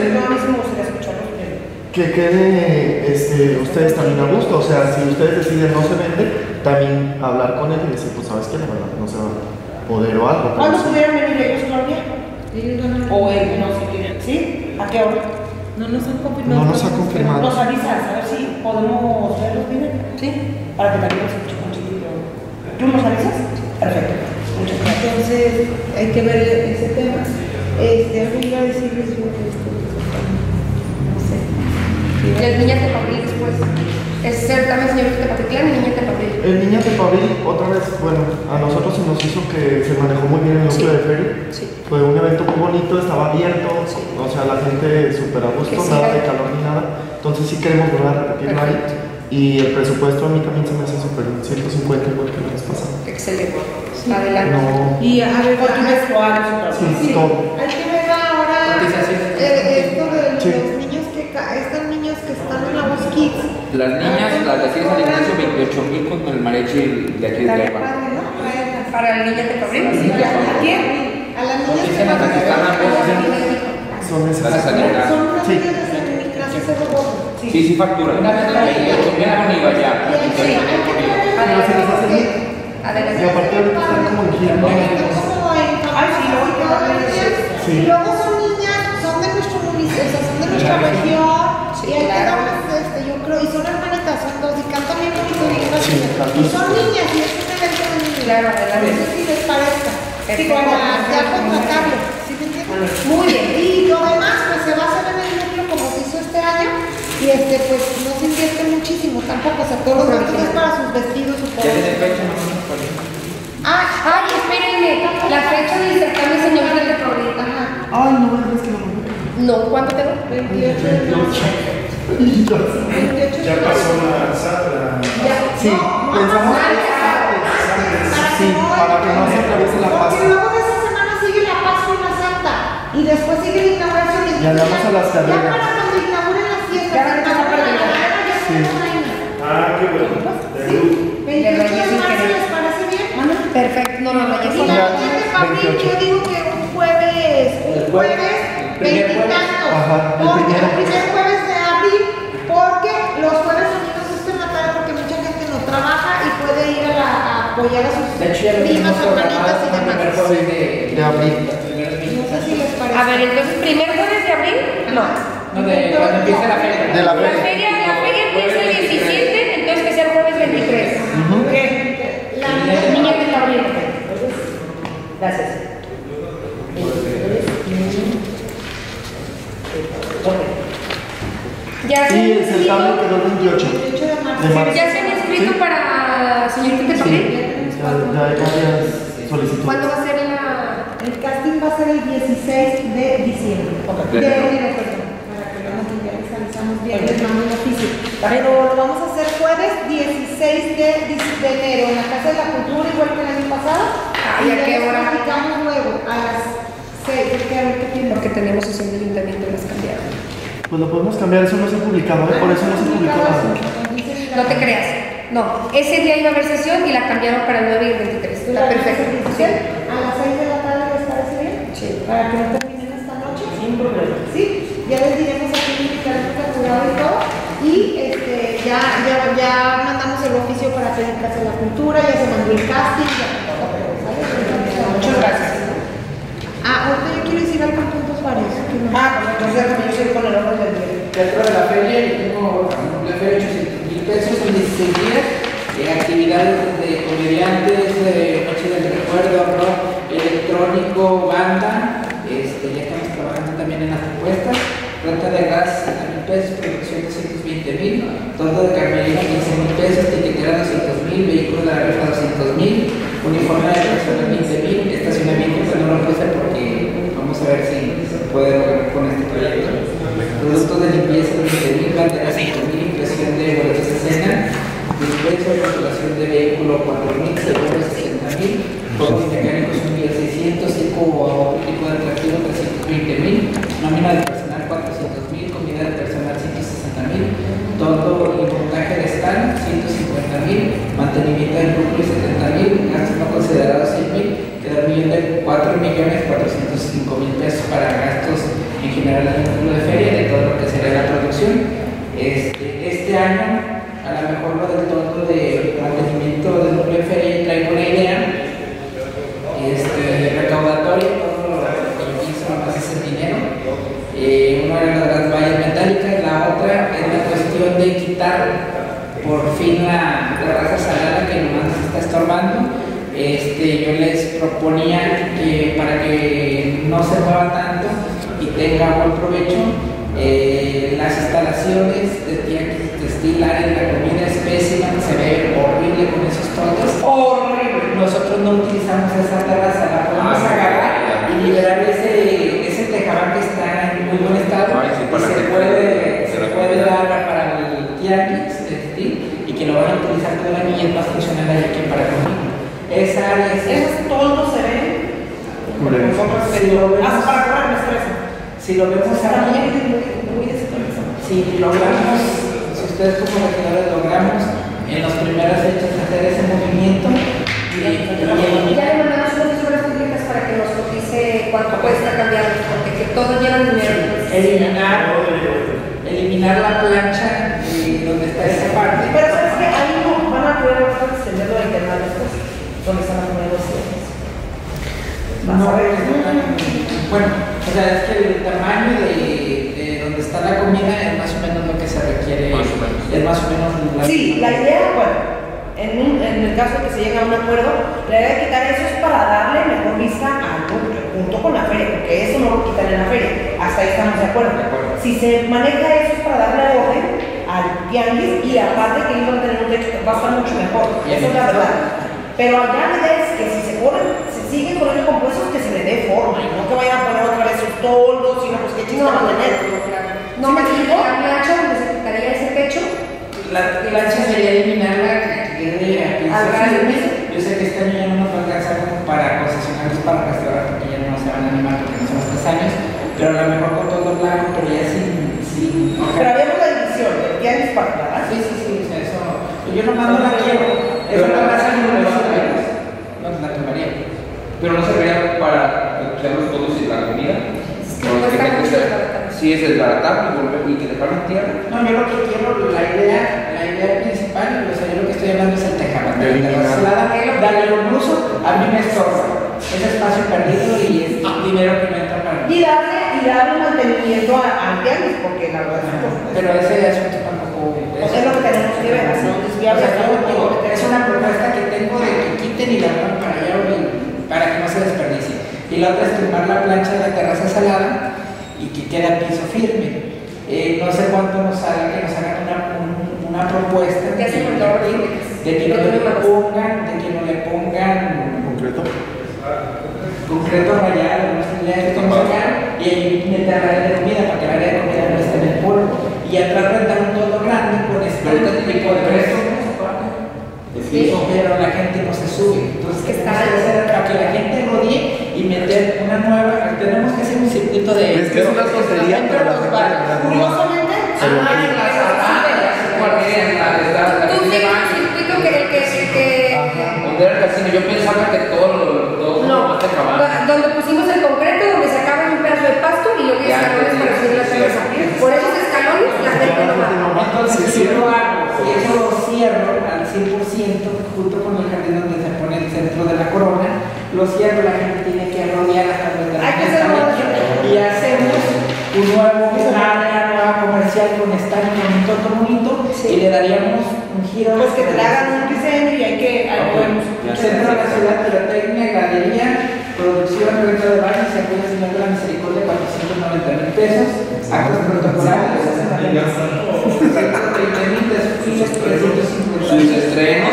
que quede ustedes también a gusto, o sea, si ustedes deciden no se vende, también hablar con él y decir, pues sabes que la verdad no se va a poder o algo. ¿Cuándo pudieran venir ellos, Claudia? O él, no sé qué. ¿Sí? ¿A qué hora? No nos han confirmado. No nos ha confirmado. Nos avisas, a ver si podemos verlos bien. Sí. Para que también nos escuchen un chiquito. ¿Tú nos avisas? Perfecto. Muchas gracias. Entonces, hay que ver ese tema. Algo iba a decirles yo que no sé. El Niña Tepabril después. Es ser también señor Tepatitlán y Niña Tepabril. El Niña Tepabril, otra vez, bueno, a nosotros se nos hizo que se manejó muy bien el núcleo de feria. Sí. Fue un evento muy bonito, estaba abierto, o sea, la gente súper a gusto, nada de calor ni nada. Entonces sí queremos volver a repetirlo ahí. Y el presupuesto a mí también se me hace súper 150 igual que el mes pasado. Excelente. Sí. Adelante. No. Y a ver, con tu vestuario. Sí, todo. Hay que ver ahora esto de los niños estos niños que están en la voz Kids. Las niñas, las de aquí de San Ignacio, 28,000 con el mariachi de aquí de Tepa. Para el Niña Tepabril. ¿A quién? A las niñas que van a Son esas. Las salidas. Son unas niñas de San Ignacio Cerro Gordo. Sí, facturan. 28,000 con IVA ya. Y aparte ahorita están como en gira. Y luego son niñas, son de nuestro municipio. son de nuestra región, y ahí quedamos, yo creo, y son hermanitas, son dos, y cantan bien bonito, bien gracioso. Y son niñas, y es un evento de niños. Claro, no sé si les parezca. Sí, para ya contratarlo. ¿Sí me entiendes? Muy bien. Y lo demás, pues se va a hacer en el núcleo como se hizo este año, y pues no se invierte muchísimo tampoco, o sea, todos los niños es para sus vestidos o todo. Ay, espérenme, la fecha del certamen señorita de Progrita. Ay, no, es que no. No, ¿cuánto tengo? 28 de marzo. Ya pasó la sala. Sí, pensamos para que no se atraviese la Porque Pascua. luego de esa semana sigue la Pascua y la Santa, y después sigue la inauguración. Y andamos a las Ya carreras. para cuando inauguren las fiestas, Ya van a empezar a perder. Sí. Ah, qué bueno. Sí. 28 de marzo, ¿les parece bien? Perfecto, no, Y la siguiente, Pablín, yo digo que un jueves, 20 y tantos, Ajá, porque el primer jueves de abril, porque los jueves domingos es en la tarde porque mucha gente no trabaja y puede ir a apoyar a sus De hecho, ya lo primas, tenemos hermanitas y programado demás. el primer jueves de abril. No sé si les parece. A ver, entonces, ¿primer jueves de abril? No. No, de cuando empiece la feria. De la La feria. feria empieza el 17, entonces que sea el jueves 23. La Niña de abril. Gracias. Ya Sí, el certamen quedó el 28 de marzo. de marzo. ¿Ya se han inscrito Sí. para señorita de Sí, papel? ya hay varias solicitudes. ¿Cuándo va a ser El casting va a ser el 16 de diciembre. De enero, perdón. Para que veamos que ya visualizamos bien el mando en oficio. Pero lo vamos a hacer jueves 16 de enero en la Casa de la Cultura, igual que el año pasado. ¿Y a qué hora? Platicamos luego, a las 6. ¿Qué a ver qué tiene? Porque tenemos sesión de ayuntamiento y las cambiaron. Pues lo podemos cambiar, eso no se ha publicado, por eso no se publicó nada. No te creas. No, ese día iba a haber sesión y la cambiaron para el 9 y el 23. Está perfecto. ¿Sí? A las 6 de la tarde, ¿les parece bien? Sí. Para que no terminen esta noche. Sin problema. Sí, ya les diremos a quién invitar al jurado y todo. Y ya mandamos el oficio para pedir Casa de la Cultura, ya se mandó el casting, ya todo, pero ¿sale? Muchas gracias. Ahorita yo quiero decir algo en puntos varios. Entonces yo soy con el orden del día. Dentro de la feria, yo tengo la feria 800,000 pesos en 16 días. Actividades de comediantes, noche del recuerdo, rock, electrónico, banda. Ya estamos trabajando también en las propuestas. Renta de gas 70,000 pesos, producción 220,000, torta de carmelina 15,000 pesos, tiquetera 200,000, vehículo de la rifa 200,000, uniforme de personal 15,000, estacionamiento pues no lo puse porque vamos a ver si se puede lograr con este proyecto. Productos de limpieza 20,000, banderas 5,000, impresión de boletos de cena, dispenso de rotulación de vehículo 4,000, seguro 60,000, juegos mecánicos 1,600, circo óptico de atractivo 320,000, nómina de personal 400,000, comida de personal 160,000, todo y montaje de stand 150,000, mantenimiento del núcleo 70,000, gastos no considerados 100,000, queda un millón de 4,405,000 pesos para gastos en general del núcleo de feria, de todo lo que sería la producción. Este año, a lo mejor lo del tonto de mantenimiento del núcleo de feria, traigo una idea recaudatoria, todo lo que yo pienso más es el dinero. Una de las vallas metálicas, la otra es la cuestión de quitar por fin la raza salada que nomás nos está estorbando. Yo les proponía que para que no se mueva tanto y tenga buen provecho, las instalaciones de tianguis textiles, la comida es pésima, se ve horrible con esos tontos. Horrible. Nosotros no utilizamos esa terraza, la podemos agarrar y liberar ese tejabán que está en muy buen estado y se puede dar para el tianguis textil y que lo van a utilizar todo el año y es más funcional allá que para conmigo. Esa área es... Esos toldos se ven. Si lo vemos, para cobrar la estresa. si lo vemos si logramos, si ustedes como regidores logramos en las primeras fechas hacer ese movimiento Ya le mandamos unas obras públicas para que nos cotice cuánto cuesta cambiar, porque que todo lleva dinero. eliminar la plancha donde está esa parte. Pero sabes que ahí no van a poder extenderlo de internet después, donde están las monedas. No, bueno, o sea, es que el tamaño de donde está la comida es más o menos lo que se requiere. Es más o menos Sí, la idea, bueno, en el caso de que se llegue a un acuerdo, la idea de quitar eso es para darle mejor vista al público, junto con la feria, porque eso no lo quitan en la feria, hasta ahí estamos de acuerdo. Si se maneja eso es para darle orden al tianguis y aparte que ellos van a tener un techo que va a estar mucho mejor, eso es la verdad. Pero allá la idea es que si se siguen con el compuestos, que se le dé forma y no que vayan a poner otra vez sus toldos, sino pues que chiste van a tener. No me equivoco, la plancha donde se quitaría ese techo. La plancha sería eliminarla yo sé que este año ya no nos va a alcanzar como para concesionarios para restaurar porque ya no se van a animar porque no son 3 años, pero a lo mejor con todo blanco, pero ya sin pero habíamos la división, ya es para ¿verdad? Sí, eso. Yo nomás no la quiero. Eso no la hace no la tomaría. Pero no serviría para echarlos todos y la comida. Sí, es desbaratar y que dejarlo en tierra. No, yo lo que quiero, la idea principal, o sea, yo lo que estoy hablando es el tejado. Darle un uso, a mí me estorba. Es espacio perdido y es dinero que me entra para mí. Y darle mantenimiento al tianguis, porque la verdad es pero ese asunto tampoco es lo que tenemos que ver, así es una propuesta que tengo de que quiten y la pongan para allá para que no se desperdicie. Y la otra es tumbar la plancha de la terraza salada y que quede a piso firme. No sé cuánto nos salga que nos hagan una propuesta de que no le pongan concreto rayado, no sé, y ahí meter el área de comida para que el área de comida no esté en el polvo. Y atrás rentar un todo grande con este tipo de presos. Pero la gente no se sube. Entonces, para que la gente rodee y meter una nueva, tenemos que hacer un circuito de. Es que es una tontería, pero la gente. Curiosamente, yo pensaba que todo no, donde pusimos el concreto, donde se acaba un pedazo de pasto y luego hay escalones para subir la terraza. Por esos escalones la gente no va. Entonces, si yo lo hago, si eso lo cierro al 100%, junto con el jardín donde se pone el centro de la corona, lo cierro, la gente tiene que rodear hasta donde y hacemos un nuevo área nueva comercial con estadio bonito y le daríamos un giro. Pues que te hagan un diseño y hay que centro de la ciudad, pirotecnia, galería, producción, renta de baños, se apoya Señor de la Misericordia, 490,000 pesos, actos protocolares, 30,000 desfiles, 350,000 sus estrenos,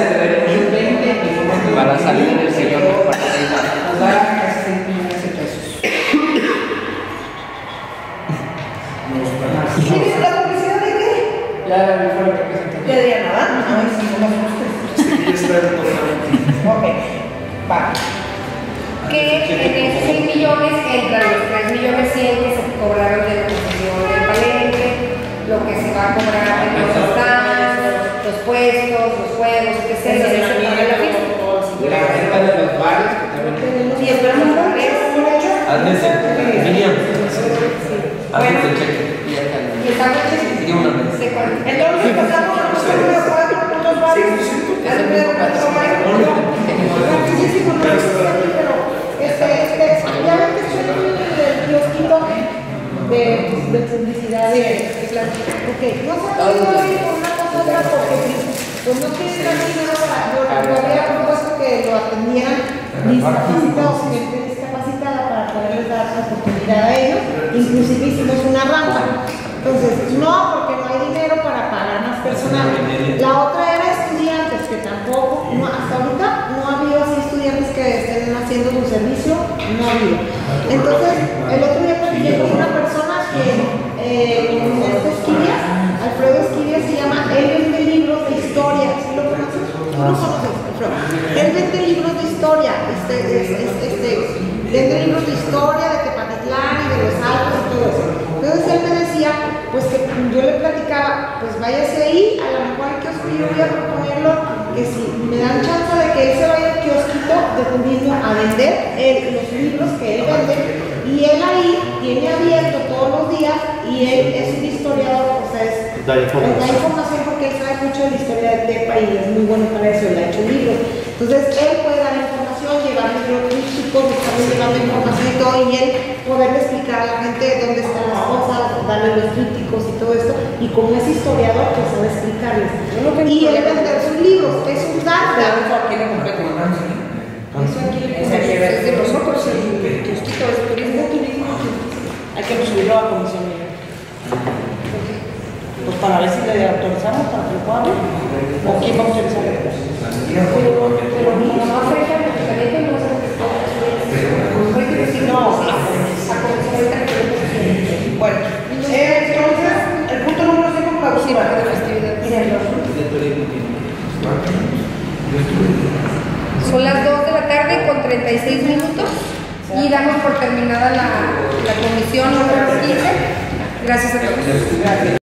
para salir del Señor nos da casi 6 millones de pesos. ¿Tienes la publicidad de qué? Ya fue lo que presenté. De Adriana, ¿verdad? No, sí, no Ok, va. Que en esos 6 millones entran los 3,100,000 que se cobraron de la concesión del palenque, lo que se va a cobrar en los stands, los puestos, los juegos, etc. La renta de los bares, que también. Sí, esperamos por eso. Hazme ese, Miriam. Hazme ese cheque. Y está con cheque. Entonces pasamos a los número 4 puntos varios. Rapidísimo, no es pero ya ven que estoy en el kiosquito de publicidad ok, no se ha podido ir por una cosa otra porque pues no tienen casi nada para yo había propuesto que lo atendieran discapacitados, gente discapacitada para poderles dar la oportunidad a ellos, inclusive hicimos una rampa. Entonces, no, porque no hay dinero para pagar más personal. La otra era estudiantes, que tampoco, hasta ahorita no ha habido así estudiantes que estén haciendo su servicio, no ha habido. Entonces, el otro día platiqué con una persona que Alfredo Esquivia se llama, él vende libros de historia, ¿sí lo conoces? ¿Tú lo conoces, Alfredo? Él vende libros de historia, vende libros de historia de Tepatitlán y de los Alpes y todo eso. Entonces él me decía, pues que yo le platicaba, pues váyase ahí, a lo mejor al kiosco yo voy a proponerlo, que si me dan chance de que él se vaya al kiosquito de turismo a vender los libros que él vende, y él ahí tiene abierto todos los días, y él es un historiador, o sea, da información porque él sabe mucho de la historia de Tepa y es muy bueno para eso, él ha hecho libros. Entonces él puede dar información, llevarles jeroglíficos, estarles llevando información y todo, y él poderle explicar a la gente dónde están las cosas, darle de los trípticos y todo esto, y como es historiador, pues sabe explicarles. Y él vender sus libros, es un carta. Eso aquí lo compré con Es de nosotros, el kiosquito es turismo. Hay que subirlo a comisión. Pues para ver si le autorizamos para que lo pueda ver. ¿O quién va a autorizar? Pero no afecta al ayuntamiento, no se Bueno, entonces, el punto número 5 clausura. Son las 2 de la tarde con 36 minutos y damos por terminada la comisión número 15. Gracias a todos.